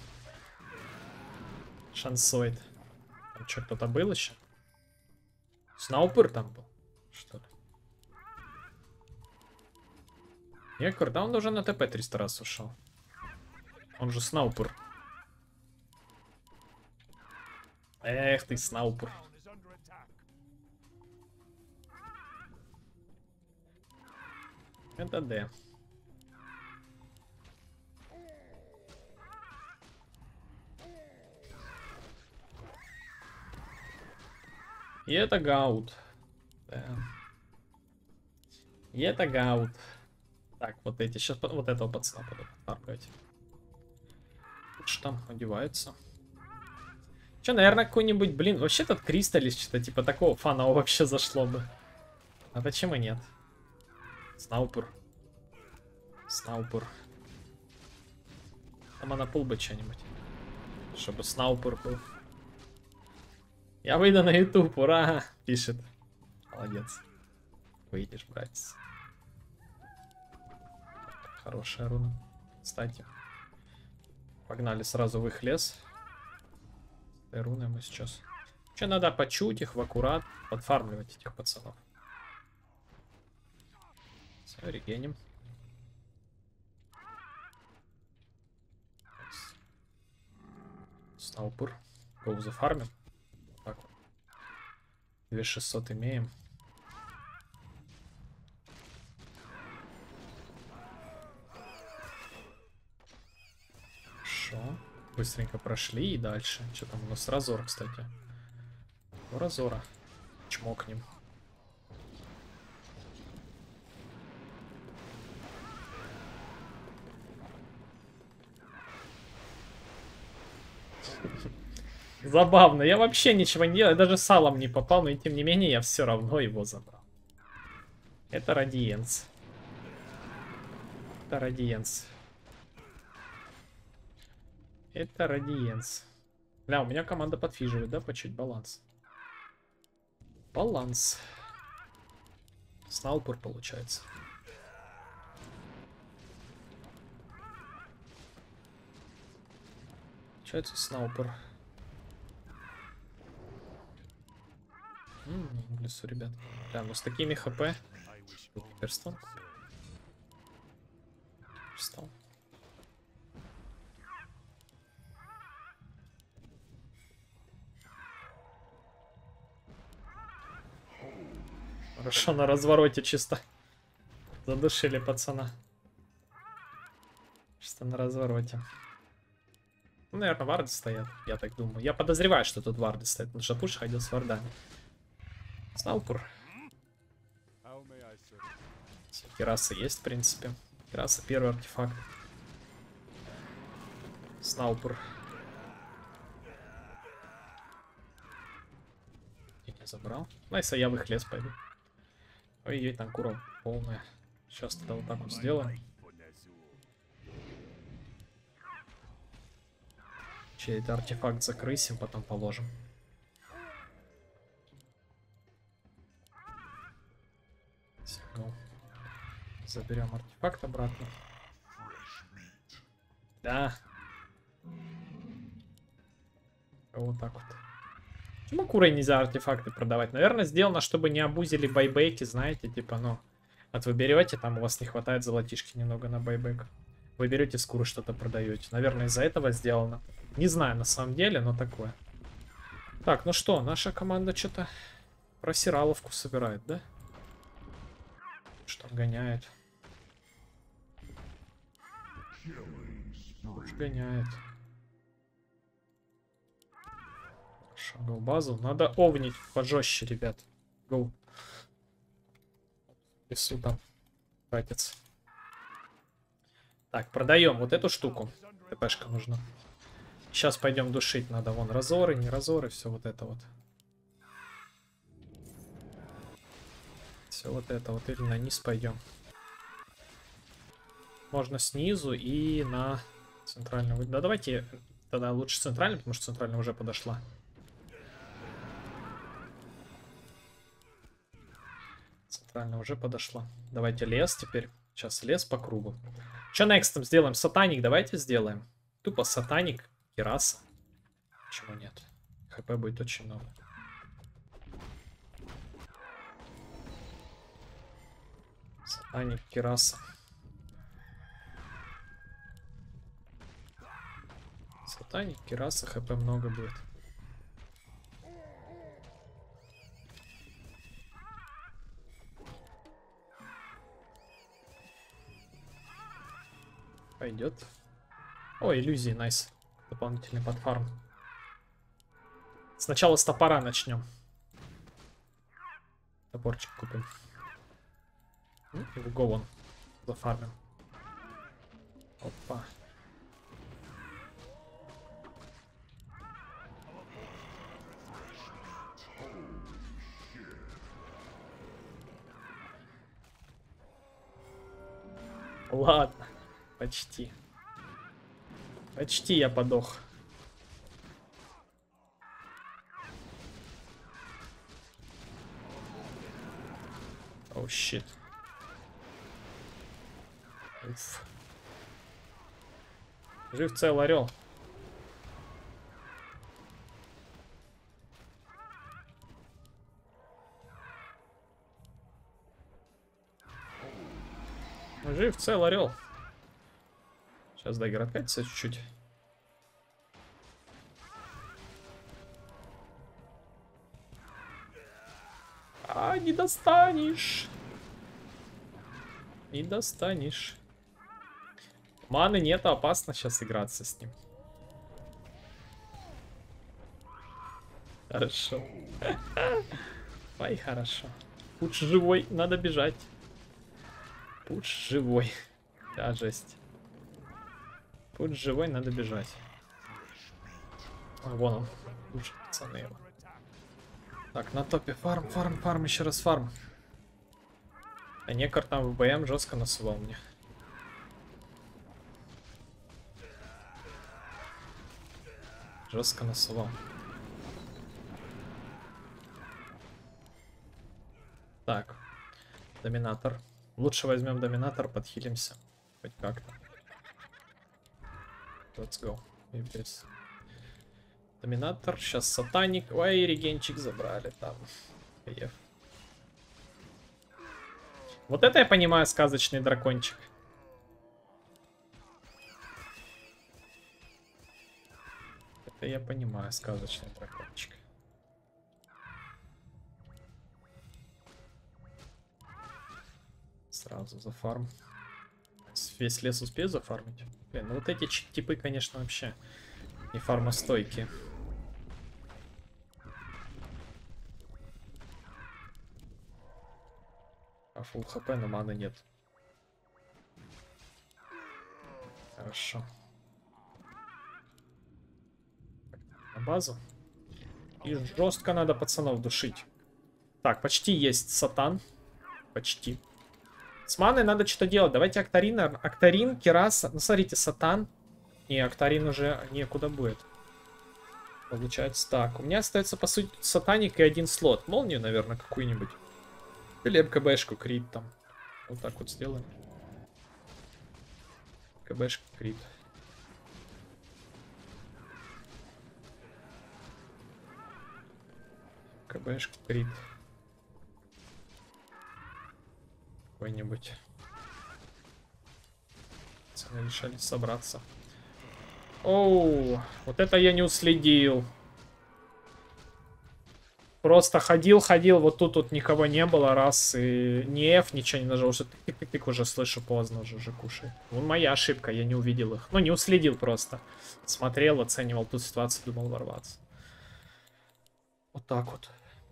Шансоид. Там что, кто-то был еще? Снаупер там был, что ли? Некор, да он уже на ТП триста раз ушел. Он же снаупер. Эх ты, снаупер. Это Д. И это гаут. Да. И это гаут. Так, вот эти. Сейчас вот этого пацана буду подпаркивать. Что там одевается? Че, наверное, какой-нибудь, блин, вообще тут Кристаллис, что-то типа такого фана вообще зашло бы. А почему нет? Снаупер. Снаупер. Там на пул бы что-нибудь. Чтобы снаупер был. Я выйду на YouTube, ура! Пишет. Молодец. Выйдешь, братец. Хорошая руна. Кстати. Погнали сразу в их лес. Этой руной мы сейчас. Че надо почуть их в аккурат, подфармливать этих пацанов. Все, регеним. Снаупер. Гоу зафармим. Так вот. две тысячи шестьсот имеем. Хорошо. Быстренько прошли и дальше. Что там у нас? Разор, кстати. У Разора. Чмокнем. Забавно. Я вообще ничего не делал. Я даже салом не попал, но и тем не менее я все равно его забрал. Это Радиенс. Это Радиенс. Это Радиенс. Бля, у меня команда подфиживает, да, по чуть баланс. Баланс. Снаупер получается. Получается снаупер. М-м, в лесу, ребят. Да, ну с такими хп. Перстон. Перстон. Хорошо, на развороте чисто. Задушили пацана. Чисто на развороте. Ну, наверное, варды стоят, я так думаю. Я подозреваю, что тут варды стоят, потому что Пуш ходил с вардами. Снаупер. Кераса есть, в принципе. Кераса первый артефакт. Снаупер. Я не забрал. Найса, я в их лес пойду. Ой-ой, там куров полная. Сейчас тогда вот так вот сделаем. Чей-то артефакт закрысим, потом положим. Сигнал. Заберем артефакт обратно. Да. Вот так вот. Почему курой нельзя артефакты продавать? Наверное, сделано, чтобы не абузили байбеки, знаете, типа, ну, вот вы берете, там у вас не хватает золотишки немного на байбек. Вы берете с куры что-то продаете. Наверное, из-за этого сделано. Не знаю на самом деле, но такое. Так, ну что, наша команда что-то просираловку собирает, да? Что гоняет? Уж гоняет. Хорошо, гоу базу. Надо овнить пожестче, ребят. Гоу. Лесу там. Братец. Так, продаем вот эту штуку. ТПшка нужна. Сейчас пойдем душить. Надо вон разоры, не разоры, все вот это вот. Все вот это вот. Или на низ пойдем. Можно снизу и на центральную. Да давайте тогда лучше центральную, потому что центральная уже подошла. Центральная уже подошла. Давайте лес теперь. Сейчас лес по кругу. Что next сделаем? Сатаник давайте сделаем. Тупо сатаник, кераса. Почему нет? ХП будет очень много. Сатаник, кераса. Сатаник, кераса, ХП много будет. Пойдет. О, иллюзии, найс. Дополнительный подфарм. Сначала с топора начнем. Топорчик купим. И в го вон зафармим. Опа. Ладно. Почти. Почти я подох. Оу, щит. Уф. Жив цел орел. Жив цел орел. Сейчас дагер откатится чуть-чуть. А, не достанешь. Не достанешь. Маны нет, опасно сейчас играться с ним. Хорошо. Ой, хорошо. Пуч живой, надо бежать. Пуч живой. Да, жесть. Пуч живой, надо бежать. А, вон он. Пуч, пацаны его. Так, на топе фарм, фарм, фарм, еще раз фарм. А некор там в БМ жестко насувал мне. Жестко насувал. Так. Доминатор. Лучше возьмем доминатор, подхилимся. Хоть как-то. Let's go. Yes. Доминатор. Сейчас сатаник. Ой, регенчик забрали там. Еф. Вот это я понимаю, сказочный дракончик. Это я понимаю, сказочный дракончик. Сразу за фарм. Весь лес успею зафармить? Блин, ну вот эти типы, конечно, вообще не фармостойкие. А фулл хп, но маны нет. Хорошо. На базу. И жестко надо пацанов душить. Так, почти есть сатан. Почти. С маной надо что-то делать. Давайте Актарин. Актарин, Кераса. Ну, смотрите, сатан. И Актарин уже некуда будет. Получается так. У меня остается, по сути, сатаник и один слот. Молнию, наверное, какую-нибудь. Или МКБшку, крит там. Вот так вот сделаем. КБшку, крит. КБшку, крит. Какой-нибудь. Пацаны решили собраться. Оу, вот это я не уследил. Просто ходил, ходил, вот тут вот никого не было, раз, и ни F, ничего не нажал, что тык-тык-тык уже слышу, поздно уже, уже кушай. Вот моя ошибка, я не увидел их. Ну, не уследил просто. Смотрел, оценивал ту ситуацию, думал ворваться. Вот так вот.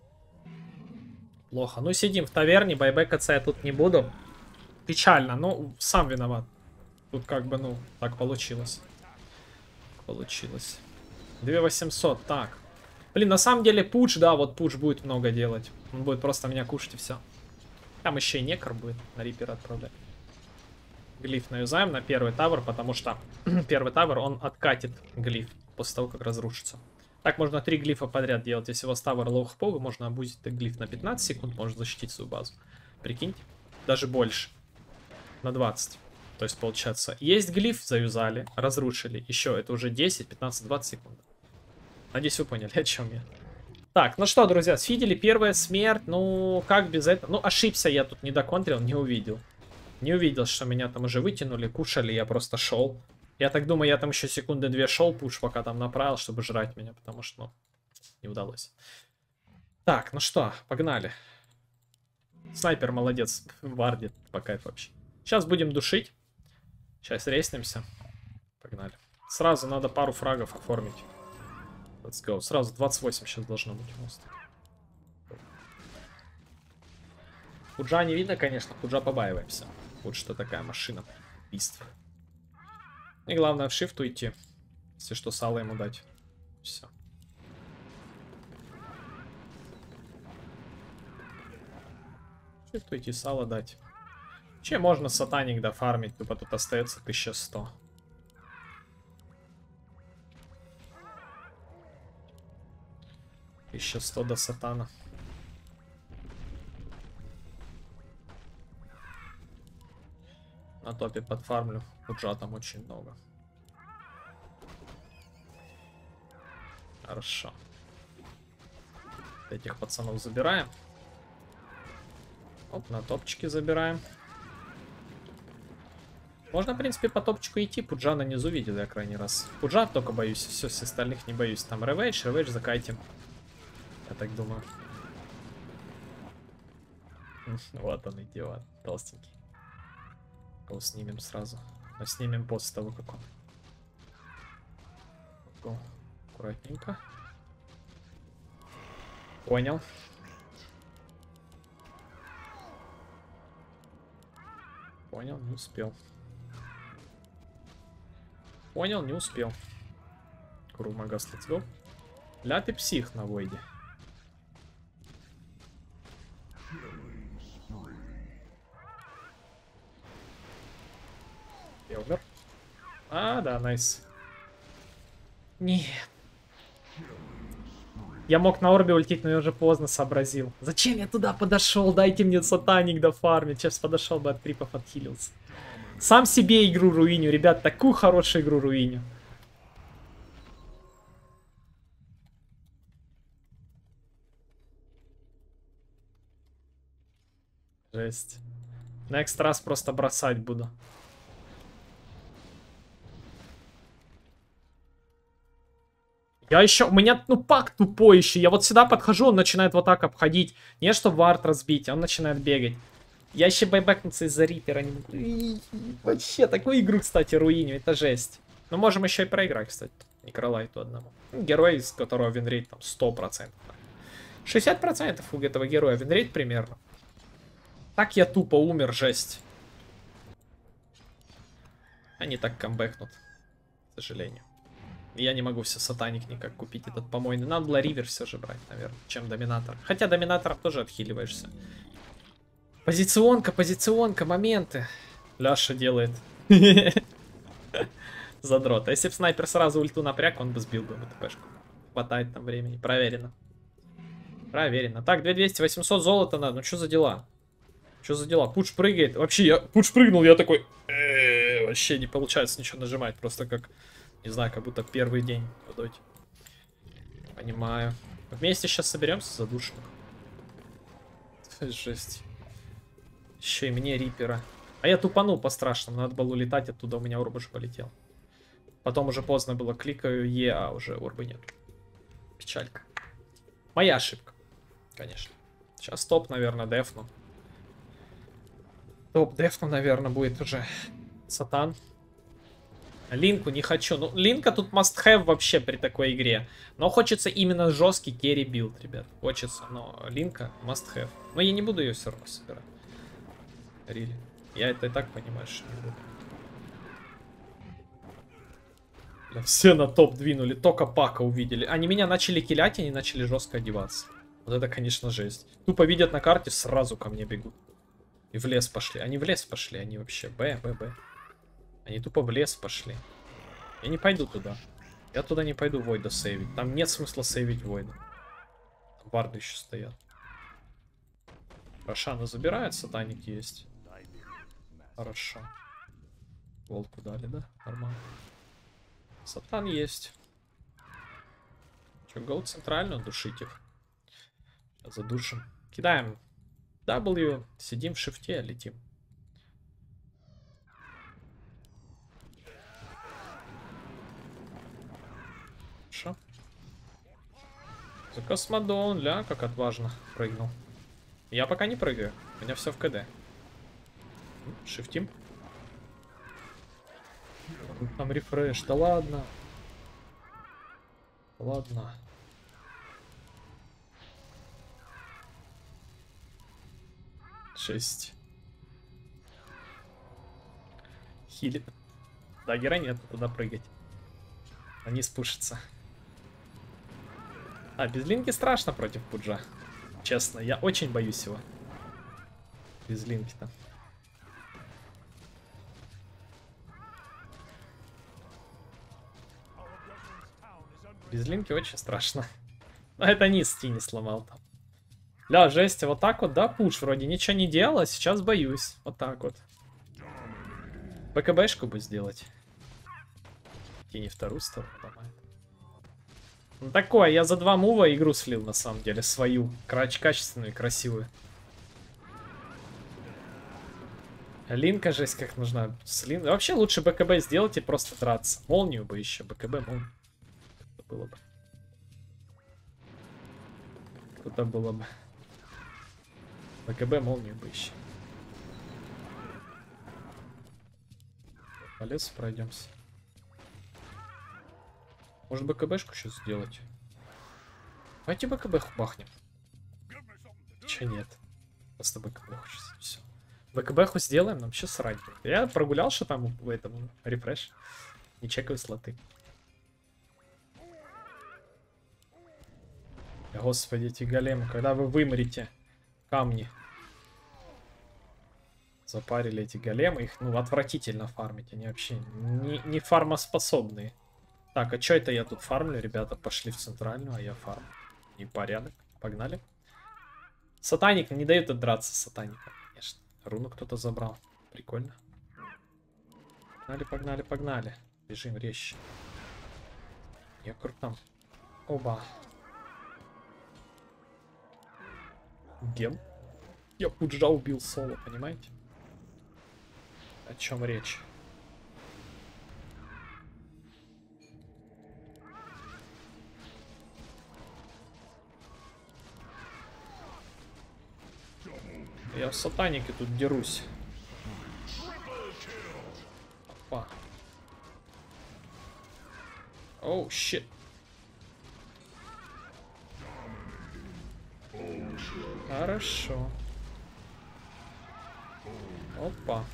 Плохо. Ну, сидим в таверне, байбекаться я тут не буду. Печально, но сам виноват. Тут как бы, ну, так получилось. Получилось. две тысячи восемьсот, так. Блин, на самом деле пуч, да, вот пуч будет много делать. Он будет просто меня кушать и все. Там еще и некр будет на рипер отправлять. Глиф наюзаем на первый тавер, потому что первый тавер, он откатит глиф после того, как разрушится. Так можно три глифа подряд делать. Если у вас тавер лоу хповый, можно обузить глиф на пятнадцать секунд, может защитить свою базу. Прикиньте, даже больше. На двадцать. То есть получается, есть глиф, заюзали, разрушили. Еще это уже десять, пятнадцать, двадцать секунд. Надеюсь, вы поняли, о чем я. Так, ну что, друзья, сфидели первая смерть. Ну, как без этого? Ну, ошибся я тут, не доконтрил, не увидел. Не увидел, что меня там уже вытянули, кушали, я просто шел. Я так думаю, я там еще секунды две шел, пуш пока там направил, чтобы жрать меня, потому что, ну, не удалось. Так, ну что, погнали. Снайпер молодец, вардит, по кайфу вообще. Сейчас будем душить. Сейчас рейснемся. Погнали. Сразу надо пару фрагов оформить. Let's go. Сразу двадцать восемь сейчас должно быть мост. Пуджа не видно, конечно. Пуджа побаиваемся. Вот что такая машина. Убийств. И главное в shift уйти. Если что, сало ему дать. Все. Shift уйти, сало дать. Че можно сатаник дофармить? Тупо тут остается тысяча сто. тысяча сто до сатана. На топе подфармлю. Пуджа там очень много. Хорошо. Этих пацанов забираем. Оп, на топчике забираем. Можно, в принципе, по топчику идти. Пуджа на низу видел я крайний раз. Пуджа только боюсь. Все, с остальных не боюсь. Там ревейдж, ревейдж закайтим. Я так думаю. Вот он, идиот. Толстенький. Его снимем сразу. Но снимем после того, как он. Го. Аккуратненько. Понял. Понял, не успел. Понял, не успел. Курумагас, let's go. Ля ты псих на войде. Я умер. А, да, найс. Нет. Я мог на орбе ультить, но я уже поздно сообразил. Зачем я туда подошел? Дайте мне сатаник дофармить. Сейчас подошел бы от крипов, отхилился. Сам себе игру руиню, ребят. Такую хорошую игру руиню. Жесть. Next раз просто бросать буду. Я еще... У меня, ну, пак тупой еще. Я вот сюда подхожу, он начинает вот так обходить. Не, чтобы вард разбить, а он начинает бегать. Я еще байбэкнуться из-за рипера не могу. Вообще, такую игру, кстати, руиню. Это жесть. Но можем еще и проиграть, кстати. Некролайту одному. Герой, из которого винрейт там сто процентов. шестьдесят процентов у этого героя винрейт примерно. Так я тупо умер, жесть. Они так камбэкнут, к сожалению. Я не могу все сатаник никак купить этот помойный. Надо было ривер все же брать, наверное, чем доминатор. Хотя доминаторов тоже отхиливаешься. Позиционка, позиционка, моменты. Ляша делает. Задрот. А если бы снайпер сразу ульту напряг, он бы сбил бы МТПшку. Хватает там времени. Проверено. Проверено. Так, две двести, восемьсот золота надо. Ну что за дела? Что за дела? Пуш прыгает. Вообще, я пуш прыгнул, я такой... Э-э-э, вообще не получается ничего нажимать. Просто как... Не знаю, как будто первый день в доте. Понимаю. Вместе сейчас соберемся, задушим их. Жесть. Еще и мне рипера. А я тупанул по-страшному. Надо было улетать оттуда, у меня урба же полетел. Потом уже поздно было. Кликаю Е, а уже урбы нет. Печалька. Моя ошибка. Конечно. Сейчас топ, наверное, дефну. Топ дефну, наверное, будет уже сатан. Линку не хочу. Ну, Линка тут must have вообще при такой игре. Но хочется именно жесткий керри билд, ребят. Хочется, но Линка must have. Но я не буду ее все равно собирать. Really. Я это и так понимаю, что не буду. Бля, все на топ двинули, только пака увидели. Они меня начали киллять, они начали жестко одеваться. Вот это, конечно, жесть. Тупо видят на карте, сразу ко мне бегут. И в лес пошли. Они в лес пошли, они вообще Б, Б, Б. Они тупо в лес пошли. Я не пойду туда. Я туда не пойду Войда сейвить. Там нет смысла сейвить Войда. Там варды еще стоят. Рошана забирает, сатаник есть. Хорошо. Волку дали, да? Нормально. Сатан есть. Че, гол центрально, душить их. Сейчас задушим. Кидаем W, сидим в шифте, летим. Хорошо. За космодон, ля, как отважно прыгнул. Я пока не прыгаю, у меня все в КД. Шифтим. Там рефреш, да ладно. Ладно. Шесть. Хилит. Да, гера нет, туда прыгать. Они спушатся. А, без линки страшно против пуджа. Честно, я очень боюсь его. Без линки-то. Без линки очень страшно. Но это низ Тини сломал там. Ля, жесть, вот так вот, да, пуш вроде ничего не делал, а сейчас боюсь. Вот так вот. БКБшку бы сделать. Тини вторую сторону ломает. Ну такое, я за два мува игру слил на самом деле, свою. Крач качественную и красивую. Линка жесть как нужна. Слин... Вообще лучше БКБ сделать и просто драться. Молнию бы еще, БКБ молнию. Было бы. Куда было бы. БКБ молнию бы еще. По лесу пройдемся. Может БКБшку сейчас сделать? Давайте БКБ бахнем. Че нет? Просто БКБ хочется. Все. БКБху сделаем, нам сейчас срать. Я прогулял, что там в этом рефреш. Не чекаю слоты. Господи, эти големы, когда вы вымрете камни. Запарили эти големы. Их, ну, отвратительно фармить. Они вообще не, не фармоспособные. Так, а что это я тут фармлю? Ребята пошли в центральную, а я фарм. Непорядок. Погнали. Сатаник не дает отдраться с сатаником, конечно. Руну кто-то забрал. Прикольно. Погнали, погнали, погнали. Бежим резче. Я крутам. Оба. Гем. Я Пуджа убил соло, понимаете? О чем речь? Я в сатанике тут дерусь. Опа. Оу, щит. Хорошо. Опа.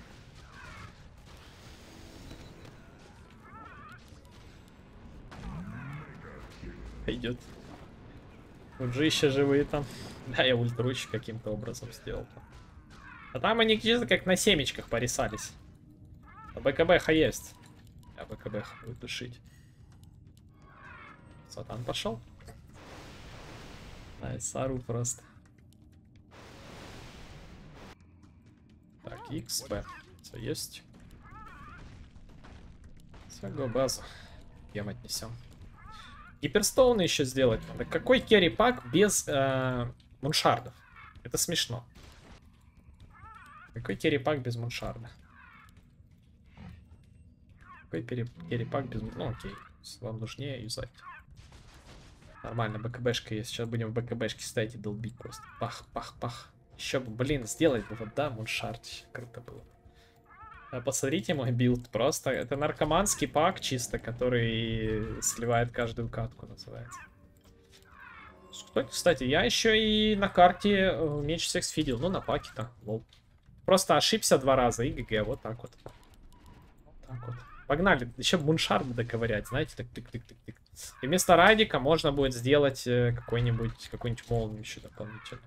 Идет. Тут же еще живые там. Да, я ультручик каким-то образом сделал. А там они чисто как на семечках порисались. А БКБХ есть. Я БКБХ буду душить. Сатан пошел. Найсару просто. Так, X, B. Все есть. Все, го базу. Гем отнесем. Гиперстоуны еще сделать надо. Какой керри-пак без э, муншардов? Это смешно. Какой керри-пак без муншарда? Какой керри-пак без... Ну окей, вам нужнее юзать. Нормально, БКБшка есть. Сейчас будем в БКБшке ставить и долбить просто. Пах, пах, пах. Еще бы, блин, сделать бы вот, да, муншард. Круто было. А посмотрите мой билд. Просто это наркоманский пак чисто, который сливает каждую катку, называется. Кстати, я еще и на карте меч всех сфидел. Ну, на паке-то. Лол. Просто ошибся два раза и ГГ. Вот так вот. Вот так вот. Погнали. Еще муншард доковырять, знаете, так тык-тык-тык-тык. И вместо радика можно будет сделать какой-нибудь какой-нибудь молнию еще дополнительно.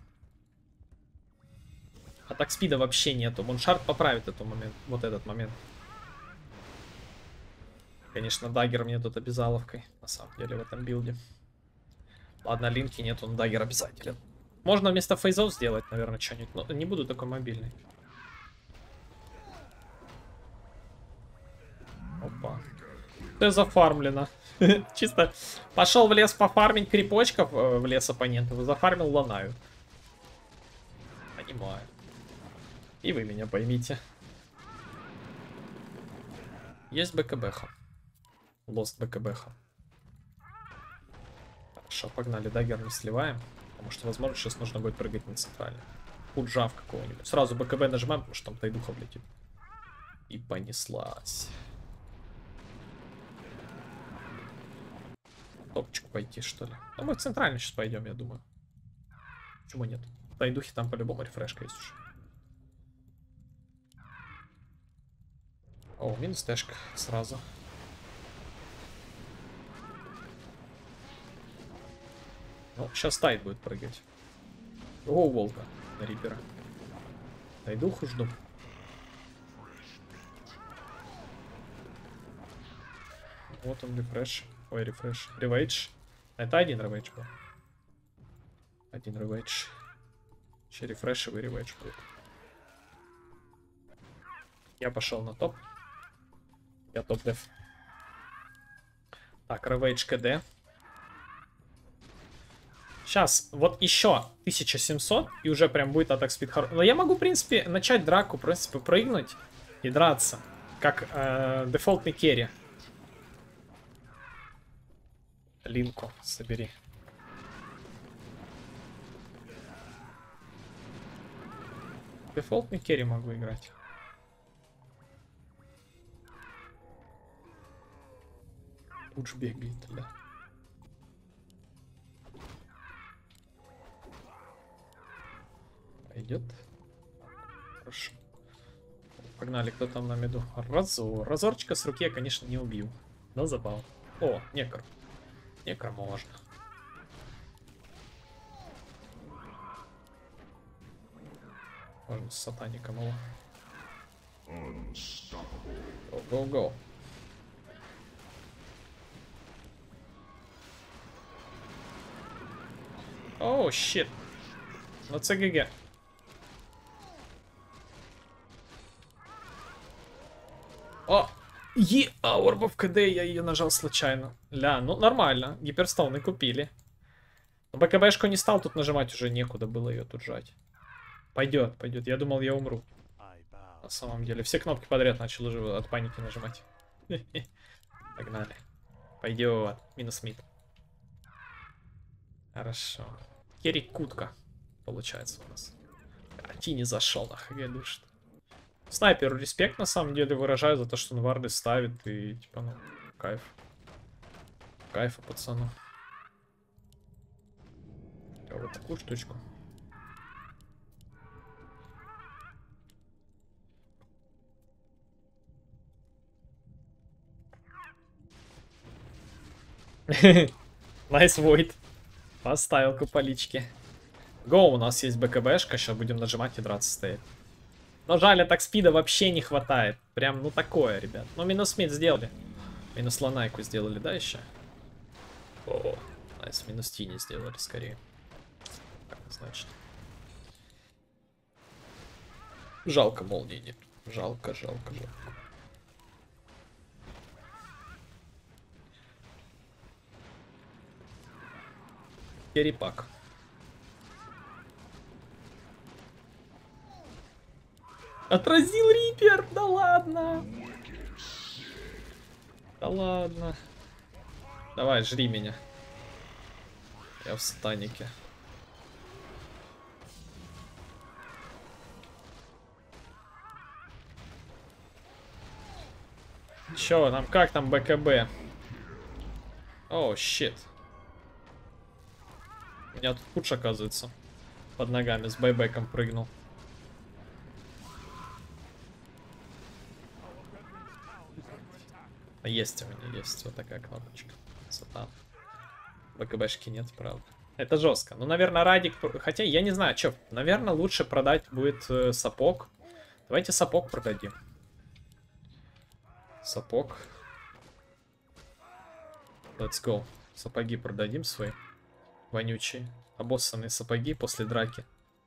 А так спида вообще нету. Муншард поправит этот момент. Вот этот момент. Конечно, даггер мне тут обязаловкой. На самом деле в этом билде. Ладно, линки нету, но даггер обязателен. Можно вместо фейзов сделать, наверное, что-нибудь. Но не буду такой мобильный. Опа. Ты зафармлено. Чисто пошел в лес пофармить крипочков в лес оппонентов и зафармил ланаю. Понимаю. И вы меня поймите. Есть БКБХ. Лост БКБХ. Хорошо, погнали. Даггер не сливаем. Потому что, возможно, сейчас нужно будет прыгать на центральный. Пуджав какого-нибудь. Сразу БКБ нажимаем, потому что там тайдуха влетит. И понеслась. Топчик пойти, что ли? Ну, мы в центральный сейчас пойдем, я думаю. Почему нет? Тайдухи там по-любому рефрешка есть уже. О, минус тэшка сразу. Ну, сейчас тайд будет прыгать. О, волка на рипера. Тайдуху жду. Вот он рефреш. Ой, рефреш. Ревейдж. Это один ревейдж был. Один ревейдж. Еще рефрешевый ревейдж будет. Я пошел на топ. Я топ-деф. Так, ревейдж КД. Сейчас, вот еще тысяча семьсот, и уже прям будет атак спид хороший. Но я могу, в принципе, начать драку, в принципе, прыгнуть и драться. Как э, дефолтный керри. Линку собери. Дефолтный керри могу играть. Пудж бегает, да. Пойдет. Хорошо. Погнали, кто там на меду? Разор. Разорчика с руки я, конечно, не убью. Но забавно. О, некр. Некр можно. Можно с сатаником его Go, go, go. О, щит. Ну, це ГГ. О! Е, а орба в КД, я ее нажал случайно. Ля, ну нормально. Гиперстол купили. Но БКБшку не стал тут нажимать, уже некуда было ее тут жать. Пойдет, пойдет. Я думал, я умру. На самом деле. Все кнопки подряд начал уже от паники нажимать. Погнали. Пойдет. Минус мид. Хорошо. Керик Кутка. Получается у нас. А, Тини зашел на ХГ душит. Снайперу респект на самом деле выражаю за то, что он варды ставит. И типа, ну, кайф. Кайфа, пацану. А вот такую штучку. Найс Войд. Поставил куполички. Го, у нас есть БКБшка. Сейчас будем нажимать и драться стоять. Но жаль, так спида вообще не хватает. Прям, ну такое, ребят. Ну, минус мид сделали. Минус ланайку сделали, да, еще? О, найс, минус тини сделали, скорее. Так, значит. Жалко молнии нет. Жалко, жалко, жалко. Перепак. Отразил Рипер! Да ладно! Да ладно. Давай, жри меня. Я в станике. Чё, нам как там БКБ? О, щит. У меня тут куч, оказывается. Под ногами с байбеком прыгнул. Есть у меня, есть вот такая кнопочка. Сатан. БКБшки нет, правда. Это жестко. Ну, наверное, Радик... Хотя, я не знаю, что. Наверное, лучше продать будет э, сапог. Давайте сапог продадим. Сапог. Let's go. Сапоги продадим свои. Вонючие. Обоссанные сапоги после драки.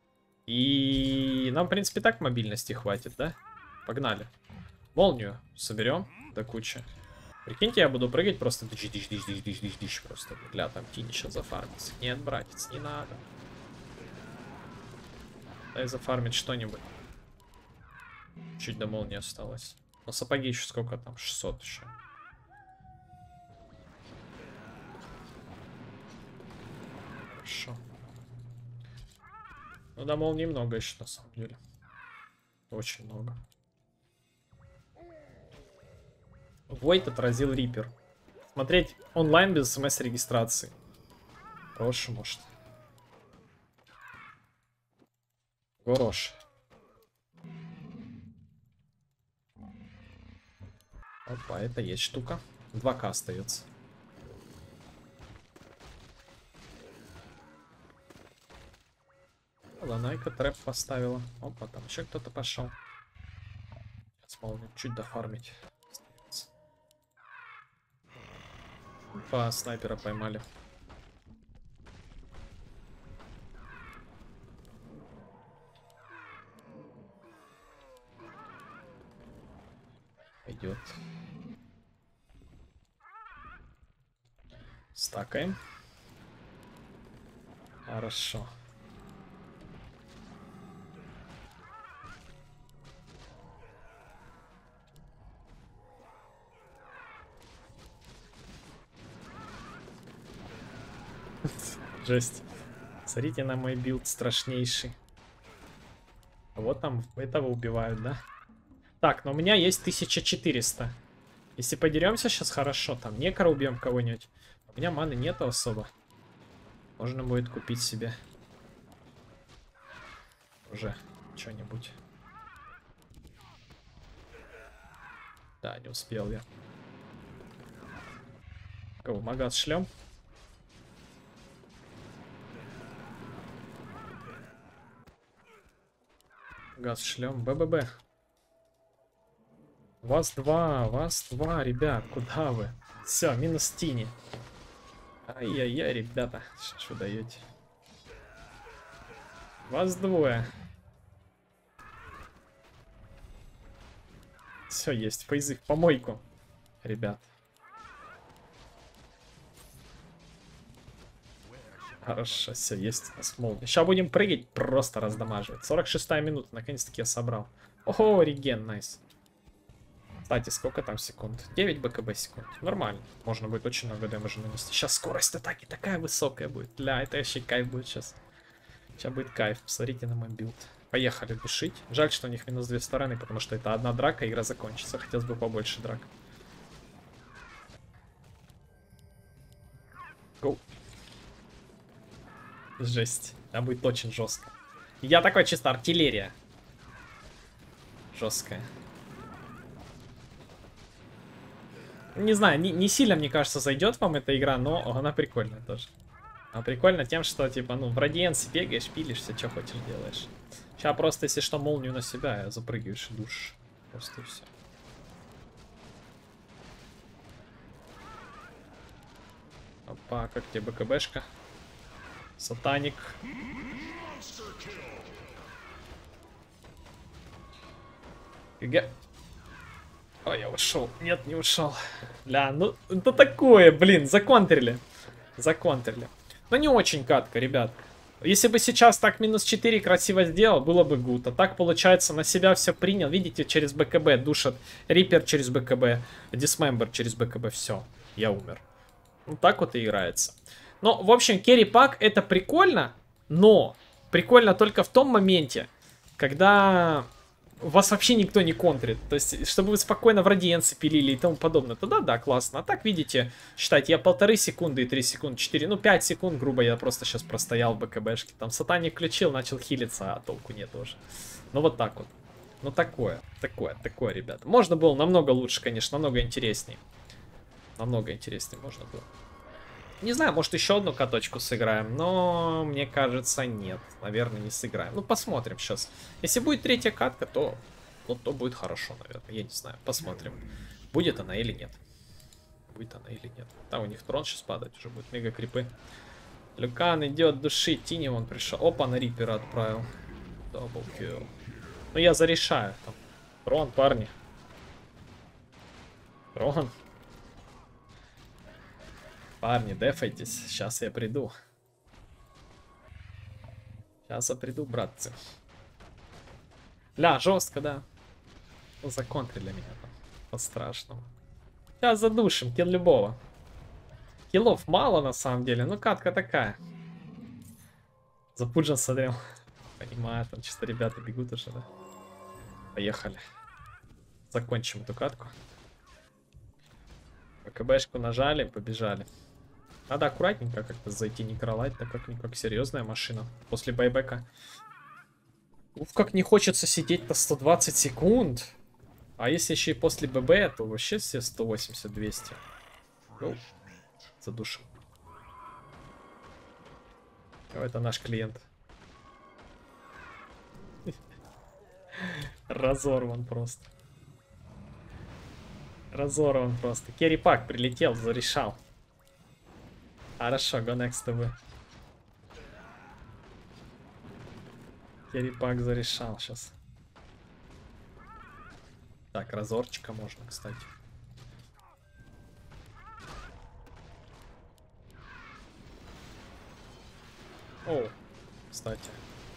И нам, в принципе, так мобильности хватит, да? Погнали. Молнию соберем до кучи. Прикиньте, я буду прыгать просто дыщ, дыщ, дыщ, дыщ, дыщ, дыщ, дыщ, просто. Бля, там Тини сейчас зафармится. Нет, братец, не надо. Дай зафармить что-нибудь. Чуть до молнии осталось. Но сапоги еще сколько там? шестьсот еще. Хорошо. Ну, до молнии много еще, на самом деле. Очень много. Войд отразил Рипер. Смотреть онлайн без смс-регистрации. Хороший, может. Хорош. Опа, это есть штука. два ка остается. Ланайка трэп поставила. Опа, там еще кто-то пошел. Сейчас молнию чуть дофармить. По снайпера поймали. Идет. Стакаем. Хорошо. Жесть. Смотрите на мой билд страшнейший. Вот там этого убивают, да? Так, но у меня есть тысяча четыреста. Если подеремся сейчас, хорошо. Там некро убьем кого-нибудь. У меня маны нету особо. Можно будет купить себе уже что-нибудь. Да, не успел я. Кого, магаз шлем? Газ шлем. БББ. Вас два, вас два, ребят, куда вы? Все, минус Тини. Ай-яй-яй, ребята, что ж вы даете? Вас двое. Все, есть, фейзы в помойку, ребят. Хорошо, все, есть у нас молния. Сейчас будем прыгать, просто раздамаживать. сорок шестая минута, наконец-таки я собрал. Ого, реген, найс. Кстати, сколько там секунд? девять БКБ секунд. Нормально. Можно будет очень много дэмэджа нанести. Сейчас скорость атаки такая высокая будет. Бля, это вообще кайф будет сейчас. Сейчас будет кайф. Посмотрите на мой билд. Поехали бешить. Жаль, что у них минус две стороны, потому что это одна драка, игра закончится. Хотелось бы побольше драк. Гоу. Жесть. Там будет очень жестко. Я такой чисто артиллерия. Жесткая. Не знаю, не, не сильно, мне кажется, зайдет вам эта игра, но она прикольная тоже. Она прикольна тем, что, типа, ну, в радиенсе бегаешь, пилишься, что хочешь делаешь. Сейчас просто, если что, молнию на себя запрыгиваешь и душ. Просто и все. Опа, как тебе БКБшка? Сатаник. ГГ. Ой, я ушел. Нет, не ушел. Бля, ну это такое, блин, законтрили. Законтрили. Но не очень катка, ребят. Если бы сейчас так минус четыре красиво сделал, было бы гуд. А так, получается, на себя все принял. Видите, через БКБ душат. Риппер через БКБ. Дисмембер через БКБ. Все, я умер. Вот так вот и играется. Ну, в общем, керри пак это прикольно. Но прикольно только в том моменте, когда вас вообще никто не контрит. То есть, чтобы вы спокойно в радиенсе пилили и тому подобное. Тогда да, классно. А так, видите, считайте, я полторы секунды и три секунды, четыре, ну пять секунд, грубо, я просто сейчас простоял в БКБшке. Там сатаник включил, начал хилиться, а толку нет уже. Ну вот так вот. Ну такое, такое, такое, ребята. Можно было намного лучше, конечно, намного интереснее. Намного интереснее можно было. Не знаю, может еще одну каточку сыграем, но мне кажется, нет. Наверное, не сыграем. Ну, посмотрим сейчас. Если будет третья катка, то, то, то будет хорошо, наверное. Я не знаю, посмотрим. Будет она или нет. Будет она или нет. Там у них трон сейчас падает, уже будет мега крипы. Люкан идет душить. Тини он пришел. Опа, на Риппера отправил. Даблкил. Ну, я зарешаю. Там. Трон, парни. Трон. Парни, дефайтесь. Сейчас я приду. Сейчас я приду, братцы. Ля, жестко, да. Законтрили меня там. По-страшному. Сейчас задушим, килл любого. Киллов мало на самом деле, но катка такая. Запуджен смотрел. Понимаю, там чисто ребята бегут уже, да. Поехали. Закончим эту катку. КБшку нажали, побежали. Надо аккуратненько как-то зайти, не кролать, так как никак серьезная машина. После байбека. Уф, как не хочется сидеть-то сто двадцать секунд. А если еще и после ББ, то вообще все сто восемьдесят двести. Ну, задушим. О, это наш клиент. Разорван просто. Разорван просто. Керри пак прилетел, зарешал. Хорошо, go next ТВ. Керри пак зарешал сейчас. Так, разорчика можно, кстати. О, кстати.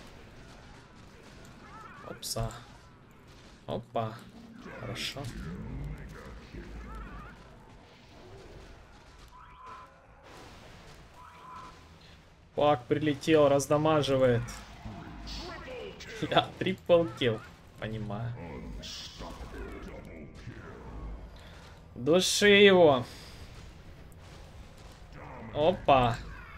Опса. Опа. Хорошо. Пак прилетел, раздамаживает. Да, трипл килл. Понимаю. Души его. Опа.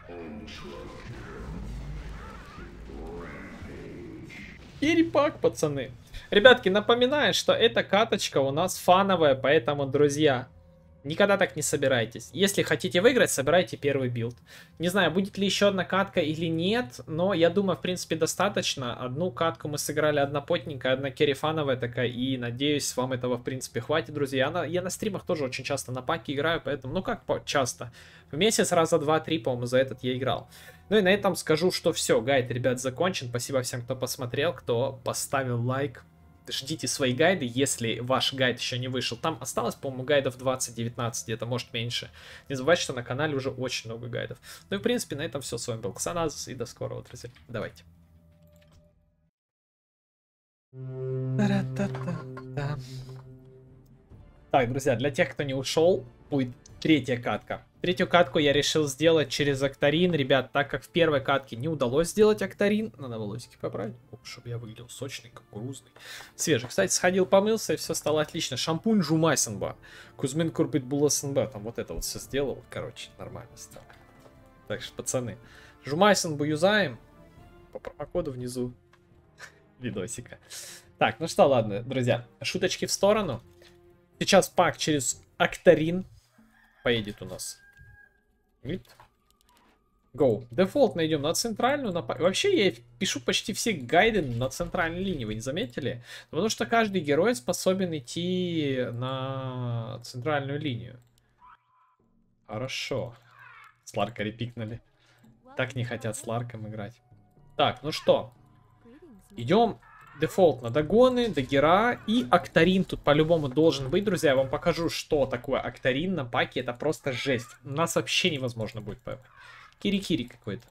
Перепак, пацаны. Ребятки, напоминаю, что эта каточка у нас фановая, поэтому, друзья, Никогда так не собирайтесь. Если хотите выиграть, собирайте первый билд. Не знаю, будет ли еще одна катка или нет, но я думаю, в принципе, достаточно. Одну катку мы сыграли однопотненькая, одна керрифановая такая, и надеюсь, вам этого, в принципе, хватит, друзья. Я на, я на стримах тоже очень часто на паке играю, поэтому, ну как часто? В месяц раза два-три, по-моему, за этот я играл. Ну и на этом скажу, что все, гайд, ребят, закончен. Спасибо всем, кто посмотрел, кто поставил лайк. Ждите свои гайды, если ваш гайд еще не вышел. Там осталось, по-моему, гайдов двадцать-девятнадцать, где-то, может, меньше. Не забывайте, что на канале уже очень много гайдов. Ну и, в принципе, на этом все. С вами был Ксаназус, и до скорого, друзья. Давайте. Так, друзья, для тех, кто не ушел, будет третья катка. Третью катку я решил сделать через Октарин, ребят, так как в первой катке не удалось сделать Октарин. Надо волосики поправить, чтобы я выглядел сочный, кукурузный. Свежий. Кстати, сходил, помылся, и все стало отлично. Шампунь Жумасенба. Кузьмин Курбит Буласенба. Там вот это вот все сделал. Короче, нормально стало. Так что, пацаны, Жумасенбу юзаем. По промокоду внизу видосика. Так, ну что, ладно, друзья, шуточки в сторону. Сейчас пак через Октарин поедет у нас. Go. Дефолт найдем на центральную. На... Вообще я пишу почти все гайды на центральной линии, вы не заметили? Потому что каждый герой способен идти на центральную линию. Хорошо. С Ларка репикнули. Так не хотят с Ларком играть. Так, ну что. Идем дефолтно. Догоны, Дагера и Октарин тут по-любому должен быть, друзья. Я вам покажу, что такое Октарин на паке. Это просто жесть. У нас вообще невозможно будет поймать. Кири-кири какой-то.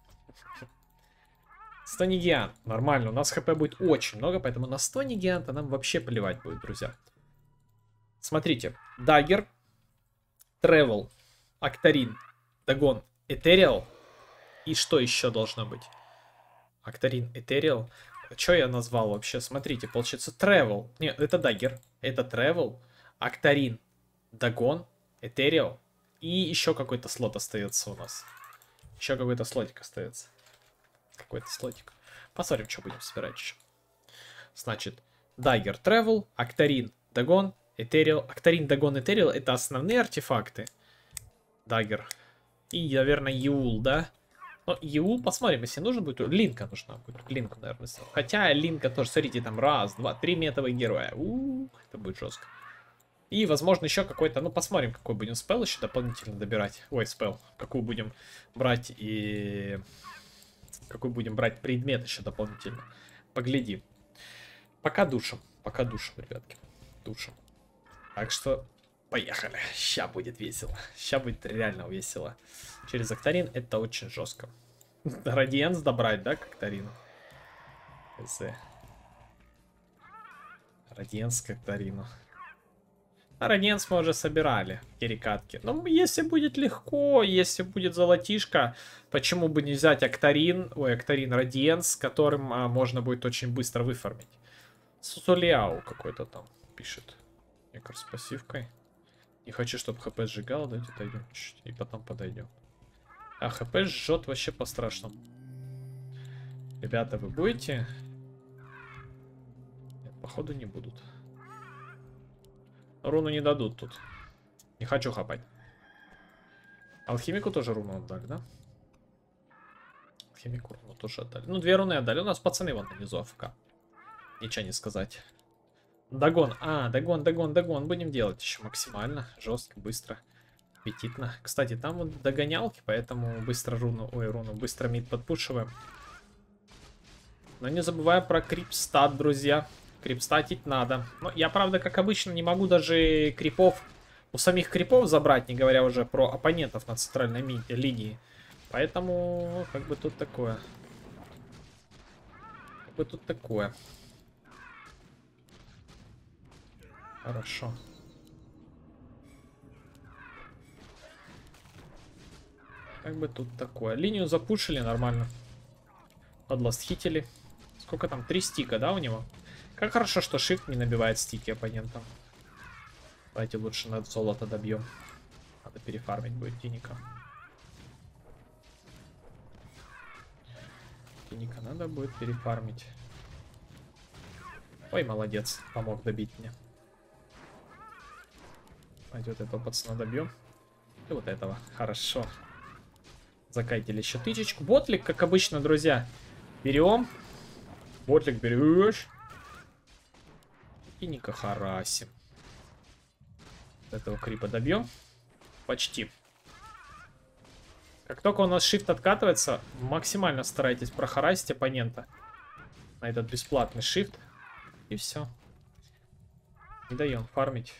сто Нигиант. Нормально. У нас хп будет очень много, поэтому на сто Нигианта нам вообще плевать будет, друзья. Смотрите. Дагер, Тревел, Октарин, Дагон, Этериал. И что еще должно быть? Октарин, Этериал. Что я назвал вообще? Смотрите, получается Тревел. Нет, это Дагер. Это Тревел, Октарин, Дагон, Этериал. И еще какой-то слот остается у нас. Еще какой-то слотик остается. Какой-то слотик. Посмотрим, что будем собирать еще. Значит, Дагер, Тревел, Октарин, Дагон, Этериал. Октарин, Дагон, Этериал — это основные артефакты. Дагер. И, наверное, Юл, да? Но Юл, посмотрим, если нужно будет. Линка нужна будет. Линку, наверное, сделать. Хотя Линка тоже, смотрите, там раз, два, три метовых героя. У-у-у, это будет жестко. И, возможно, еще какой-то, ну, посмотрим, какой будем спел еще дополнительно добирать. Ой, спел. Какую будем брать и... Какой будем брать предмет еще дополнительно. Поглядим. Пока душим. Пока душим, ребятки. Душим. Так что, поехали. Ща будет весело. Ща будет реально весело. Через Октарин это очень жестко. Радиенс добрать, да, к Октарину? Радиенс к Октарину. А Радиенс мы уже собирали, перекатки. Но если будет легко, если будет золотишко, почему бы не взять Октарин, ой, Октарин Радиенс, которым а, можно будет очень быстро выфармить. Сусулиау какой-то там пишет. Некор с пассивкой. Не хочу, чтобы хп сжигало, давайте отойдем чуть-чуть и потом подойдем. А хп жжет вообще по-страшному. Ребята, вы будете? Нет, походу не будут. Руну не дадут тут. Не хочу хапать. Алхимику тоже руну отдали, да? Алхимику руну тоже отдали. Ну, две руны отдали. У нас пацаны вон внизу АФК. Ничего не сказать. Дагон. А, дагон, дагон, дагон. Будем делать еще максимально. Жестко, быстро, аппетитно. Кстати, там вот догонялки, поэтому быстро руну, ой, руну, быстро мид подпушиваем. Но не забываем про крипстат, друзья. Крипстатить надо. Но я, правда, как обычно, не могу даже крипов, у самих крипов забрать, не говоря уже про оппонентов на центральной линии. Поэтому, как бы тут такое. Как бы тут такое. Хорошо. Как бы тут такое. Линию запушили нормально. Подластхитили. Сколько там? Три стика, да, у него? Как хорошо, что shift не набивает стики оппонентам. Давайте лучше на золото добьем. Надо перефармить будет Тиника. Тиника надо будет перефармить. Ой, молодец. Помог добить мне. Пойдет этого пацана добьем. И вот этого. Хорошо. Закайтили еще тычечку. Ботлик, как обычно, друзья. Берем. Ботлик берешь. И Ника харасим. Этого крипа добьем. Почти. Как только у нас shift откатывается, максимально старайтесь прохарасить оппонента на этот бесплатный shift. И все. Не даем фармить.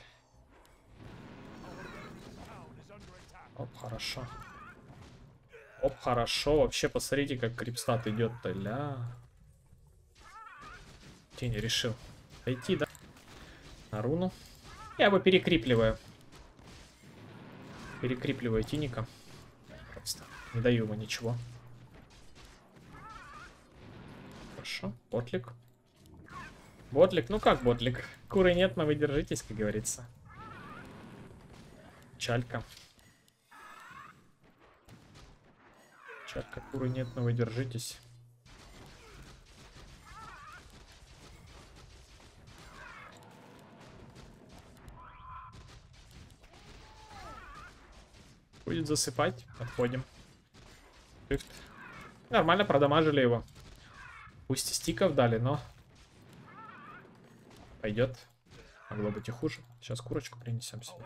Оп, хорошо. Оп, хорошо. Вообще, посмотрите, как крипстат идет-то. Ля. Тень решил пойти, да? На руну. Я его перекрипливаю. Перекрипливаю тиника. Просто не даю ему ничего. Хорошо. Ботлик. Ботлик. Ну как ботлик? Куры нет, но вы держитесь, как говорится. Чалька. Чалька, куры нет, но вы держитесь. Будет засыпать. Отходим. Shift. Нормально продамажили его. Пусть и стиков дали, но... Пойдет. Могло быть и хуже. Сейчас курочку принесем себе.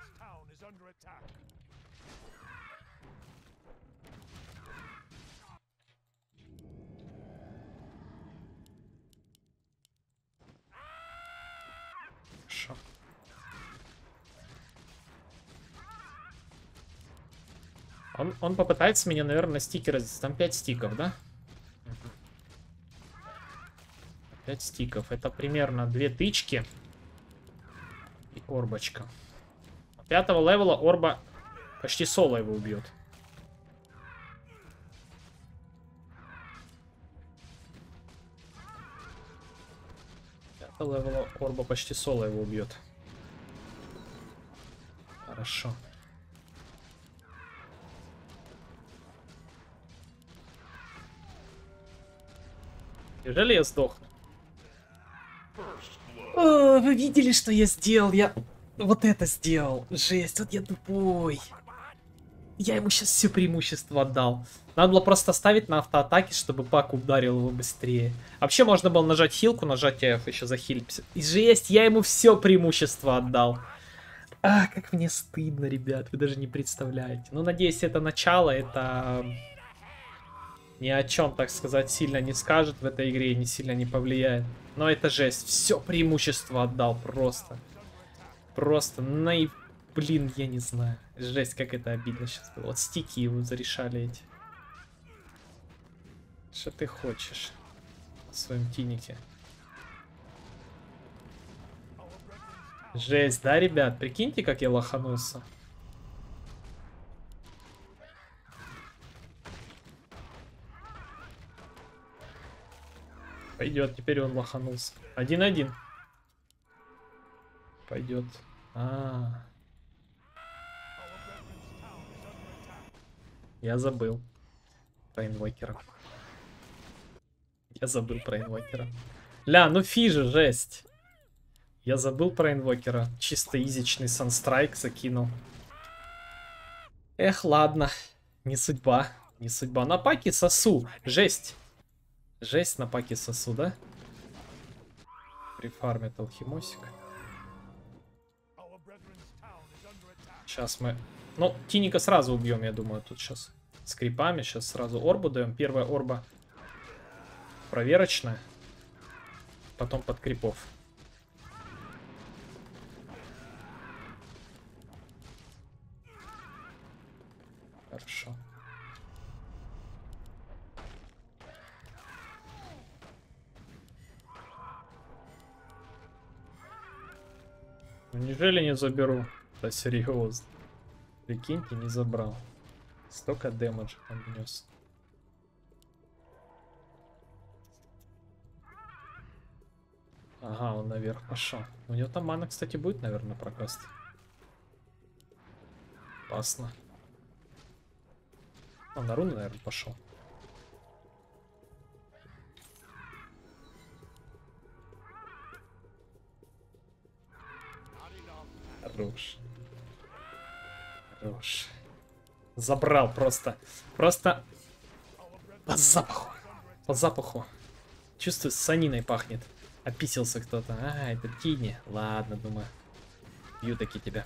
Хорошо. Он, он попытается меня, наверное, стикеры. Там пять стиков, да? пять стиков. Это примерно две тычки. И орбочка. Пятого левела орба почти соло его убьет. Пятого левела орба почти соло его убьет. Хорошо. Неужели я сдохну? О, вы видели, что я сделал? Я вот это сделал. Жесть, вот я тупой. Я ему сейчас все преимущество отдал. Надо было просто ставить на автоатаке, чтобы Пак ударил его быстрее. Вообще можно было нажать хилку, нажать F, еще захилить. И жесть, я ему все преимущество отдал. А, как мне стыдно, ребят, вы даже не представляете. Ну, надеюсь, это начало, это... Ни о чем, так сказать, сильно не скажет в этой игре и не сильно не повлияет. Но это жесть. Все преимущество отдал просто. Просто наив... Блин, я не знаю. Жесть, как это обидно сейчас было. Вот стики его зарешали эти. Что ты хочешь в своем тинике? Жесть, да, ребят? Прикиньте, как я лоханулся. Пойдет, теперь он лоханулся. Один-один. Пойдет. А, -а, а. Я забыл про инвокера. Я забыл про инвокера. Ля, ну фижа, жесть. Я забыл про инвокера. Чисто изичный санстрайк закинул. Эх, ладно. Не судьба. Не судьба. На паке сосу. Жесть. Жесть на паке сосу, да? Прифармит алхимосик. Сейчас мы... Ну, Тиника сразу убьем, я думаю, тут сейчас. С крипами. Сейчас сразу орбу даем. Первая орба проверочная. Потом под крипов. Хорошо. Неужели не заберу? Да серьезно. Прикиньте, не забрал. Столько дэмэджа он внес. Ага, он наверх пошел. У него там мана, кстати, будет, наверное, прокаст. Опасно. Он на руну, наверное, пошел. Хорош. Хорош. Забрал просто. Просто по запаху. По запаху. Чувствую, с саниной пахнет. Описался кто-то. А, это Тини. Ладно, думаю. Бью таки тебя.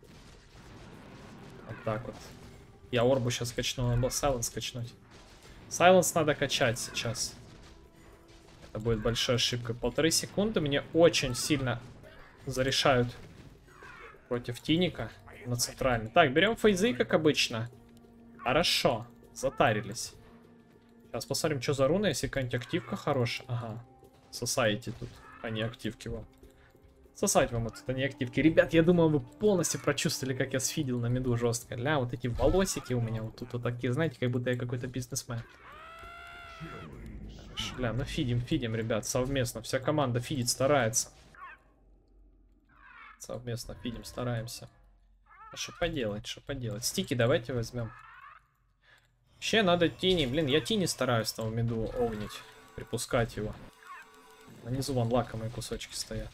Вот так вот. Я орбу сейчас качну, надо было Сайленс качнуть. Сайленс надо качать сейчас. Это будет большой ошибкой. Полторы секунды мне очень сильно зарешают против Тиника на центральный. Так, берем фейзы, как обычно. Хорошо. Затарились. Сейчас посмотрим, что за руна, если какая-нибудь активка хорошая. Ага. Сосаете тут, а не активки вам. Сосать вам это, а не активки. Ребят, я думаю, вы полностью прочувствовали, как я сфидил на миду жестко. Ля, вот эти волосики у меня вот тут вот такие, знаете, как будто я какой-то бизнесмен. Ля, ну фидим, фидим, ребят, совместно. Вся команда фидит, старается. Совместно фидим, стараемся. А что поделать, что поделать? Стики давайте возьмем. Вообще надо Тини, блин, я Тини стараюсь там в миду огнить, припускать его. Внизу вон лакомые кусочки стоят.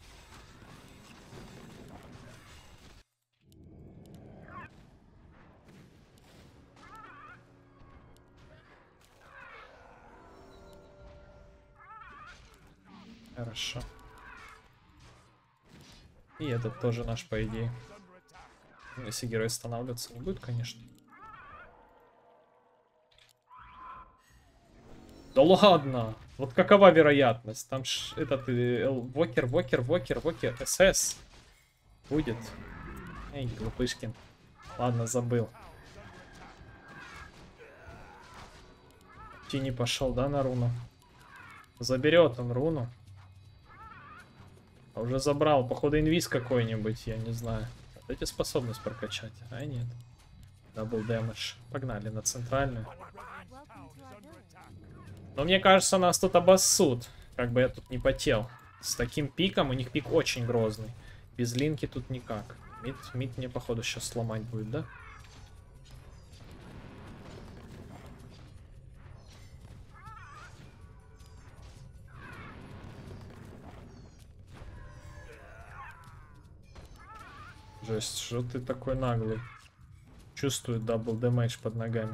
Хорошо. И этот тоже наш, по идее. Если герой останавливаться не будет, конечно. Да ладно! Вот какова вероятность? Там ж этот э, Вокер, Вокер, Вокер, Вокер, СС будет. Эй, глупышкин. Ладно, забыл. Тини пошел, да, на руну? Заберет он руну. А уже забрал. Походу инвиз какой-нибудь, я не знаю. Дайте способность прокачать. А нет. Дабл дэмэдж. Погнали на центральную. Но мне кажется, нас тут обоссут. Как бы я тут не потел. С таким пиком, у них пик очень грозный. Без линки тут никак. Мид, мид мне, походу, сейчас сломать будет, да? Жесть, что ты такой наглый? Чувствую дабл дэмэдж под ногами.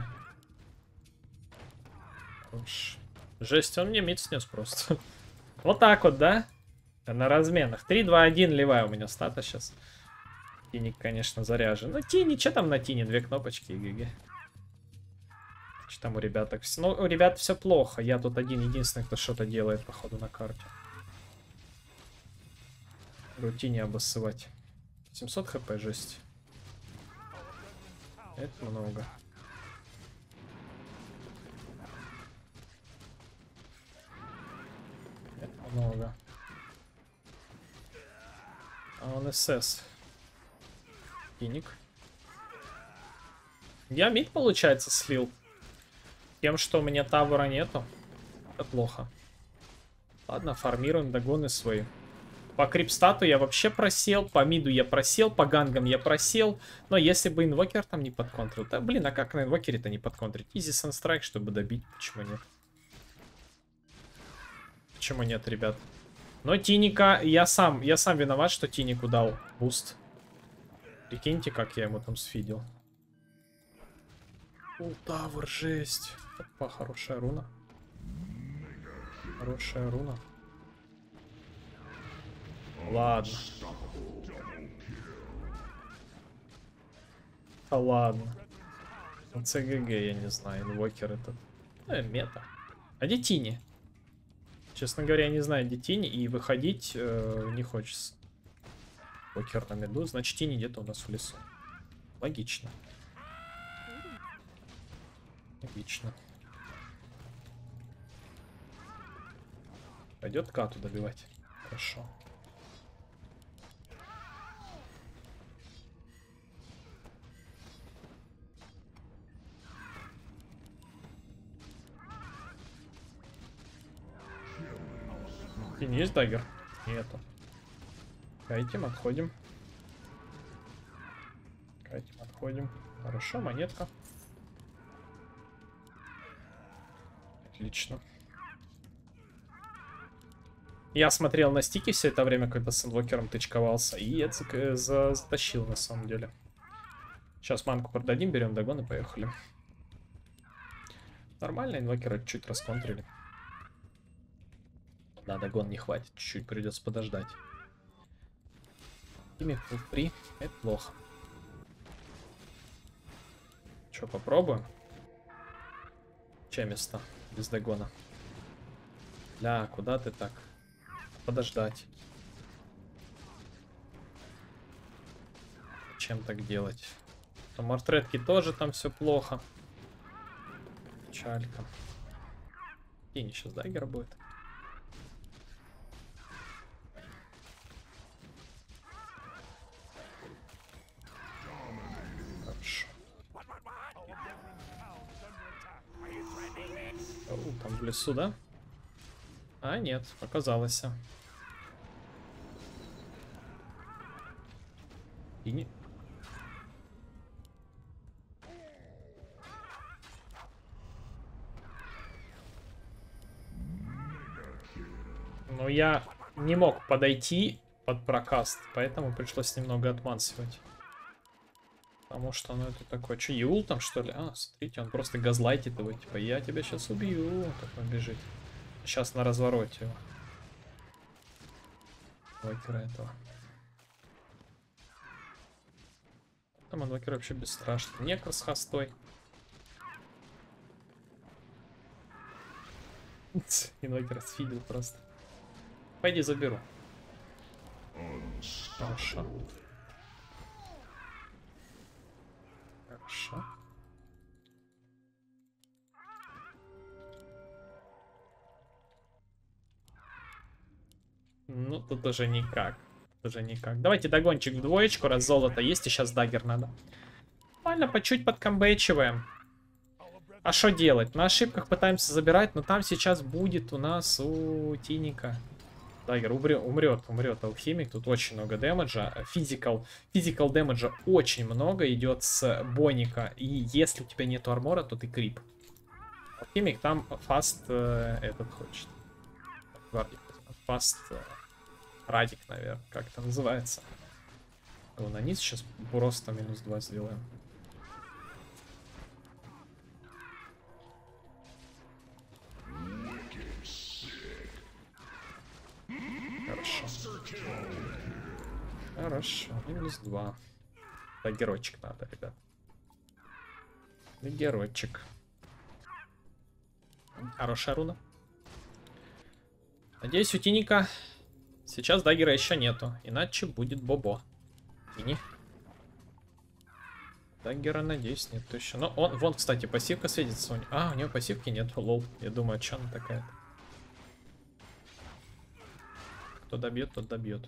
Уж. Жесть, он мне мид снес просто. Вот так вот, да? На разменах. три, два, один, левая у меня стата сейчас. Тиник, конечно, заряжен. Ну, Тини, что там на Тине? Две кнопочки и ГГ. Что там у ребят? Ну, у ребят все плохо. Я тут один единственный, кто что-то делает, походу, на карте. Рутине обоссывать. семьсот хп, жесть. Это много. Это много. А он СС. Тиник. Я мид, получается, слил. Тем, что у меня тавера нету. Это плохо. Ладно, фармируем догоны свои. По крипстату я вообще просел, по миду я просел, по гангам я просел. Но если бы инвокер там не подконтрил... Да блин, а как на инвокере-то не подконтрить? Изи санстрайк, чтобы добить. Почему нет? Почему нет, ребят? Но Тиника... Я сам, я сам виноват, что Тинику дал буст. Прикиньте, как я ему там сфидил. О, тавер, жесть. Опа, хорошая руна. Хорошая руна. Ладно. А ладно. ЦГГ, я не знаю, инвокер этот. Ну, мета. А где Тини? Честно говоря, я не знаю, где Тини, и выходить э, не хочется. Инвокер на меду, значит Тини где-то у нас в лесу. Логично. Логично. Пойдет кату добивать. Хорошо. Тини есть даггер? Нету. Кайтим, отходим. Кайтим, отходим. Хорошо, монетка. Отлично. Я смотрел на стики все это время, когда с инвокером тычковался, и я затащил на самом деле. Сейчас манку продадим, берем догон и поехали. Нормально, инвокера чуть расконтрили. Да, догон не хватит, чуть-чуть придется подождать. Ими фри, это плохо. Че, попробуем? Че место без догона? Ля, куда ты так? Подождать. Чем так делать? У Мортретки тоже там все плохо. Печалька. Тени сейчас даггер будет. Хорошо. О, там в лесу, да? А, нет, показалось. И не... Но я не мог подойти под прокаст, поэтому пришлось немного отмансивать. Потому что, ну, это такое... Че, Юл там, что ли? А, смотрите, он просто газлайтит его. Типа, я тебя сейчас убью. Так он бежит. Сейчас на развороте его. Инвокера этого. Там инвокер вообще бесстрашный. Некр с хостой. Инвокер сфидел просто. Пойди заберу. Хорошо. Хорошо. Ну, тут уже никак. Тут уже никак. Давайте догончик в двоечку, раз золото есть, и сейчас даггер надо. Нормально, по чуть подкомбэчиваем. А что делать? На ошибках пытаемся забирать, но там сейчас будет у нас у Тиника. Даггер умрет, умрет, умрет алхимик. Тут очень много дэмэджа. Физикал, физикал дэмэджа очень много идет с Боника. И если у тебя нету армора, то ты крип. Алхимик там фаст э, этот хочет. Фаст э, радик, наверное, как это называется. О, на низ сейчас просто минус два сделаем. Хорошо. Хорошо. Минус два. Даггерочек надо, ребят. Даггерочек. Хорошая руна. Надеюсь, у Тиника сейчас даггера еще нету. Иначе будет бобо. Тини. Даггера, надеюсь, нет еще. Но он, вон, кстати, пассивка светится. У него. А, у него пассивки нет. Лол. Я думаю, что она такая-то. Кто добьет, тот добьет.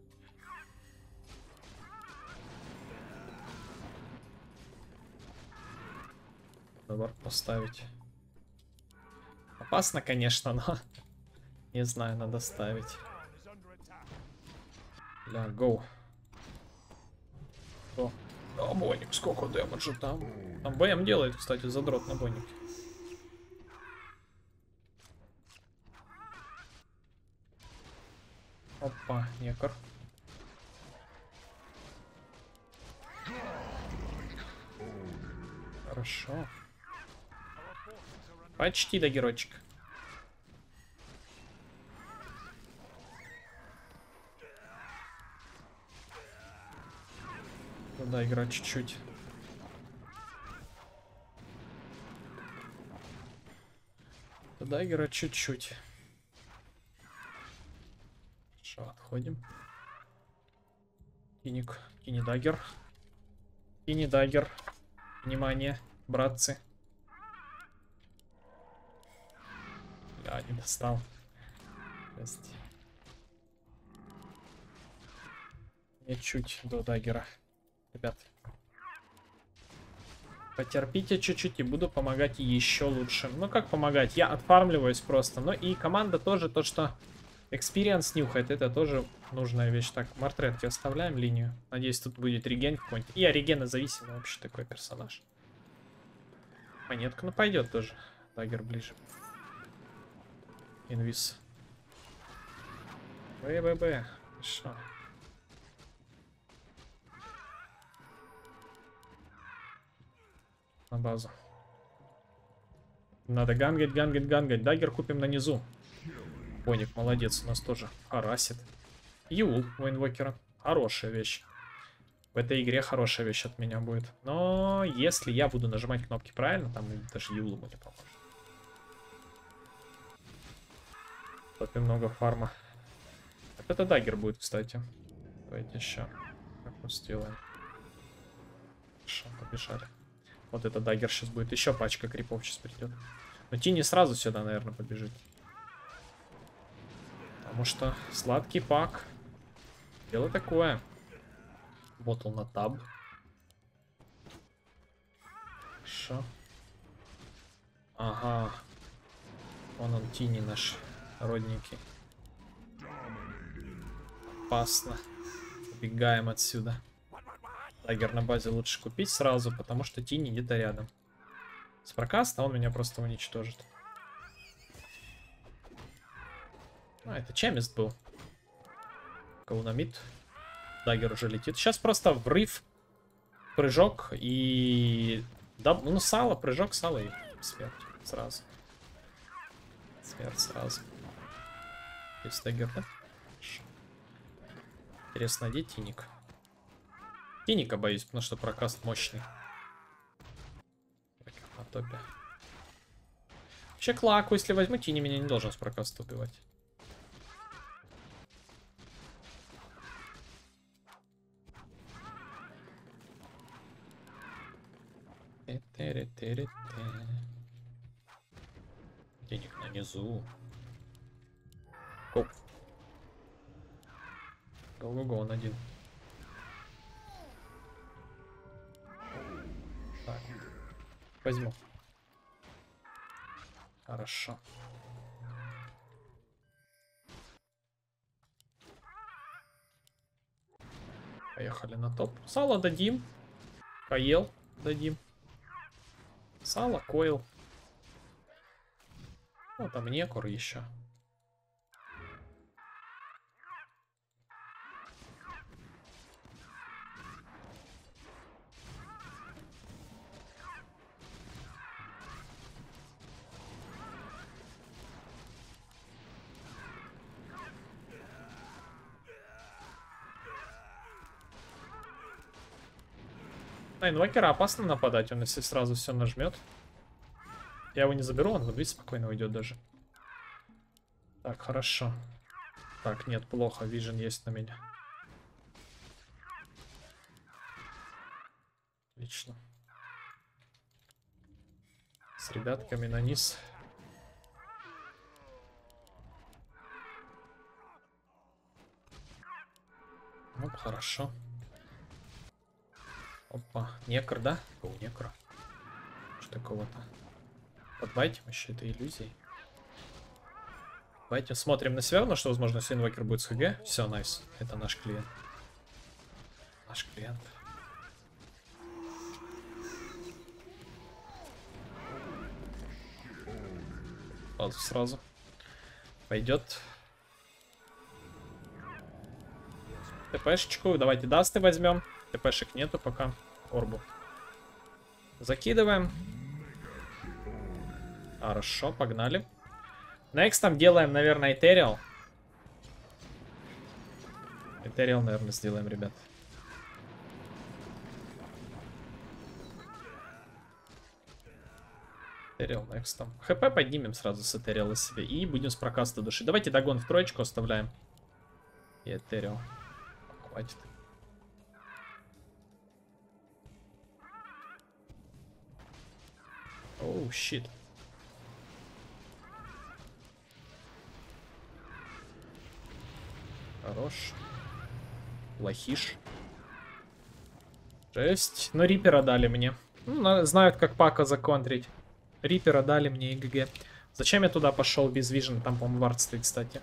Выбор поставить. Опасно, конечно, но не знаю, надо ставить. Ля, гоу. О, о, Боник, сколько дэмэджа там. Там БМ делает, кстати, задрот на Бонике. Опа, некор. Хорошо. Почти даггерочек. Надо играть чуть-чуть. Туда играть чуть-чуть. Хорошо, отходим. Киник, кини даггер. Кини даггер. Внимание, братцы. Я не достал. Есть. Не чуть до даггера. Ребят. Потерпите чуть-чуть и буду помогать еще лучше. Ну как помогать? Я отфармливаюсь просто. Ну и команда тоже то, что экспириенс нюхает. Это тоже нужная вещь. Так, Мортретки оставляем линию. Надеюсь, тут будет реген какой-нибудь. Я регенозависимый вообще такой персонаж. Монетка, ну пойдет тоже. Даггер ближе. Инвиз. Б-б-б. Хорошо. на базу. Надо гангать, гангать, гангать. Даггер купим на низу. Боник молодец, у нас тоже харасит. Юл у инвокера. Хорошая вещь. В этой игре хорошая вещь от меня будет. Но если я буду нажимать кнопки правильно, там даже Юл ему не поможет. Тут немного фарма. Вот это даггер будет, кстати. Давайте еще. Как мы сделаем. Хорошо, побежали. Вот это даггер сейчас будет. Еще пачка крипов сейчас придет. Но Тини сразу сюда, наверное, побежит. Потому что сладкий пак. Дело такое. Ботл на таб. Хорошо. Ага. Вон он, Тини наш родненький. Опасно. Убегаем отсюда. Даггер на базе лучше купить сразу, потому что Тини где-то рядом. С прокаста он меня просто уничтожит. А, это Чемист был. Каунамид. Даггер уже летит. Сейчас просто врыв, прыжок и... Да, ну, сало, прыжок, сало и смерть сразу. Смерть сразу. Есть даггер, да? Хорошо. Интересно, где Тиник? Тиника боюсь, потому что прокаст мощный. На топе. Вообще клаку, если возьму, Тини меня не должен с прокаста убивать. Денег на низу. Оп. Го-го-го, он один. Так. Возьму. Хорошо. Поехали на топ. Сало дадим. Поел дадим. Сало, койл. Ну, там некур еще. На инвокера опасно нападать, он если сразу все нажмет. Я его не заберу, он вот видите, спокойно уйдет даже. Так, хорошо. Так, нет, плохо, вижен есть на меня. Отлично. С ребятками на низ. Ну, хорошо. Опа, некр, да? О, некр. Что такого-то? Подбайтим еще этой иллюзией. Давайте смотрим на Северну, что возможно, если инвокер будет с ХГ. Все, найс. Это наш клиент. Наш клиент. Сразу, сразу. Пойдет. ТПшечку. Давайте дасты возьмем. ТПшек нету пока. Орбу. Закидываем. Хорошо, погнали. Next там делаем, наверное, Этериал. Этериал, наверное, сделаем, ребят. Этериал, next там. ХП поднимем сразу с Этериала себе. И будем с прокаста души. Давайте догон в троечку оставляем. И Этериал. Хватит. Оу, щит. Хорош. Лохиш. Жесть. Но Рипера дали мне. Ну, знают, как Пака законтрить. Рипера дали мне и ГГ. Зачем я туда пошел без вижен? Там, по-моему, вард стоит, кстати.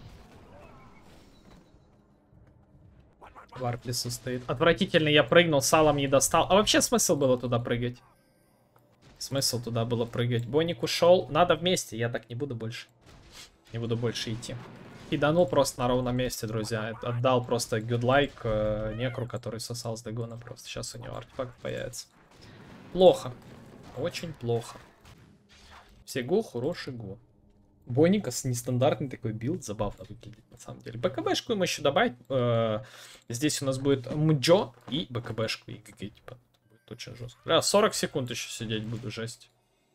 Вард лесу стоит. Отвратительно я прыгнул, салом не достал. А вообще смысл было туда прыгать? Смысл туда было прыгать. Боник ушел. Надо вместе. Я так не буду больше. Не буду больше идти. Киданул просто на ровном месте, друзья. Отдал просто гудлайк э, некру, который сосал с дегона просто. Сейчас у него артефакт появится. Плохо. Очень плохо. Все го, хороший го. Боникас нестандартный такой билд, забавно выглядит на самом деле. БКБшку им еще добавить. Э, здесь у нас будет Мджо и БКБшку и ГГ, типа. Будет очень жестко. Да, сорок секунд еще сидеть буду, жесть.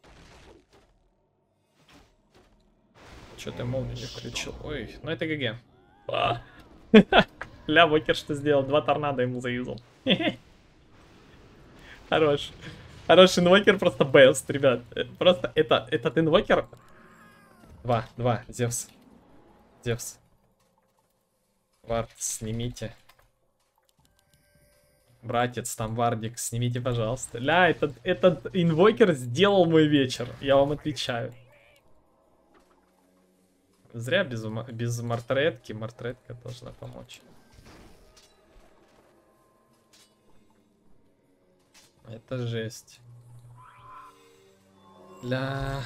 Че ты молнию не включил? Ой, ну это ГГ. А. Ля, Вокер что сделал? Два торнадо ему заюзал. Хорош. Хороший инвокер, просто бест, ребят. Просто это, этот инвокер... Два, два, Зевс. Зевс. Вард, снимите. Братец, там Вардик, снимите, пожалуйста. Ля, этот, этот инвокер сделал мой вечер, я вам отвечаю. Зря без, без мартретки, мартретка должна помочь. Это жесть. Ля...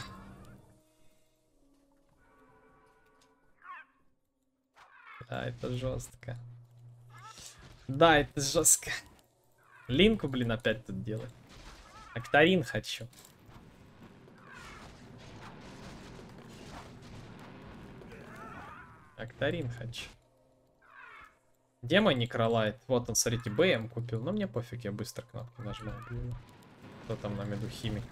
Да, это жестко. Да, это жестко. Линку, блин, опять тут делать. Актарин хочу. Актарин хочу. Где мой Некролайт? Вот он, смотрите, БМ купил. Но мне пофиг, я быстро кнопку нажму. Кто там на меду химик?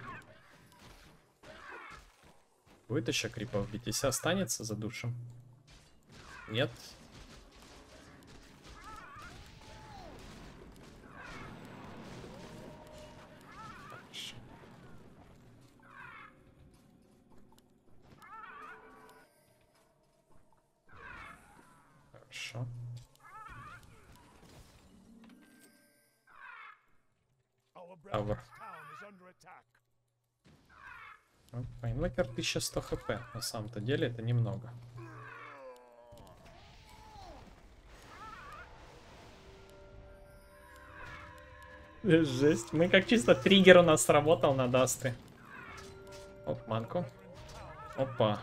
Будет еще крипов бить. Если останется за душем. Нет. Хорошо. Тавр. Инвокер тысяча сто хп. На самом-то деле это немного. Жесть. Мы как чисто триггер у нас сработал на Дасты. Оп, манку. Опа.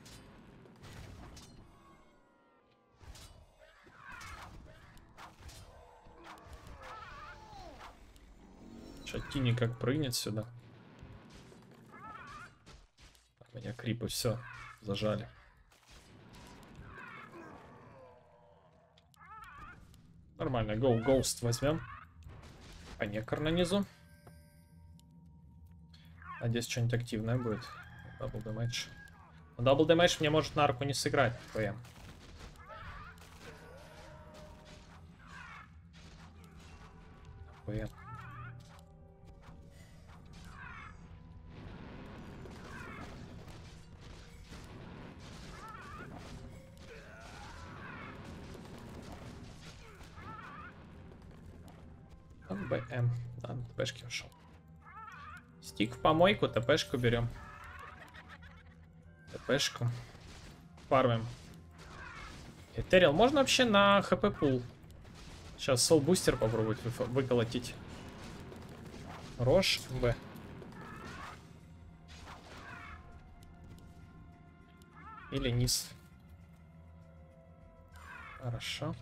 Шатини как прыгнет сюда. У меня крипы все зажали. Нормально, гоу, гоуст возьмем. А некор на низу. Надеюсь, что-нибудь активное будет. Дабл дэмэдж. Дабл дэмэдж мне может на арку не сыграть. ПМ. ПМ. БМ. Да, на ТПшке ушел. Стик в помойку, ТПшку берем. ТПшку. Фармим. Этерил, можно вообще на хп пул. Сейчас сол бустер попробовать вы выколотить. Рош, Б. Или низ. Хорошо.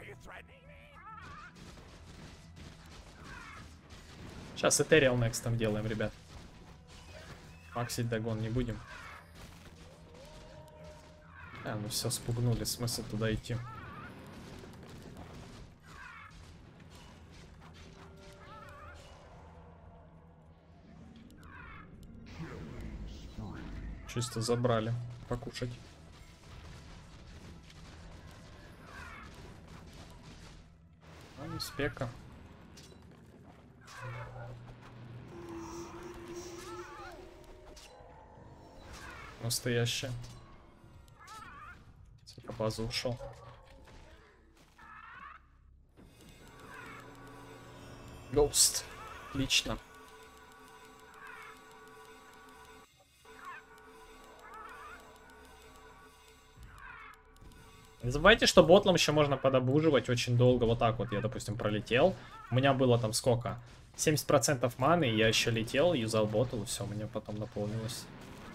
Сейчас Этериал некстом делаем, ребят. Максить догон не будем. А, ну все, спугнули, смысл туда идти. Чисто забрали покушать. А, не спека. Настоящая. По базу ушел. Гоуст. Отлично. Не забывайте, что ботлом еще можно подобуживать очень долго. Вот так вот я, допустим, пролетел. У меня было там сколько? семьдесят процентов маны, и я еще летел, юзал ботл, и все, у меня потом наполнилось.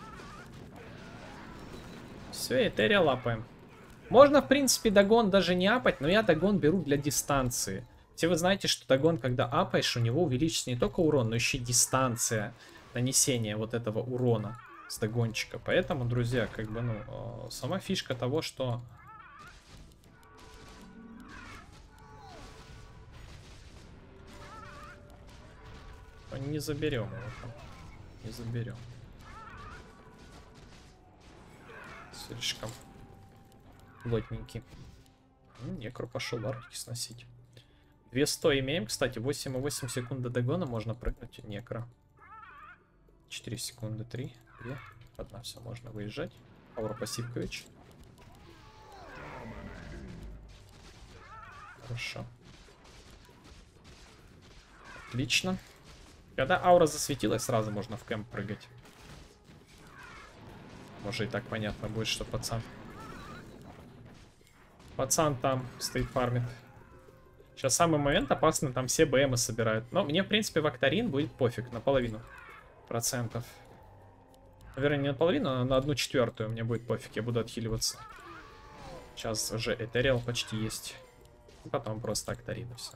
Все, Этерия лапаем. Можно, в принципе, догон даже не апать, но я догон беру для дистанции. Все вы знаете, что догон, когда апаешь, у него увеличится не только урон, но еще и дистанция. нанесения вот этого урона с догончика. Поэтому, друзья, как бы, ну, сама фишка того, что... Не заберем его там. Не заберем. Слишком плотненький. Некру пошел арки сносить. двести имеем, кстати. восемь и восемь секунд до догона можно прыгнуть. Некро. четыре секунды. три. две. одна. Все, можно выезжать. Аура Пасивкович. Хорошо. Отлично. Когда аура засветилась, сразу можно в кэмп прыгать. Может и так понятно будет, что пацан. Пацан там стоит, фармит. Сейчас самый момент опасный, там все БМы собирают. Но мне, в принципе, в Акторин будет пофиг, наполовину процентов. Наверное, не наполовину, а на одну четвертую мне будет пофиг, я буду отхиливаться. Сейчас уже Этериал почти есть. И потом просто Акторин и все.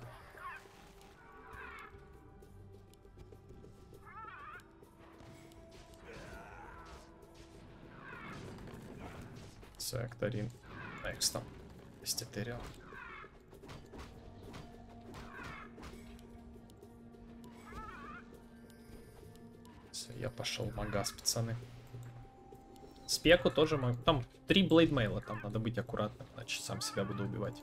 Все, Акторин. Next там. Есть Этериал. Все, я пошел в магаз, пацаны. Спеку тоже могу. Там три блейдмейла, там надо быть аккуратным, иначе сам себя буду убивать.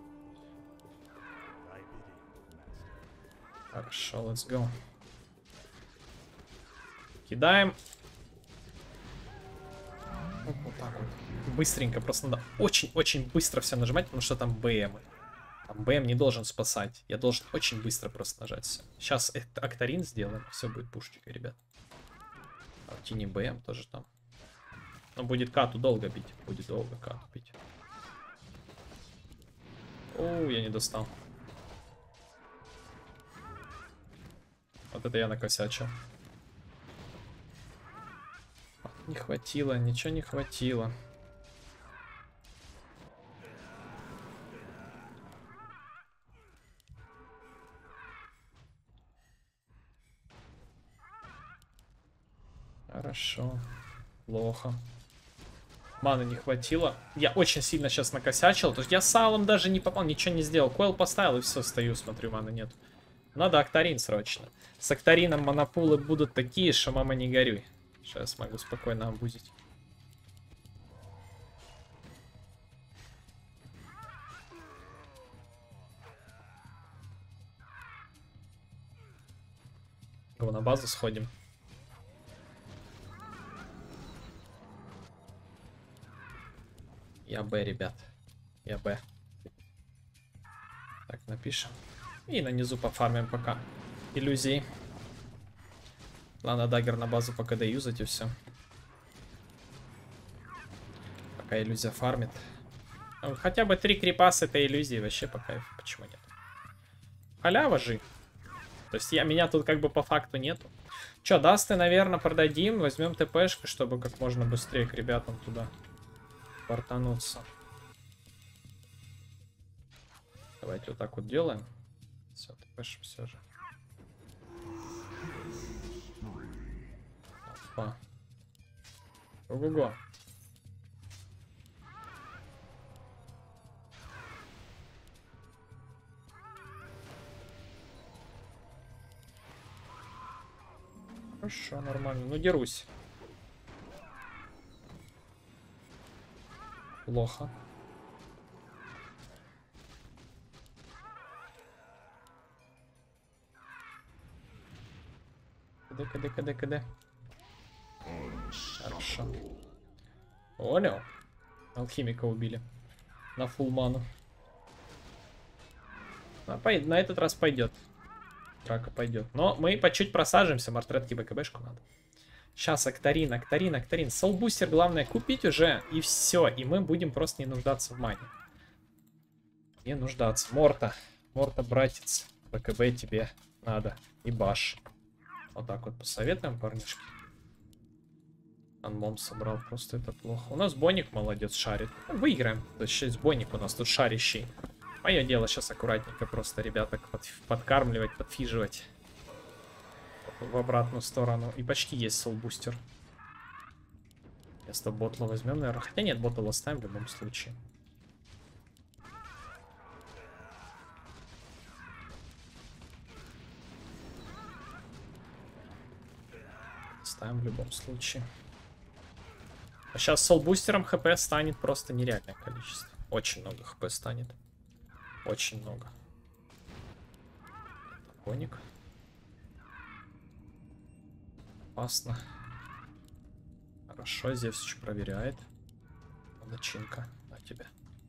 Хорошо, let's go. Кидаем. Вот, вот так вот. Быстренько, просто надо очень-очень быстро все нажимать, потому что там БМы. Там БМ не должен спасать. Я должен очень быстро просто нажать все. Сейчас Акторин сделаем, все будет пушечка, ребят. А тени БМ тоже там. Но будет кату долго бить. Будет долго кату бить. О, я не достал. Вот это я накосячил. Не хватило, ничего не хватило. Хорошо. Плохо. Маны не хватило. Я очень сильно сейчас накосячил. То есть я салом даже не попал, ничего не сделал. Койл поставил и все, стою, смотрю, маны нет. Надо Акторин срочно. С Акторином монопулы будут такие, что мама не горюй. Сейчас могу спокойно амбузить. Го, на базу сходим. Я Б, ребят. Я Б. Так, напишем. И на низу пофармим пока. Иллюзии. Ладно, даггер на базу пока доюзать и все. Пока иллюзия фармит. Ну, хотя бы три крипа с этой иллюзии вообще по кайфу. Почему нет? Халява же. То есть я, меня тут как бы по факту нету. Че, дасты, наверное, продадим. Возьмем ТПшку, чтобы как можно быстрее к ребятам туда портануться. Давайте вот так вот делаем. Все, ТПшим все же. Опа. Ого-го. Хорошо, нормально. Ну, дерусь. Плохо. КД, КД, КД, КД. Хорошо. Понял. Алхимика убили. На фулл ману. На, на этот раз пойдет. Драка пойдет. Но мы по чуть просаживаемся. Мартретки БКБшку надо. Сейчас Акторин, Акторин, Акторин. Соулбустер главное купить уже. И все. И мы будем просто не нуждаться в мане. Не нуждаться. Морта. Морта, братец. БКБ тебе надо. И баш. Вот так вот посоветуем, парнишки. Анмом собрал. Просто это плохо. У нас Боник молодец, шарит. Выиграем. То есть сейчас Боник у нас тут шарящий. Мое дело сейчас аккуратненько просто ребята под, подкармливать, подфиживать. Вот в обратную сторону. И почти есть солбустер. Вместо ботла возьмем, наверное. Хотя нет, ботл оставим в любом случае. Ставим в любом случае. А сейчас с солбустером хп станет просто нереальное количество. Очень много хп станет. Очень много. Коник. Опасно. Хорошо, Зевсич проверяет. Начинка. На тебе.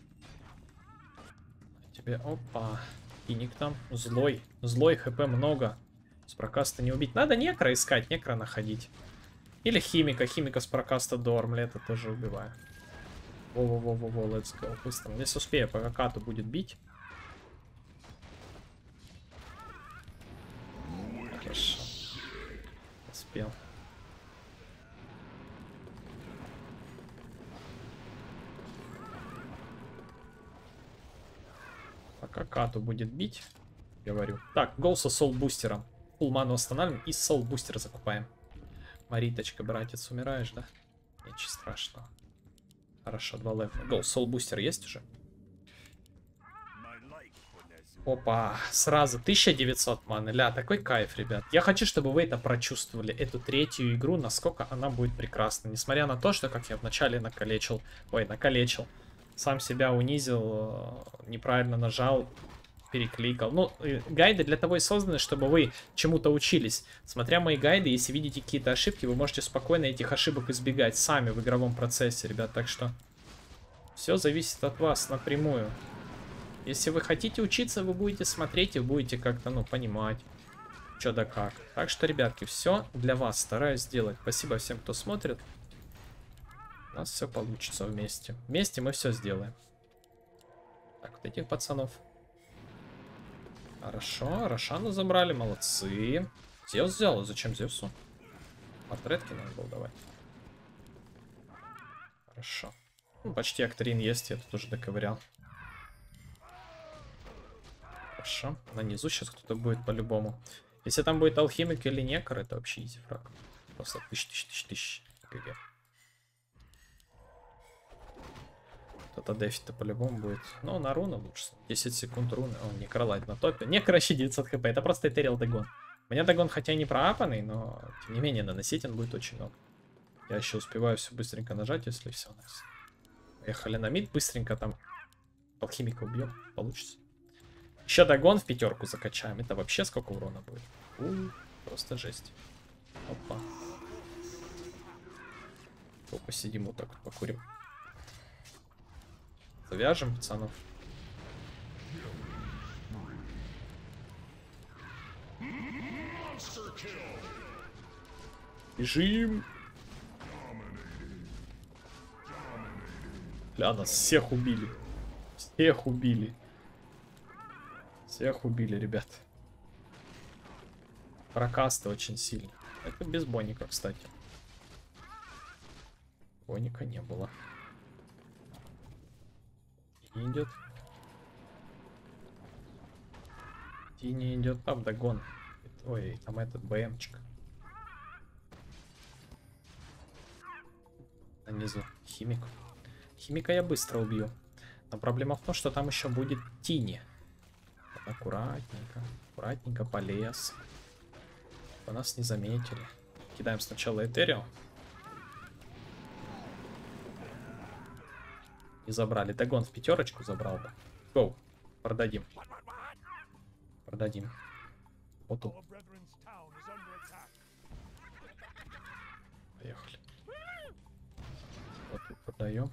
На тебе. Опа. Иник там. Злой. Злой, хп много. С прокаста не убить. Надо некро искать, некро находить. Или химика. Химика с прокаста до армлета тоже убиваю. Во-во-во-во-во, let's go. Быстро. Если успею, пока Кату будет бить. Хорошо. Успел. Пока Кату будет бить, говорю. Так, гол со соул-бустером. Фулл ману останавливаем и соул-бустер закупаем. Мариточка, братец, умираешь, да? Ничего страшного. Хорошо, два левела. Гол, соул-бустер есть уже? Опа, сразу тысяча девятьсот маны. Ля, такой кайф, ребят. Я хочу, чтобы вы это прочувствовали, эту третью игру, насколько она будет прекрасна. Несмотря на то, что, как я вначале накалечил, ой, накалечил, сам себя унизил, неправильно нажал, перекликал. Ну, гайды для того и созданы, чтобы вы чему-то учились. Смотря мои гайды, если видите какие-то ошибки, вы можете спокойно этих ошибок избегать сами в игровом процессе, ребят. Так что все зависит от вас напрямую. Если вы хотите учиться, вы будете смотреть и будете как-то, ну, понимать, что да как. Так что, ребятки, все для вас стараюсь сделать. Спасибо всем, кто смотрит. У нас все получится вместе. Вместе мы все сделаем. Так, вот этих пацанов. Хорошо, Рошану забрали, молодцы. Зевс взял, зачем Зевсу? Портретки надо было давать. Хорошо. Ну, почти Акторин есть, я тут уже доковырял. Хорошо, на низу сейчас кто-то будет по-любому. Если там будет алхимик или некр, это вообще изи фраг. Просто тысяч, тысяч, тысяч, тысяч. ГГ. Кто-то дефить-то по-любому будет. Но на руну лучше. десять секунд руны. О, некролайт на топе. Некр вообще девятьсот хп. Это просто этерил дагон. У меня дагон хотя и не проапанный, но тем не менее наносить он будет очень много. Я еще успеваю все быстренько нажать, если все. Поехали на мид. Быстренько там алхимика убьем. Получится. Еще дагон в пятерку закачаем. Это вообще сколько урона будет? У -у, просто жесть. Опа. То посидим вот так вот, покурим. Завяжем пацанов. Бежим. Бля, нас всех убили. Всех убили. Всех убили, ребят. Прокасты очень сильно. Это без боника, кстати. Боника не было. И идет. И не идет. Там догон. Ой, там этот БМчик. Нанизу химик. Химика я быстро убью. Но проблема в том, что там еще будет Тини. Аккуратненько, аккуратненько полез. По нас не заметили. Кидаем сначала Этерио. И забрали. Дагон в пятерочку забрал бы. Гоу. Продадим. Продадим. Вот тут. Поехали. Вот тут продаем.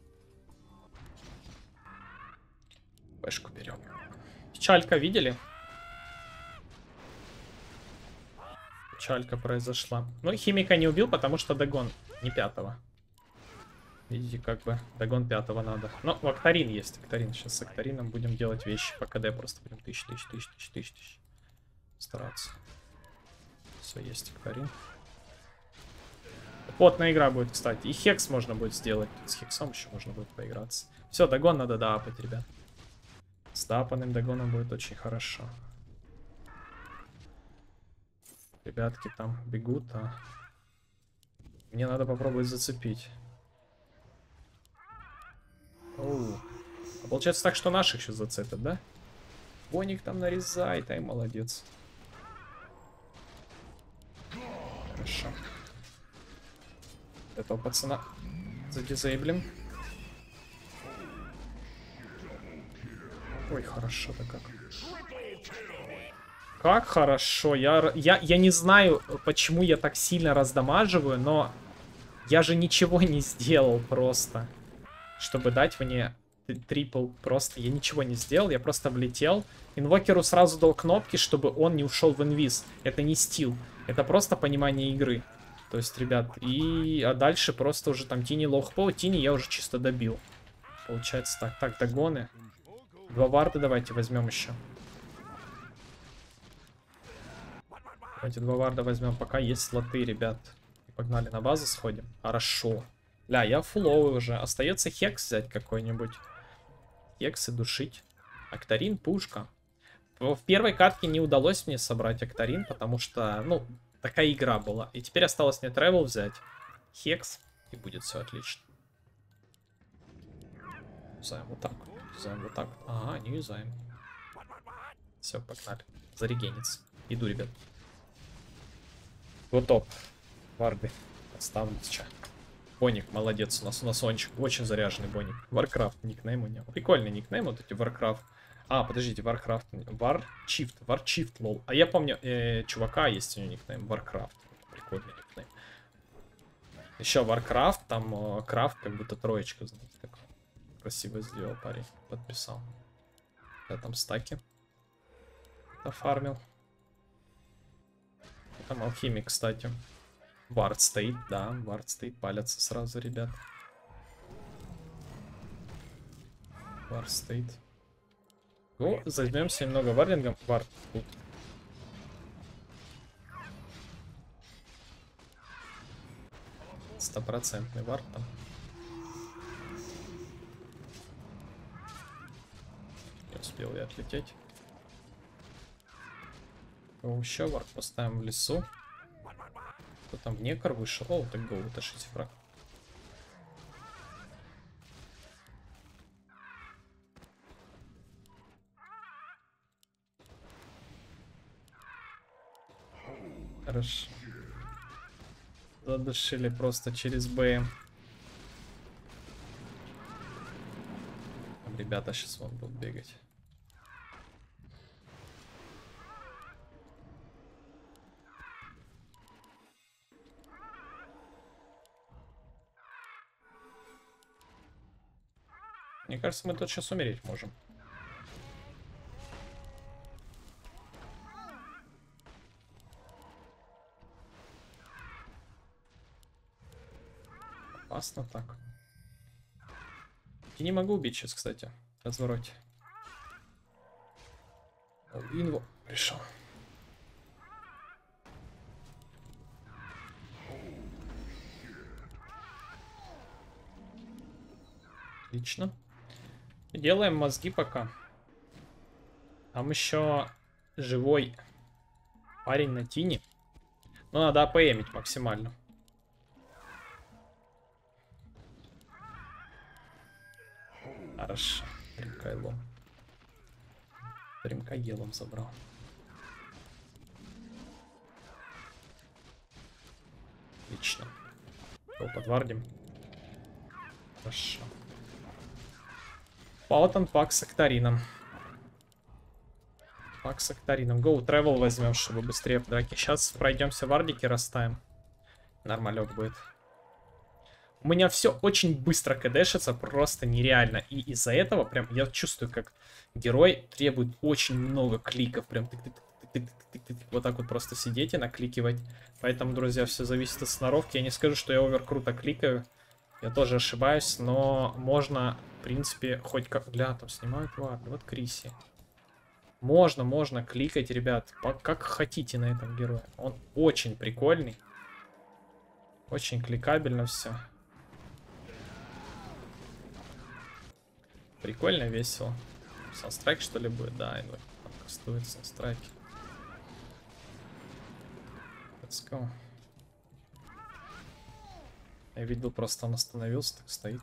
Пешку берем. Печалька видели? Печалька произошла. Ну, химика не убил, потому что дагон не пятого. Видите, как бы дагон пятого надо. Но в Акторин есть. Акторин. Сейчас с Акторином будем делать вещи. По КД просто будем тысяч, тысяч, тысяч, тысяч, тысяч, тысяч. Стараться. Все, есть Акторин. Плотная игра будет, кстати. И хекс можно будет сделать. С хексом еще можно будет поиграться. Все, дагон надо доапать, ребят. С доапанным дагоном будет очень хорошо. Ребятки там бегут, а мне надо попробовать зацепить. Оу. А получается так, что наших сейчас зацепят, да? Боник там нарезает, ай, молодец. Хорошо. Этого пацана задизейблим. Ой, хорошо-то как. Как хорошо. Я, я, я не знаю, почему я так сильно раздамаживаю, но я же ничего не сделал просто, чтобы дать мне трипл. Просто я ничего не сделал, я просто влетел. Инвокеру сразу дал кнопки, чтобы он не ушел в инвиз. Это не стил, это просто понимание игры. То есть, ребят, и... А дальше просто уже там Тини лоу-хп, Тини я уже чисто добил. Получается так. Так, догоны. Два варда давайте возьмем еще. Давайте два варда возьмем, пока есть слоты, ребят. И погнали на базу сходим. Хорошо. Ля, я фуловый уже. Остается хекс взять какой-нибудь. Хекс и душить. Актарин, пушка. В первой катке не удалось мне собрать Актарин, потому что, ну, такая игра была. И теперь осталось мне тревел взять. Хекс, и будет все отлично. Юзаем вот так. Юзаем вот так. Ага, не юзаем. Все, погнали. Зарегенится. Иду, ребят. Вот топ. Варды. Оставлю сейчас. Боник, молодец. У нас у нас ончик. Очень заряженный боник. Warcraft никнейм у него. Прикольный никнейм, вот эти Warcraft. А, подождите, Warcraft. Warchift. Warchift, лол. А я помню, э, чувака есть у него никнейм. Warcraft. Прикольный никнейм. Еще Warcraft, там э, крафт, как будто троечка, знаете, такой. Красиво сделал парень. Подписал. Я там стаки. Дофармил. Там алхимик, кстати. Вард стоит, да, вард стоит, палятся сразу, ребят. Вард стоит. Ну, займемся немного вардингом. Вард тут. Стопроцентный вард там. Не успел я отлететь. Еще вард поставим в лесу. Кто там в некор вышел? О, так го, утащите фраг. Хорошо. Задушили просто через Б. Там ребята сейчас вон будут бегать. Мне кажется, мы тут сейчас умереть можем. Опасно так. Я не могу убить сейчас, кстати. В развороте. О, инво пришел. Отлично. Делаем мозги пока. Там еще живой парень на тине. Но надо АПМить максимально. Хорошо. Примкайлом. Примкаелом забрал. Отлично. Его подвардим. Хорошо. Паутон пак с Актарином. Пак с Актарином. Go, travel возьмем, чтобы быстрее в драке. Сейчас пройдемся вардики, расставим. Нормалек будет. У меня все очень быстро кдэшится, просто нереально. И из-за этого прям я чувствую, как герой требует очень много кликов. Прям тык-тык-тык-тык-тык-тык. Вот так вот просто сидеть и накликивать. Поэтому, друзья, все зависит от сноровки. Я не скажу, что я овер круто кликаю. Я тоже ошибаюсь, но можно, в принципе, хоть как... Бля, там снимают варды. Вот Криси. Можно, можно кликать, ребят, как хотите на этом герое. Он очень прикольный. Очень кликабельно все. Прикольно, весело. Санстрайк, что ли, будет? Да, кастует санстрайки. Let's go. Я видел, просто он остановился, так стоит.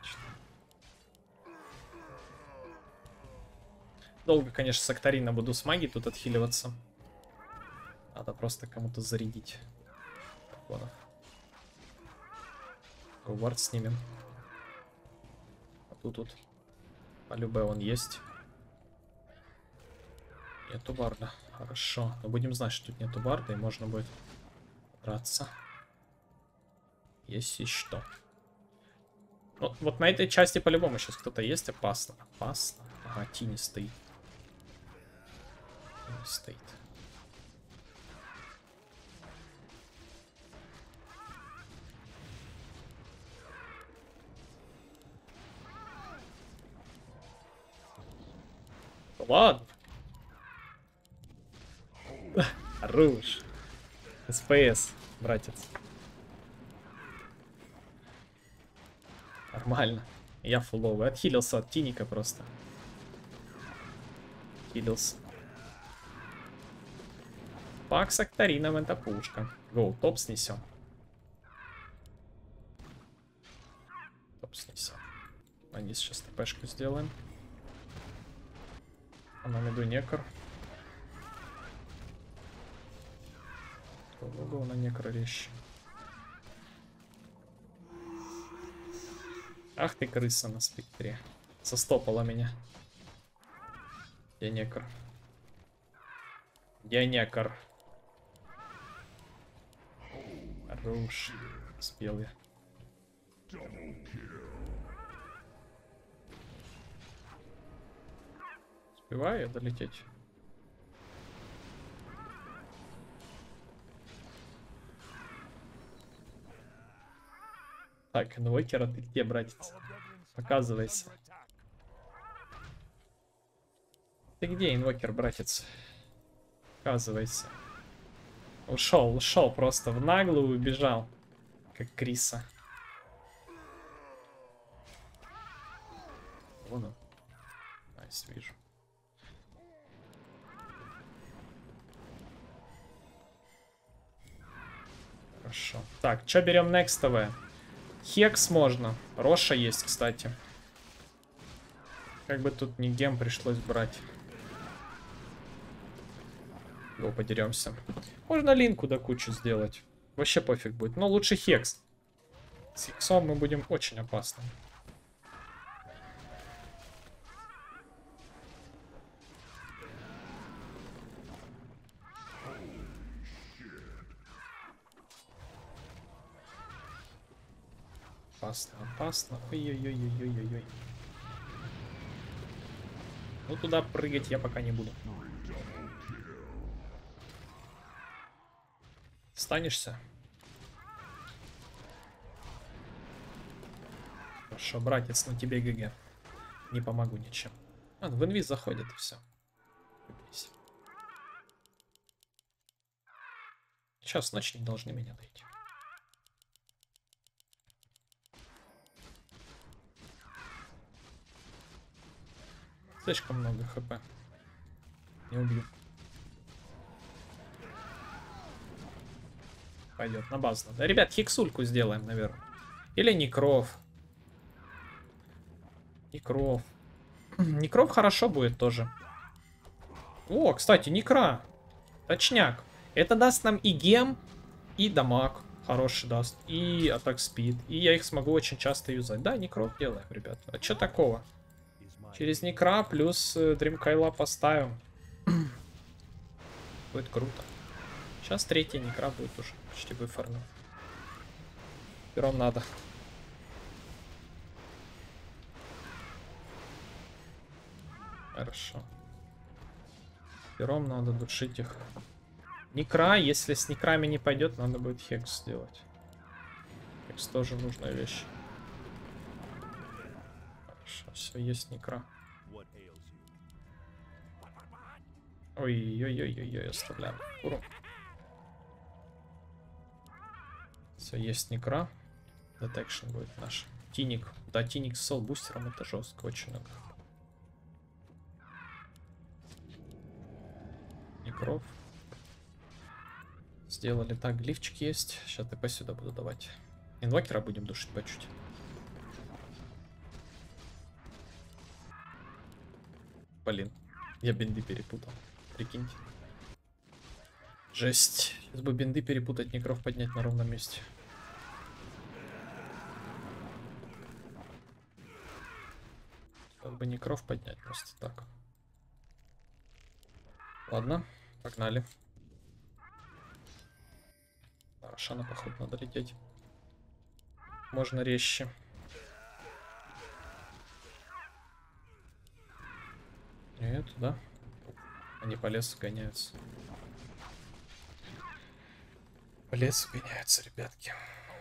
Долго, конечно, с Актарина буду с магией тут отхиливаться. Надо просто кому-то зарядить. Драконов. Вард снимем. А тут тут. По любе он есть. Нету варда. Хорошо. Но будем знать, что тут нету варда, и можно будет драться. Если что. Ну, вот на этой части по-любому сейчас кто-то есть. Опасно. Опасно. Ага, Тини стоит. Тини стоит. Ладно. Хорош. СПС, братец. Нормально. Я фуловый. Отхилился от Тиника просто. Хилился. Пак с Актарином это пушка. Гоу, топ снесем. Топ снесем. Они сейчас ТПшку сделаем. А на миду некр. Go на некро резче. Ах ты крыса на спектре. Состопала меня. Где некр? Где некр? Хорош. Спел я. Успеваю я долететь? Так, инвокера, ты где, братец? Показывайся. Ты где, инвокер, братец? Показывайся. Ушел, ушел, просто в наглую убежал. Как Криса. Вон он. Найс, вижу. Хорошо. Так, что берем next? Хекс можно. Роша есть, кстати. Как бы тут не гем пришлось брать. Го, подеремся. Можно линку до кучи сделать. Вообще пофиг будет. Но лучше хекс. С хексом мы будем очень опасны. Опасно, опасно. Ой-ой-ой-ой-ой-ой. Ну туда прыгать я пока не буду. Станешься? Хорошо, братец, на тебе ГГ. Не помогу ничем. А, в инвиз заходит и все. Сейчас, значит, не должны меня найти. Слишком много хп. Не убью. Пойдет на базу. Да, ребят, хексульку сделаем, наверное. Или некров. Некров. Некров хорошо будет тоже. О, кстати, некра. Точняк. Это даст нам и гем, и дамаг. Хороший даст. И атак спид. И я их смогу очень часто юзать. Да, некров делаем, ребят. А что такого? Через некра плюс Дримкайла поставим. Будет круто. Сейчас третья некра будет уже почти выфармлен. Пером надо. Хорошо. Пером надо душить их. Некра, если с некрами не пойдет, надо будет хекс сделать. Хекс тоже нужная вещь. Хорошо, все, есть некра. Ой-ой-ой-ой-ой, оставляем куру. Все, есть некра. Детекшн будет наш. Тиник. Да, Тиник с сол-бустером это жестко, очень много. Некров. Сделали так, глифчик есть. Сейчас ТП сюда буду давать. Инвокера будем душить по чуть. Блин, я бинды перепутал. Прикиньте. Жесть. Сейчас бы бинды перепутать, некров поднять на ровном месте. Сейчас бы некров поднять просто так. Ладно, погнали. Рошана, походу, надо лететь. Можно резче. Нет, да? Они по лесу гоняются. По лесу гоняются, ребятки.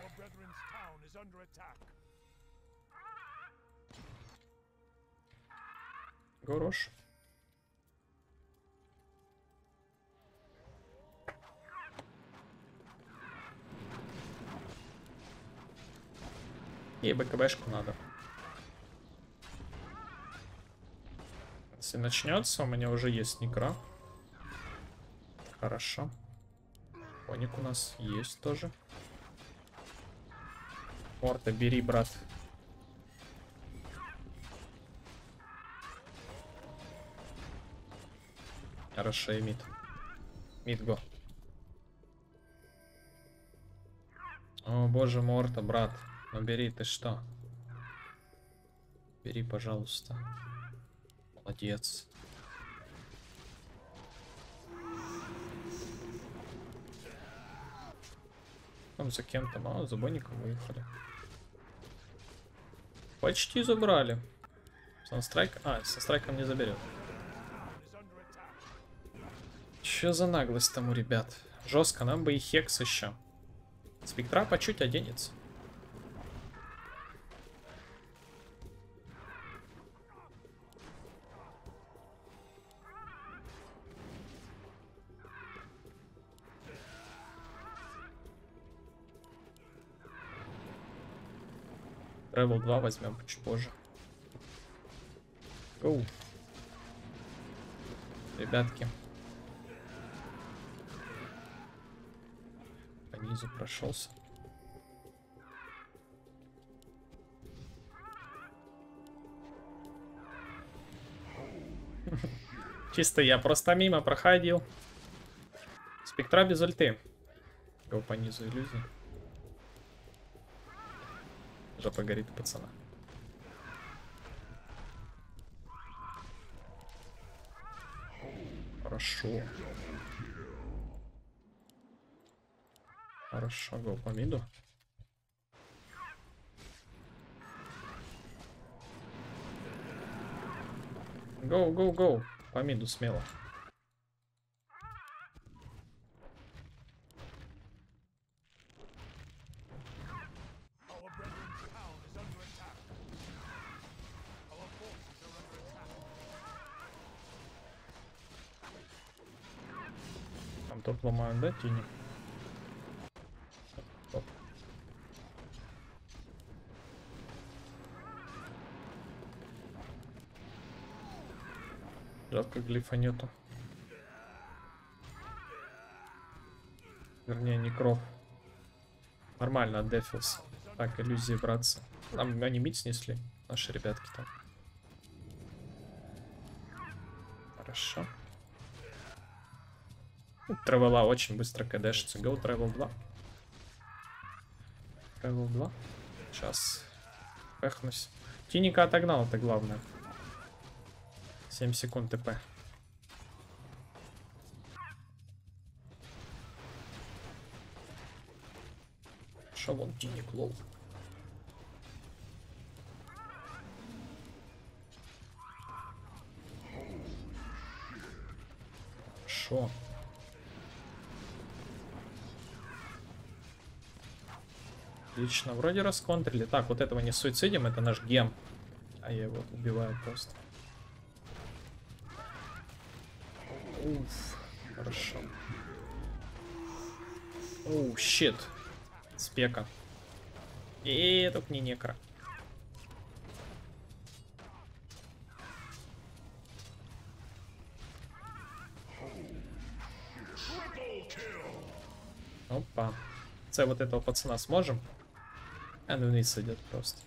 Горош. Ей БКБшку надо. Если начнется, у меня уже есть некра. Хорошо. Коник у нас есть тоже. Орта, бери, брат. Хорошо, и мид. Мид, го. О, боже, Морта, брат. Ну бери, ты что? Бери, пожалуйста. Молодец. Там за кем-то, а за Боником выехали. Почти забрали. Санстрайк. А, санстрайком не заберет. Че за наглость там у ребят? Жестко, нам бы и хекс еще. Спектра по чуть оденется. Тревел два возьмем чуть позже. Гоу. Ребятки. По низу прошелся. Чисто я просто мимо проходил. Спектра без ульты. Гоу по низу иллюзии. Жопа горит у пацана. Хорошо. Хорошо, гоу по миду. Гоу, гоу, гоу. По миду смело. Там топ ломают, да, тени? Топ. Жалко, глифа нету. Вернее, некров. Нормально отдефился. Так, иллюзии, братцы. Нам они мид снесли. Наши ребятки там. Хорошо. Тревела очень быстро кдэшится. Go Travel два. Travel два. Сейчас. Пехнусь. Тиника отогнал, это главное. семь секунд ТП. Шо вон Тиник, лол. Шо? Отлично, вроде расконтрили. Так, вот этого не суицидим, это наш гем. А я его убиваю просто. Уф, хорошо. Оу, щит. Спека. И тут не некро. Опа. Це вот этого пацана сможем? Он вниз идет просто.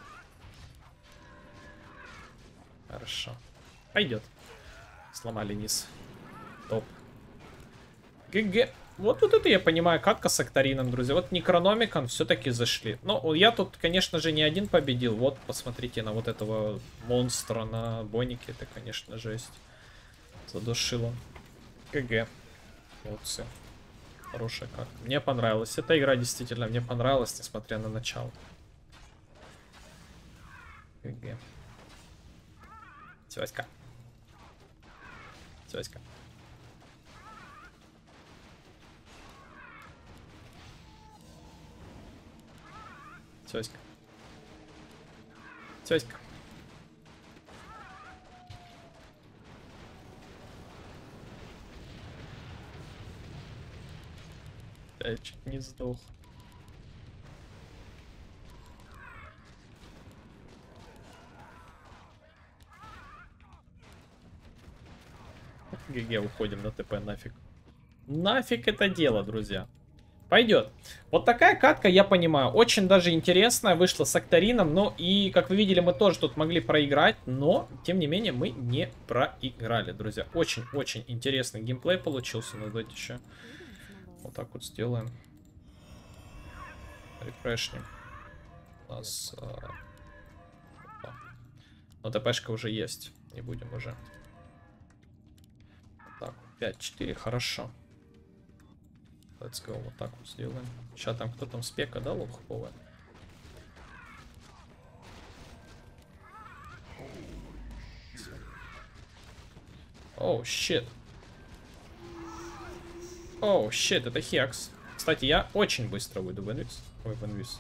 Хорошо. Пойдет. Сломали низ. Топ. ГГ. Вот тут это я понимаю, катка с Акторином, друзья. Вот Некрономикон все-таки зашли. Ну, я тут, конечно же, не один победил. Вот, посмотрите на вот этого монстра на Бонике. Это, конечно, жесть. Задушило. ГГ. Молодцы. Хорошая катка. Мне понравилась. Эта игра действительно мне понравилась, несмотря на начало. ГГ. Сёська. Сёська. Сёська. Сёська. Я чуть не сдох. ГГ, уходим на ТП, нафиг. Нафиг это дело, друзья. Пойдет. Вот такая катка, я понимаю, очень даже интересная, вышла с Акторином. Ну и, как вы видели, мы тоже тут могли проиграть, но, тем не менее, мы не проиграли, друзья. Очень-очень интересный геймплей получился. Ну, давайте еще вот так вот сделаем. Рефрешнем. У нас... А... Но ТПшка уже есть. Не будем уже. Так, пять четыре, хорошо. Let's go, вот так вот сделаем. Сейчас там кто там спека, да, лоховая? Оу, щит. Оу, щит, это Хекс. Кстати, я очень быстро выйду в инвиз. Ой, в инвиз.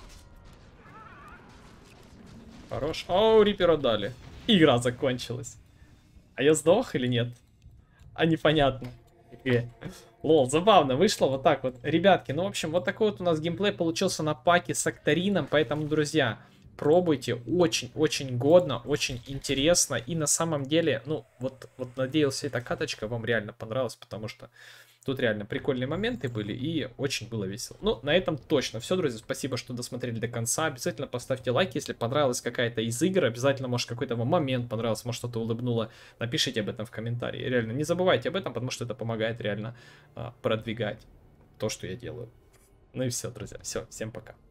Хорош. Оу, Рипера дали. Игра закончилась. А я сдох или нет? А непонятно. Лол, забавно вышло вот так вот. Ребятки, ну в общем, вот такой вот у нас геймплей получился на паке с Акторином. Поэтому, друзья, пробуйте. Очень-очень годно, очень интересно. И на самом деле, ну, вот, вот надеялся, эта каточка вам реально понравилась, потому что тут реально прикольные моменты были и очень было весело. Ну, на этом точно все, друзья. Спасибо, что досмотрели до конца. Обязательно поставьте лайк, если понравилась какая-то из игр. Обязательно, может, какой-то вам момент понравился, может, что-то улыбнуло. Напишите об этом в комментарии. Реально, не забывайте об этом, потому что это помогает реально а, продвигать то, что я делаю. Ну и все, друзья. Все, всем пока.